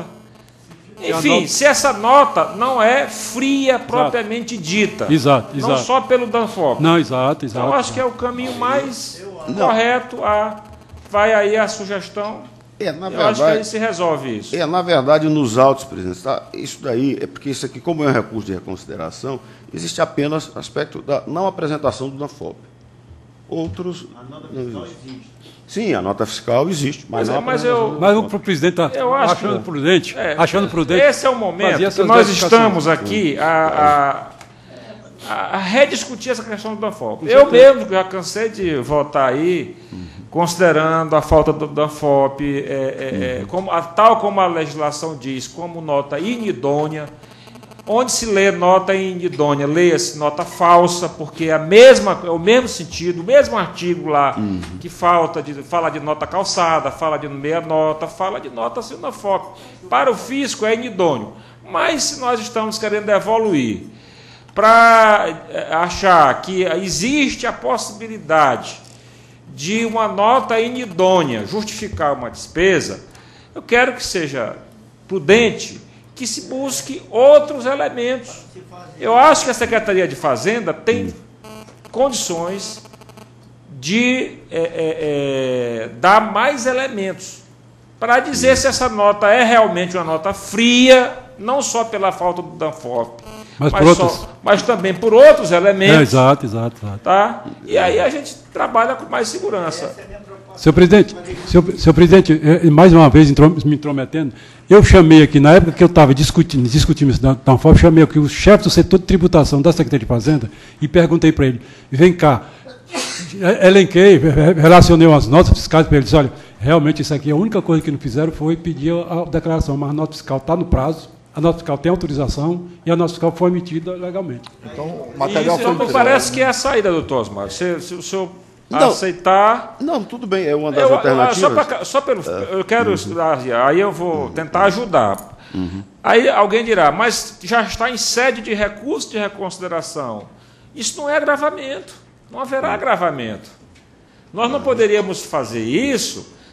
Enfim, nota... se essa nota não é fria exato. propriamente dita. Exato, não exato. só pelo Danfope. Não, exato, exato. Então, eu acho que é o caminho mais não. correto. A, vai aí a sugestão. É, na eu verdade, acho que aí se resolve isso. É, na verdade, nos autos, presidente, tá, isso daí é porque isso aqui, como é um recurso de reconsideração, existe apenas aspecto da não apresentação do Danfope. Outros. A nota fiscal existe. Sim, a nota fiscal existe. Mas, mas, não é, mas eu. Mas o presidente está achando, que, prudente, é, achando prudente. Esse é o momento que nós estamos aqui a, a, a rediscutir essa questão do Danfope. Eu mesmo já cansei de votar aí. Uhum. Considerando a falta do Danfope, é, é, uhum. como, a, tal como a legislação diz, como nota inidônea, onde se lê nota inidônea, leia-se nota falsa, porque é, a mesma, é o mesmo sentido, o mesmo artigo lá, uhum. que falta de, fala de nota calçada, fala de meia nota, fala de nota sem Danfope. Para o fisco é inidôneo. Mas se nós estamos querendo evoluir para achar que existe a possibilidade de uma nota inidônea justificar uma despesa, eu quero que seja prudente que se busque outros elementos. Eu acho que a Secretaria de Fazenda tem condições de é, é, é, dar mais elementos para dizer se essa nota é realmente uma nota fria, não só pela falta do Danfope, mas, mas, só, mas também por outros elementos. É, exato, exato, exato. Tá? E aí a gente trabalha com mais segurança. Senhor presidente, senhor, senhor presidente, mais uma vez me intrometendo, eu chamei aqui, na época que eu estava discutindo, discutindo isso da Danfope, chamei aqui o chefe do setor de tributação da Secretaria de Fazenda e perguntei para ele, vem cá, elenquei, relacionei umas notas fiscais para ele, disse, olha, realmente isso aqui, a única coisa que não fizeram foi pedir a declaração, mas a nota fiscal está no prazo, a nota fiscal tem autorização e a nota fiscal foi emitida legalmente. Então, o material isso foi não parece que é a saída, doutor Osmar. Se, se o senhor não, aceitar... Não, tudo bem, é uma das eu, alternativas. Só, pra, só pelo... É. Eu quero... Uhum. Aí eu vou tentar ajudar. Uhum. Aí alguém dirá, mas já está em sede de recurso de reconsideração. Isso não é agravamento. Não haverá agravamento. Nós não poderíamos fazer isso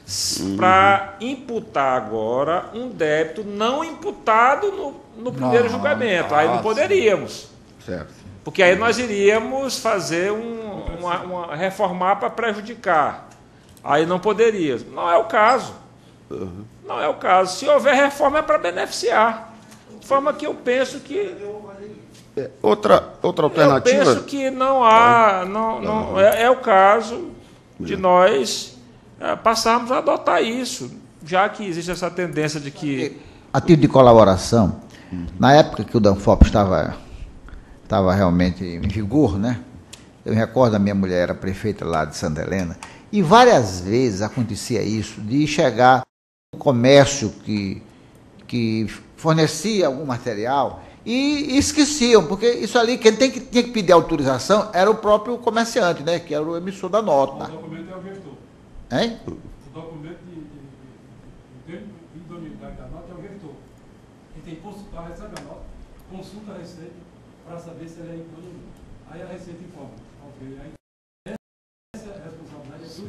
uhum. para imputar agora um débito não imputado no, no primeiro não, julgamento. Aí não poderíamos. Certo. Porque aí nós iríamos fazer um, uma, uma reformar para prejudicar. Aí não poderia. Não é o caso. Uhum. Não é o caso. Se houver reforma é para beneficiar. De forma que eu penso que... Outra, outra alternativa... Eu penso que não há... Não, não, é, é o caso de nós é, passarmos a adotar isso, já que existe essa tendência de que... A título de colaboração, na época que o Danfopp estava, estava realmente em vigor, né? Eu me recordo, a minha mulher era prefeita lá de Santa Helena, e várias vezes acontecia isso, de chegar no comércio que, que fornecia algum material e, e esqueciam, porque isso ali, quem tem que, tinha que pedir autorização era o próprio comerciante, né? Que era o emissor da nota. O documento é o gestor. Hein? O documento de, de, de idoneidade da nota é o gestor. Ele tem que consultar, recebe a nota, consulta a Receita para saber se ela é idônea. Aí a Receita informa. Ok, aí essa responsabilidade é do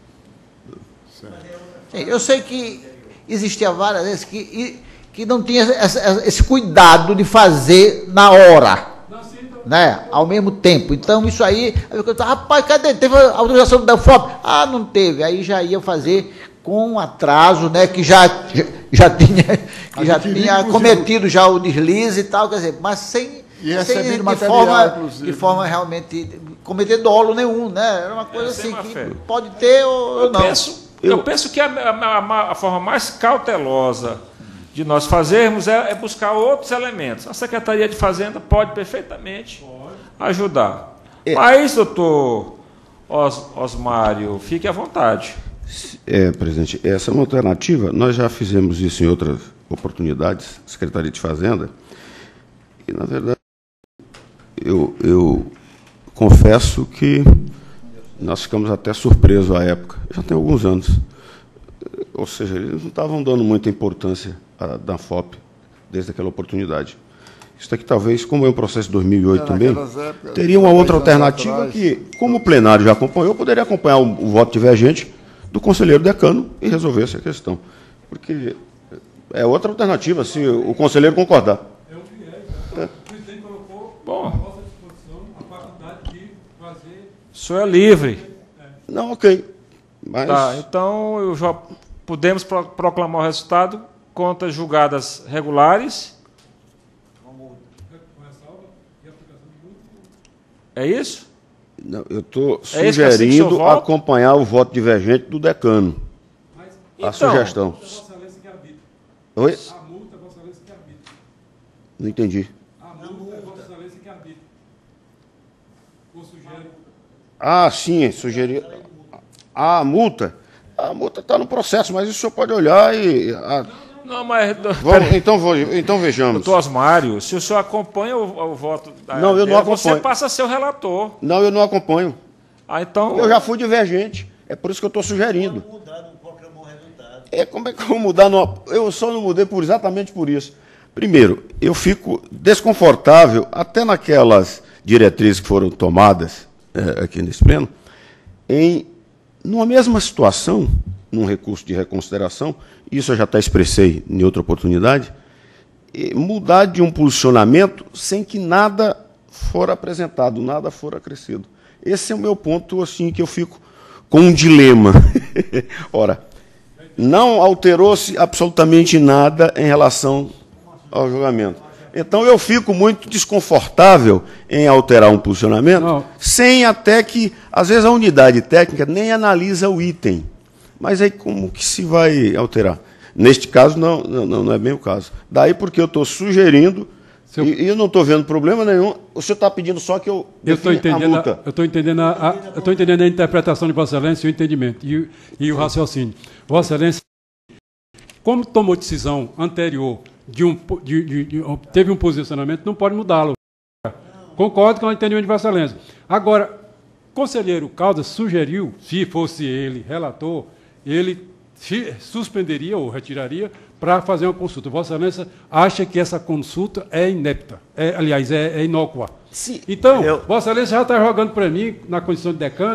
gestor. Eu sei que existia várias vezes que, que não tinha esse cuidado de fazer na hora, né? Ao mesmo tempo. Então, isso aí, eu rapaz, cadê? Teve a autorização do Danfopp? Ah, não teve. Aí já ia fazer com um atraso, né? Que já, já, já tinha, que já tinha cometido já o deslize e tal, quer dizer, mas sem, sem de, material, forma, de forma realmente cometer dolo nenhum, né? Era uma coisa é, assim que fé. Pode ter ou eu não. Penso, eu, eu penso que a, a, a forma mais cautelosa de nós fazermos é, é buscar outros elementos. A Secretaria de Fazenda pode perfeitamente pode. ajudar. É. Mas, doutor Os, Osmário, fique à vontade. É, presidente, essa é uma alternativa. Nós já fizemos isso em outras oportunidades, Secretaria de Fazenda, e, na verdade, eu, eu confesso que nós ficamos até surpresos à época. Já tem alguns anos. Ou seja, eles não estavam dando muita importância à Danfopp desde aquela oportunidade. Isso aqui, talvez, como é um processo de dois mil e oito é, também, épocas, teria uma outra alternativa atrás, que, como o plenário já acompanhou, eu poderia acompanhar o, o voto divergente do conselheiro decano e resolver essa questão. Porque é outra alternativa, se o conselheiro concordar. É o que é. O presidente colocou Bom, à nossa disposição a faculdade de fazer... O senhor é livre. Não, ok. Mas... Tá, então eu já podemos pro, proclamar o resultado. Contas julgadas regulares. É isso? Não, eu estou é sugerindo assim acompanhar o voto divergente do decano. Mas, a então, sugestão. Oi? A multa é Vossa Excelência que arbitra. Não entendi. A multa é Vossa Excelência que arbitra. Ou sugere. Ah, sim, sugerir. Ah, a multa. A multa está no processo, mas isso o senhor pode olhar e. A... Não, mas. Vamos, então, vou, então vejamos. Doutor Osmário, se o senhor acompanha o, o voto da. Não, eu não acompanho. Você passa a ser o relator. Não, eu não acompanho. Ah, então. Eu já fui divergente. É por isso que eu estou sugerindo. Pode mudar, não proclamou o resultado. É, como é que eu vou mudar? No... Eu só não mudei por, exatamente por isso. Primeiro, eu fico desconfortável, até naquelas diretrizes que foram tomadas é, aqui nesse pleno, em, numa mesma situação, num recurso de reconsideração, isso eu já até expressei em outra oportunidade, mudar de um posicionamento sem que nada for apresentado, nada for acrescido. Esse é o meu ponto, assim, que eu fico com um dilema. Ora, não alterou-se absolutamente nada em relação ao julgamento. Então, eu fico muito desconfortável em alterar um posicionamento, não. sem até que, às vezes, a unidade técnica nem analisa o item. Mas aí como que se vai alterar? Neste caso, não, não, não é bem o caso. Daí porque eu estou sugerindo, eu... e, e eu não estou vendo problema nenhum, o senhor está pedindo só que eu defina a multa. Eu estou entendendo, entendendo a interpretação de Vossa Excelência e o entendimento, e, e o raciocínio. Vossa Excelência, como tomou decisão anterior, de um, de, de, de, teve um posicionamento, não pode mudá-lo. Concordo com o entendimento de Vossa Excelência. Agora, o conselheiro Caldas sugeriu, se fosse ele relator, ele suspenderia ou retiraria para fazer uma consulta. Vossa Excelência acha que essa consulta é inepta, é, aliás, é, é inócua. Sim, então, eu... Vossa Excelência já está jogando para mim, na condição de decano,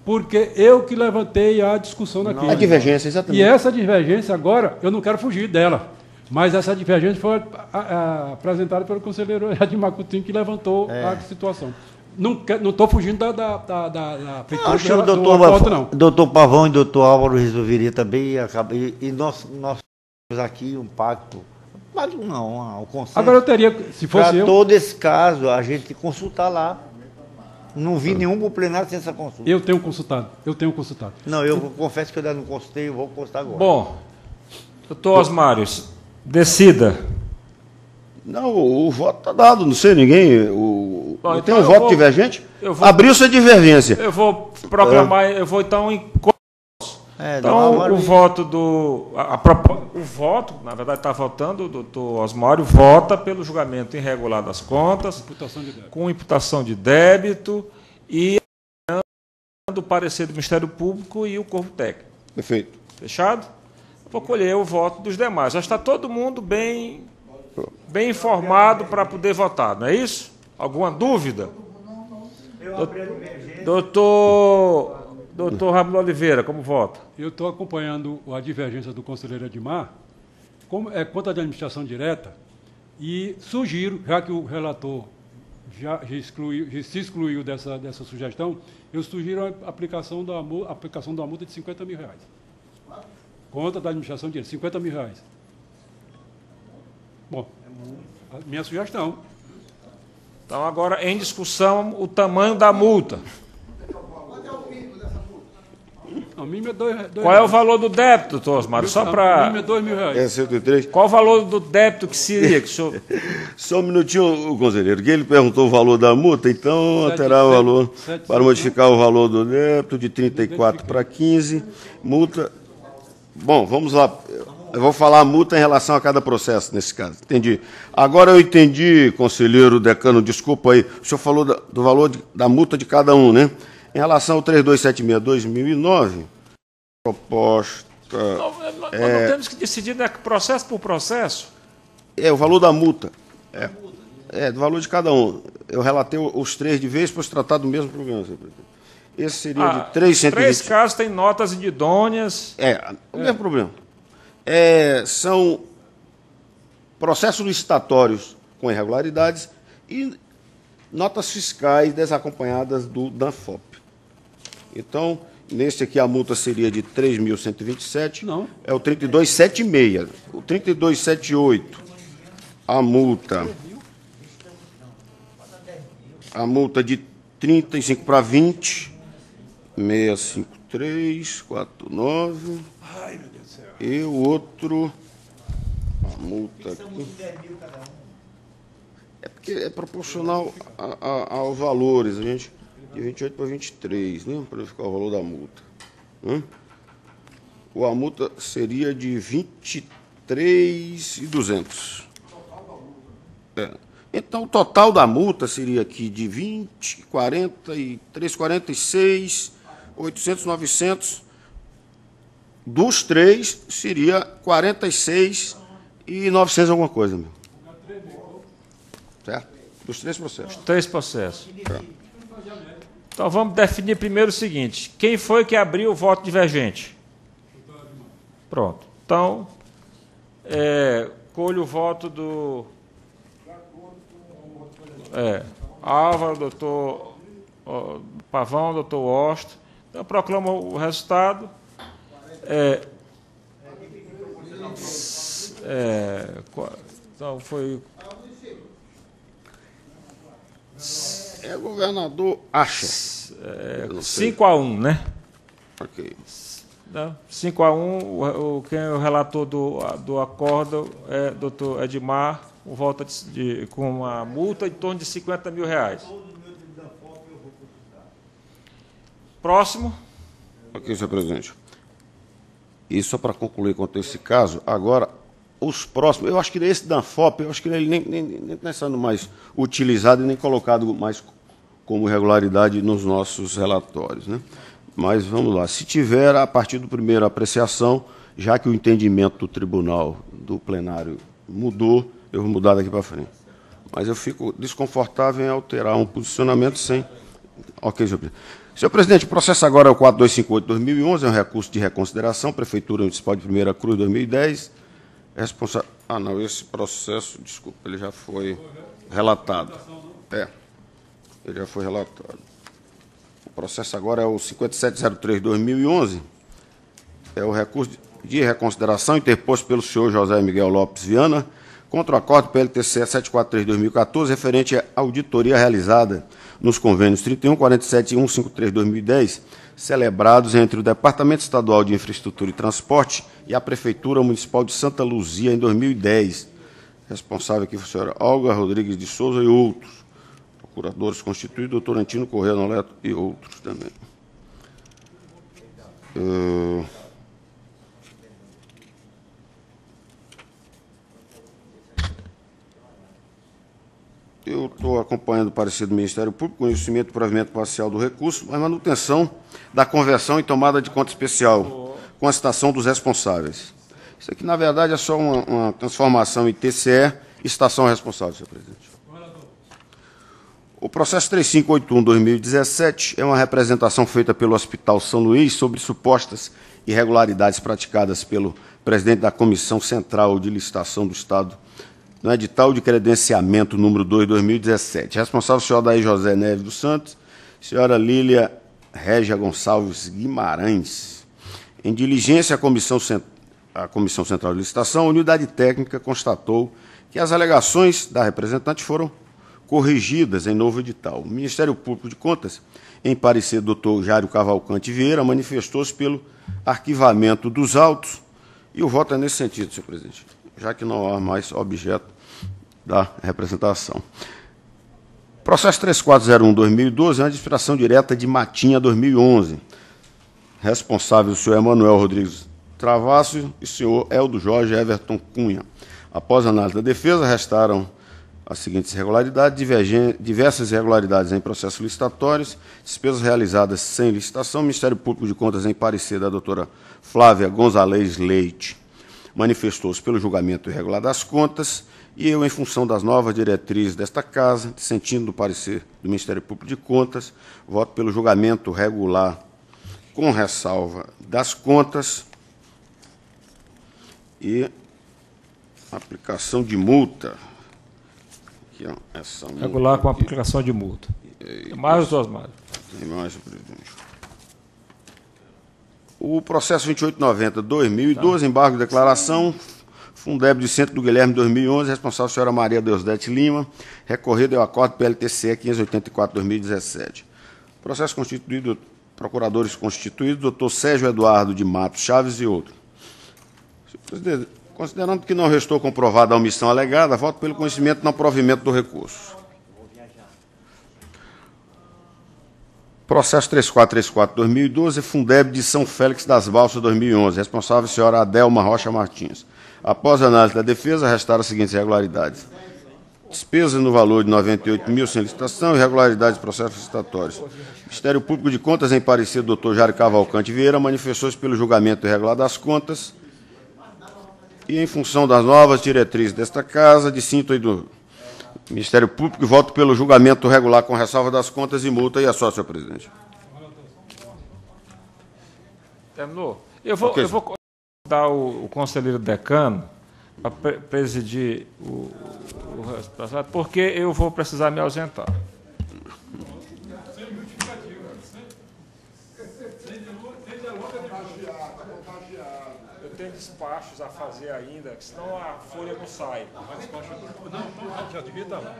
porque eu que levantei a discussão naquele. A divergência, exatamente. E essa divergência agora, eu não quero fugir dela, mas essa divergência foi a, a, apresentada pelo conselheiro Edmar Coutinho, que levantou é. a situação. Não estou fugindo da, da, da, da, da feitura. Acho que o doutor, acordo, não. doutor Pavão e doutor Álvaro resolveria também, e, e nós, nós temos aqui um pacto, pacto não, um consenso. Agora eu teria, se fosse eu... Para todo esse caso, a gente consultar lá. Não vi nenhum para o plenário sem essa consulta. Eu tenho consultado, eu tenho consultado. Não, eu confesso que eu ainda não consultei, eu vou consultar agora. Bom, doutor Osmário, decida. Não, o voto está dado, não sei ninguém. O, Bom, não então tem um voto vou, divergente? Abriu-se a divergência. Eu vou proclamar, é. eu vou então em. É, então, o voto do. A, a, o voto, na verdade, está votando, o doutor Osmário vota pelo julgamento irregular das contas, imputação de com imputação de débito e o parecer do Ministério Público e o corpo técnico. Perfeito. Fechado? Vou colher o voto dos demais. Já está todo mundo bem, bem informado para poder votar, não é isso? Alguma dúvida? Doutor. Doutor Raimundo Oliveira, como vota? Eu estou acompanhando a divergência do conselheiro Edmar, como é conta de administração direta, e sugiro, já que o relator já, já, excluiu, já se excluiu dessa, dessa sugestão, eu sugiro a aplicação da, a aplicação da multa de cinquenta mil reais. Conta da administração direta, cinquenta mil reais. Bom, a minha sugestão. Então, agora, em discussão, o tamanho da multa. O mínimo é dois, dois Qual é o valor do débito, doutor Osmário? Só para. O mínimo é dois mil reais. É cento e três. Qual o valor do débito que seria? Que o senhor... Só um minutinho, o conselheiro, que ele perguntou o valor da multa, então sete, terá o valor sete, para sete, modificar o valor do débito de trinta e quatro para quinze. Multa. Bom, vamos lá. Eu vou falar a multa em relação a cada processo, nesse caso. Entendi. Agora eu entendi, conselheiro decano, desculpa aí. O senhor falou da, do valor de, da multa de cada um, né? Em relação ao três dois sete seis de dois mil e nove, proposta... Não, nós é, não temos que decidir, né, processo por processo. É, o valor da multa. É, é, do valor de cada um. Eu relatei os três de vez, pois tratar do mesmo problema. Esse seria ah, de trezentos e vinte. Três casos têm notas idôneas. É, o é. mesmo problema. É, são processos licitatórios com irregularidades e notas fiscais desacompanhadas do DANFOP. Então, nesse aqui a multa seria de três mil cento e vinte e sete. Não. É o trinta e dois setenta e seis. O trinta e dois setenta e oito, a multa... A multa de trinta e cinco para vinte, seiscentos e cinquenta e três, quarenta e nove. Ai, meu Deus do céu. E o outro... A multa aqui... É porque é proporcional a, a, aos valores, a gente, de vinte e oito para vinte e três, né, para ficar o valor da multa. Né? O, a multa seria de vinte e três mil e duzentos. É. Então, o total da multa seria aqui de vinte, quarenta e três, quarenta e seis, oitocentos, novecentos. Dos três, seria quarenta e seis e novecentos alguma coisa, meu. Certo? Dos três processos. Três processos. É. Então vamos definir primeiro o seguinte: quem foi que abriu o voto divergente? Pronto. Então, é, colho o voto do é, Álvaro, doutor ó, Pavão, doutor Osto. Então, proclamo o resultado. É, é, então, foi... É, governador acha. É, cinco a um, né? Ok. cinco a um, o, o, quem é o relator do, do acordo é doutor Edmar, com, volta de, de, com uma multa em torno de cinquenta mil reais. Próximo. Ok, senhor presidente. E só para concluir quanto a esse caso, agora, os próximos, eu acho que esse da FOP, eu acho que ele nem, nem, nem está sendo mais utilizado e nem colocado mais como irregularidade nos nossos relatórios, né? Mas vamos lá, se tiver, a partir do primeiro apreciação, já que o entendimento do tribunal, do plenário, mudou, eu vou mudar daqui para frente. Mas eu fico desconfortável em alterar um posicionamento sem Ok, senhor presidente. Senhor presidente, o processo agora é o quatro dois cinco oito barra dois mil e onze, é um recurso de reconsideração, Prefeitura Municipal de Primeira Cruz, dois mil e dez. Responsa... Ah, não, esse processo, desculpa, ele já foi relatado. É, ele já foi relatado. O processo agora é o cinquenta e sete zero três barra dois mil e onze, é o recurso de reconsideração interposto pelo senhor José Miguel Lopes Viana contra o acordo P L T C setecentos e quarenta e três barra dois mil e quatorze, referente à auditoria realizada nos convênios trinta e um, quarenta e sete e cento e cinquenta e três barra dois mil e dez, celebrados entre o Departamento Estadual de Infraestrutura e Transporte e a Prefeitura Municipal de Santa Luzia, em dois mil e dez. Responsável aqui foi a senhora Olga Rodrigues de Souza e outros. Procuradores constituídos, doutor Antino Corrêa Noleto e outros também. Uh... Eu estou acompanhando o parecer do Ministério Público, conhecimento e provimento parcial do recurso, mas manutenção da conversão e tomada de conta especial, com a citação dos responsáveis. Isso aqui, na verdade, é só uma, uma transformação em T C E e estação responsável, senhor presidente. O processo três cinco oito um barra dois mil e dezessete é uma representação feita pelo Hospital São Luís sobre supostas irregularidades praticadas pelo presidente da Comissão Central de Licitação do Estado, no edital de credenciamento número dois de dois mil e dezessete. Responsável, senhor Daí José Neves dos Santos, senhora Lília Régia Gonçalves Guimarães. Em diligência à Comissão, à Comissão Central de Licitação, a unidade técnica constatou que as alegações da representante foram corrigidas em novo edital. O Ministério Público de Contas, em parecer do doutor Jário Cavalcante Vieira, manifestou-se pelo arquivamento dos autos, e o voto é nesse sentido, senhor presidente, já que não há mais objeto da representação. Processo três quatro zero um barra dois mil e doze é uma inspiração direta de Matinha dois mil e onze. Responsável o senhor Emanuel Rodrigues Travassos e o senhor Eldo Jorge Everton Cunha. Após a análise da defesa, restaram as seguintes irregularidades: diversas irregularidades em processos licitatórios, despesas realizadas sem licitação. O Ministério Público de Contas, em parecer da doutora Flávia Gonzalez Leite, manifestou-se pelo julgamento irregular das contas, e eu, em função das novas diretrizes desta Casa, dissentindo do parecer do Ministério Público de Contas, voto pelo julgamento regular com ressalva das contas e aplicação de multa. Aqui, ó, essa multa regular com aqui. Aplicação de multa. É, mais ou duas mais? Tem mais, presidente. O processo vinte e oito noventa barra dois mil e doze, tá. Embargo de declaração, Fundeb de Centro do Guilherme, dois mil e onze, responsável a senhora Maria Deusdete Lima, recorrido ao acordo P L T C quinhentos e oitenta e quatro barra dois mil e dezessete. Processo constituído, procuradores constituídos, doutor Sérgio Eduardo de Matos Chaves e outros. Senhor presidente, considerando que não restou comprovada a omissão alegada, voto pelo conhecimento e não provimento do recurso. Processo três quatro três quatro barra dois mil e doze, Fundeb de São Félix das Balsas, dois mil e onze, responsável a senhora Adelma Rocha Martins. Após a análise da defesa, restaram as seguintes irregularidades: despesas no valor de noventa e oito mil sem licitação, irregularidades de processos licitatórios. Ministério Público de Contas, em parecer do doutor Jário Cavalcante Vieira, manifestou-se pelo julgamento irregular das contas e, em função das novas diretrizes desta Casa, dissinto aí do Ministério Público e voto pelo julgamento regular com ressalva das contas e multa. E é só, senhor presidente. Terminou? Eu vou, Okay. eu vou dar o, o conselheiro decano para pre presidir o, o processo, porque eu vou precisar me ausentar. Eu tenho despachos a fazer ainda, senão a folha não sai. Já devia estar lá.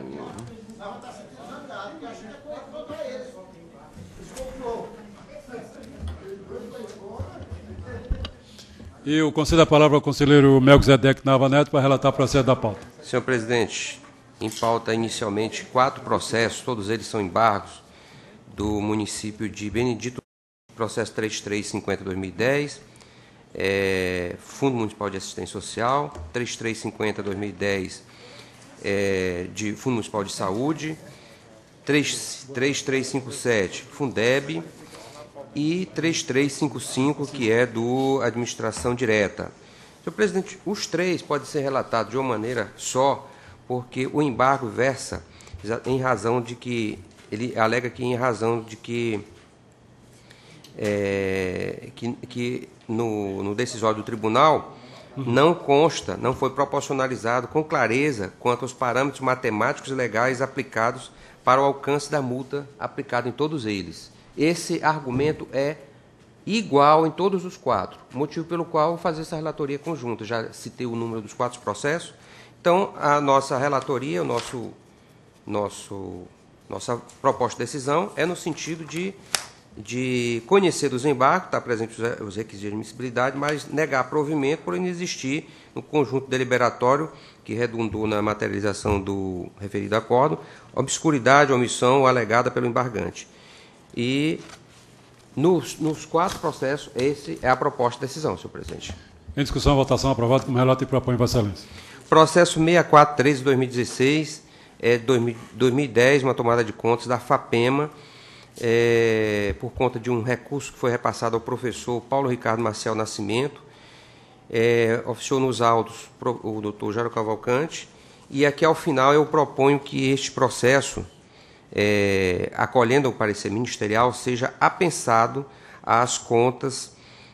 E eu concedo a palavra ao conselheiro Melquisedeque Nava Neto para relatar o processo da pauta. Senhor presidente, em pauta inicialmente quatro processos, todos eles são embargos do município de Benedito, processo três três cinquenta barra dois mil e dez, é, Fundo Municipal de Assistência Social, três três cinquenta barra dois mil e dez, é, de Fundo Municipal de Saúde, três três cinco sete, Fundeb, e três três cinco cinco, que é do Administração Direta. Senhor presidente, os três podem ser relatados de uma maneira só, porque o embargo versa em razão de que ele alega que em razão de que, é, que, que no, no decisório do tribunal não consta, não foi proporcionalizado com clareza quanto aos parâmetros matemáticos e legais aplicados para o alcance da multa aplicada em todos eles. Esse argumento é igual em todos os quatro, motivo pelo qual vou fazer essa relatoria conjunta. Já citei o número dos quatro processos. Então, a nossa relatoria, o nosso, nosso, nossa proposta de decisão é no sentido de, de conhecer dos embargos, está presente os, os requisitos de admissibilidade, mas negar provimento por inexistir no conjunto deliberatório que redundou na materialização do referido acordo, obscuridade, omissão alegada pelo embargante. E nos, nos quatro processos, esse é a proposta de decisão, senhor presidente. Em discussão, votação, aprovado, como relato e propõe Vossa Excelência. Processo seis mil quatrocentos e treze de dois mil e dezesseis, é, dois mil e dez, uma tomada de contas da FAPEMA, é, por conta de um recurso que foi repassado ao professor Paulo Ricardo Marcial Nascimento, é, oficiou nos autos o doutor Jairo Cavalcante, e aqui ao final eu proponho que este processo, é, acolhendo o parecer ministerial, seja apensado às contas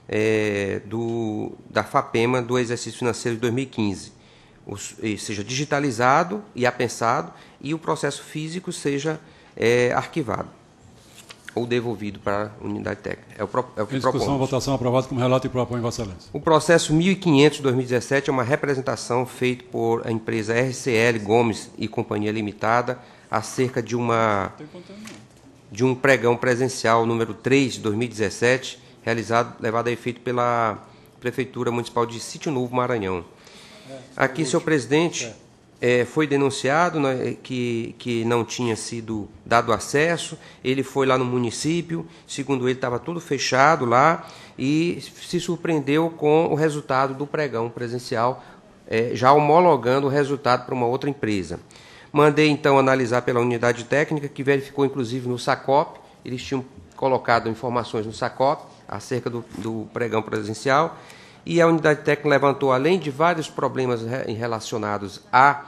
é, do, da FAPEMA do exercício financeiro de dois mil e quinze. Os, seja digitalizado e apensado, e o processo físico seja é, arquivado ou devolvido para a unidade técnica. É o, pro, é o que em discussão, propomos. votação, aprovado, como relato e propõe Vossa Excelência. O processo mil e quinhentos de dois mil e dezessete é uma representação feita por a empresa R C L Gomes e Companhia Limitada acerca de, uma, de um pregão presencial número três de dois mil e dezessete, realizado, levado a efeito pela Prefeitura Municipal de Sítio Novo, Maranhão. Aqui, senhor presidente, é, foi denunciado, né, que, que não tinha sido dado acesso. Ele foi lá no município, segundo ele, estava tudo fechado lá, e se surpreendeu com o resultado do pregão presencial, é, já homologando o resultado para uma outra empresa. Mandei, então, analisar pela unidade técnica, que verificou, inclusive, no SACOP. Eles tinham colocado informações no SACOP acerca do, do pregão presencial, e a unidade técnica levantou, além de vários problemas relacionados a,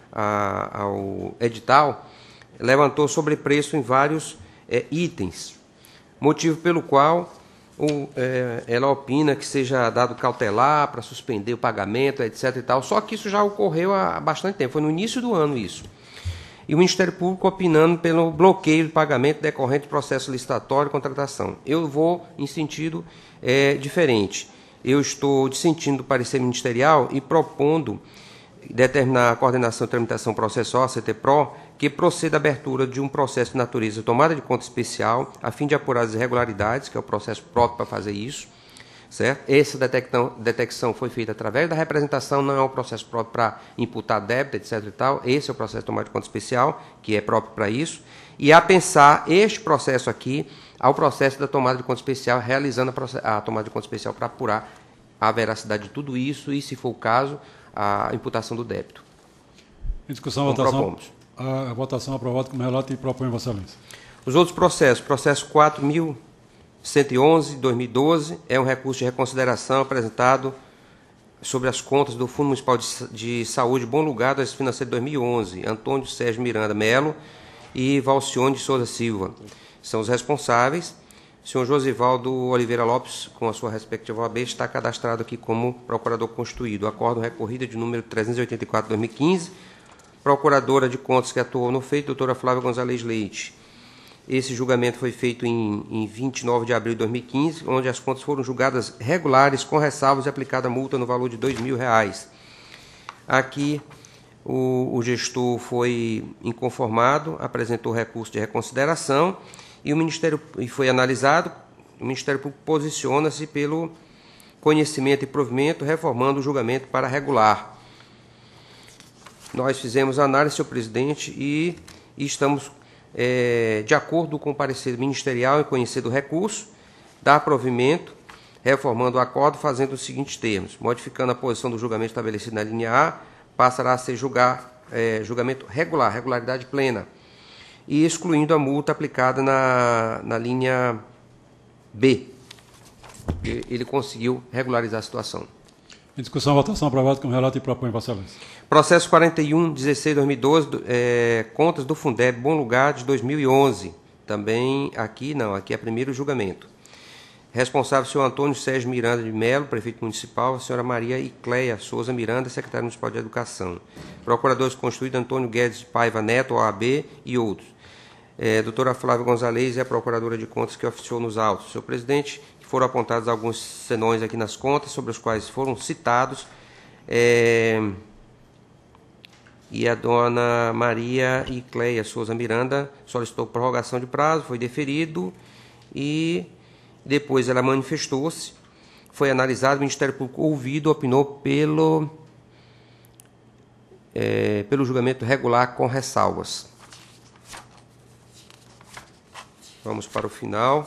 a, ao edital, levantou sobrepreço em vários é, itens, motivo pelo qual o, é, ela opina que seja dado cautelar para suspender o pagamento, etc. e tal. Só que isso já ocorreu há bastante tempo, foi no início do ano isso. E o Ministério Público opinando pelo bloqueio do pagamento decorrente do processo licitatório e contratação. Eu vou em sentido é, diferente. Eu estou dissentindo do parecer ministerial e propondo determinar a coordenação de tramitação processual, a C T P R O, que proceda a abertura de um processo de natureza de tomada de conta especial, a fim de apurar as irregularidades, que é o processo próprio para fazer isso, certo? Essa detecção, detecção foi feita através da representação, não é um processo próprio para imputar débito, etc e tal. Esse é o processo de tomada de conta especial, que é próprio para isso, e a pensar este processo aqui ao processo da tomada de conta especial, realizando a, a tomada de conta especial para apurar a veracidade de tudo isso e, se for o caso, a imputação do débito. Em discussão, votação, a votação aprovada como relato e propõe Vossa Excelência. Os outros processos, processo quatro mil cento e onze, de dois mil e doze, é um recurso de reconsideração apresentado sobre as contas do Fundo Municipal de, de Saúde Bom Lugar do exercício financeiro de dois mil e onze, Antônio Sérgio Miranda Melo e Valcione de Souza Silva. São os responsáveis. O senhor Josivaldo Oliveira Lopes, com a sua respectiva O A B, está cadastrado aqui como procurador constituído. Acordo recorrida de número trezentos e oitenta e quatro, de dois mil e quinze. Procuradora de contas que atuou no feito, doutora Flávia Gonzalez Leite. Esse julgamento foi feito em, em vinte e nove de abril de dois mil e quinze, onde as contas foram julgadas regulares, com ressalvas e aplicada multa no valor de dois mil reais. Aqui, o, o gestor foi inconformado, apresentou recurso de reconsideração, e o Ministério e foi analisado. O Ministério Público posiciona-se pelo conhecimento e provimento, reformando o julgamento para regular. Nós fizemos a análise, senhor presidente, e, e estamos é, de acordo com o parecer ministerial em conhecer do recurso, dar provimento, reformando o acordo, fazendo os seguintes termos: modificando a posição do julgamento estabelecido na linha A, passará a ser julgar, é, julgamento regular, regularidade plena, e excluindo a multa aplicada na, na linha B. Ele conseguiu regularizar a situação. Em discussão, votação, aprovado como relato e propõe, Vossa Excelência. Processo quarenta e um, dezesseis, dois mil e doze, é, contas do Fundeb Bom Lugar de dois mil e onze. Também aqui, não, aqui é primeiro julgamento. Responsável, senhor Antônio Sérgio Miranda de Melo, prefeito municipal, a senhora Maria Icleia Souza Miranda, secretária municipal de Educação. Procuradores constituídos, Antônio Guedes de Paiva Neto, O A B e outros. É, doutora Flávia Gonzalez é a procuradora de contas que oficiou nos autos. Senhor presidente, foram apontados alguns senões aqui nas contas, sobre os quais foram citados, é, e a dona Maria Icleia Souza Miranda solicitou prorrogação de prazo, foi deferido, e depois ela manifestou-se, foi analisado, o Ministério Público ouvido, opinou pelo, é, pelo julgamento regular com ressalvas. Vamos para o final.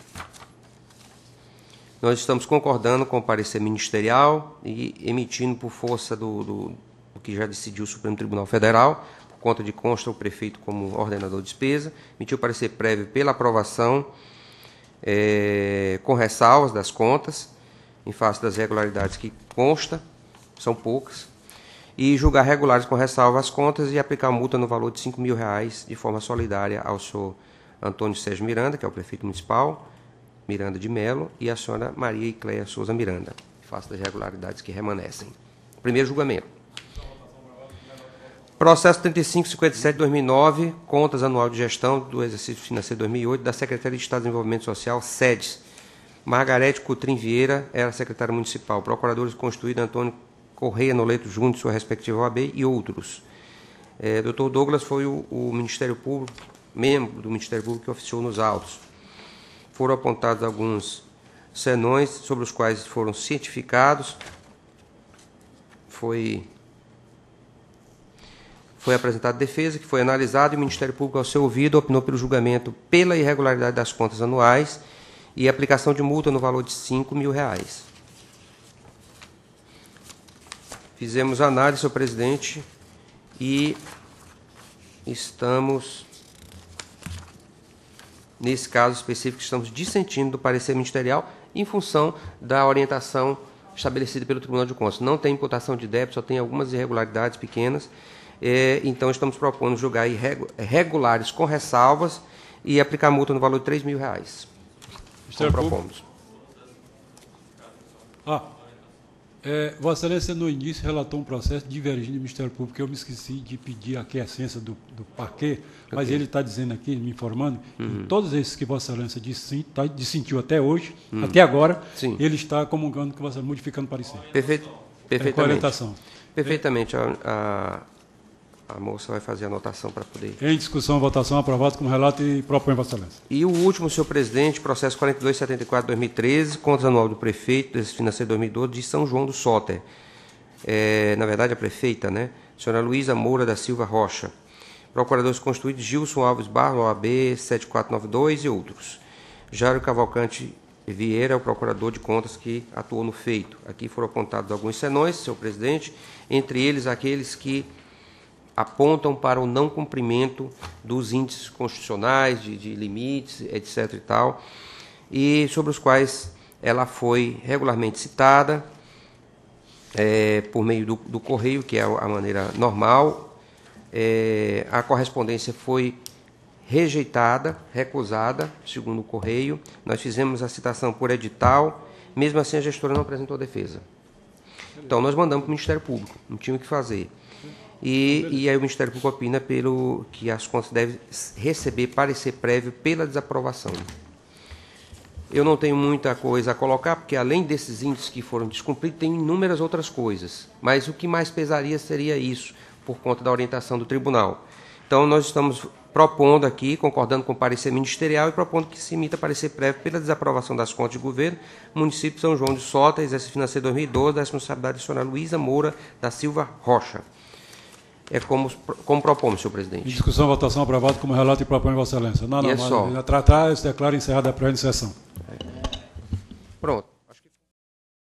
Nós estamos concordando com o parecer ministerial e emitindo, por força do, do, do que já decidiu o Supremo Tribunal Federal, por conta de consta o prefeito como ordenador de despesa, emitiu o parecer prévio pela aprovação é, com ressalvas das contas, em face das irregularidades que consta, são poucas, e julgar regulares com ressalva as contas e aplicar multa no valor de cinco mil reais de forma solidária ao senhor Antônio Sérgio Miranda, que é o prefeito municipal, Miranda de Melo, e a senhora Maria Icleia Souza Miranda, face das irregularidades que remanescem. Primeiro julgamento. Processo trinta e cinco, cinquenta e sete, dois mil e nove, contas anual de gestão do exercício financeiro dois mil e oito, da Secretaria de Estado de Desenvolvimento Social, SEDES. Margarete Coutrin Vieira era secretária municipal. Procuradores constituídos, Antônio Correia Noleto Júnior, sua respectiva O A B, e outros. É, doutor Douglas foi o, o Ministério Público, membro do Ministério Público que oficiou nos autos. Foram apontados alguns senões sobre os quais foram cientificados. Foi, foi apresentada defesa, que foi analisada, e o Ministério Público, ao ser ouvido, opinou pelo julgamento pela irregularidade das contas anuais e aplicação de multa no valor de cinco mil reais. Fizemos análise, senhor presidente, e estamos... Nesse caso específico, estamos dissentindo do parecer ministerial em função da orientação estabelecida pelo Tribunal de Contas. Não tem imputação de débito, só tem algumas irregularidades pequenas. É, então, estamos propondo julgar irregulares com ressalvas e aplicar multa no valor de três mil reais. Como propomos. Ah, é, Vossa Excelência, no início, relatou um processo divergente do Ministério Público, que eu me esqueci de pedir a aquiescência do, do parquê, mas okay. Ele está dizendo aqui, me informando, uhum. que todos esses que Vossa Excelência disse, tá, dissentiu até hoje, uhum. até agora, Sim. ele está comungando com Vossa Excelência, modificando o parecer. Perfeito, perfeitamente. É, orientação. Perfeitamente. A, a, a moça vai fazer a anotação para poder... Em discussão, votação, aprovado como relato e propõe Vossa Excelência. E o último, senhor presidente, processo quarenta e dois, setenta e quatro, dois mil e treze, contas anual do prefeito, desse financeiro dois mil e doze, de São João do Soter. É, na verdade, a prefeita, né? Senhora Luísa Moura da Silva Rocha. Procuradores constituídos, Gilson Alves Barro, O A B sete quatro nove dois e outros. Jário Cavalcante Vieira é o procurador de contas que atuou no feito. Aqui foram apontados alguns senões, senhor presidente, entre eles aqueles que apontam para o não cumprimento dos índices constitucionais, de, de limites, etc. e tal, e sobre os quais ela foi regularmente citada é, por meio do, do correio, que é a maneira normal. É, a correspondência foi rejeitada, recusada, segundo o correio. Nós fizemos a citação por edital, mesmo assim a gestora não apresentou defesa. Então, nós mandamos para o Ministério Público, não tinha o que fazer. E, e aí o Ministério Público opina pelo, que as contas devem receber parecer prévio pela desaprovação. Eu não tenho muita coisa a colocar, porque além desses índices que foram descumpridos, tem inúmeras outras coisas. Mas o que mais pesaria seria isso, por conta da orientação do tribunal. Então, nós estamos propondo aqui, concordando com o parecer ministerial, e propondo que se emita parecer prévio pela desaprovação das contas de governo, município de São João de Sota, exercício financeiro dois mil e doze, da responsabilidade da senhora Luísa Moura da Silva Rocha. É como, como propomos, senhor presidente. Em discussão, votação, aprovado como relato e propõe Vossa Excelência. Não, não, e é só. A tratar, se declara encerrada a presente sessão. Pronto.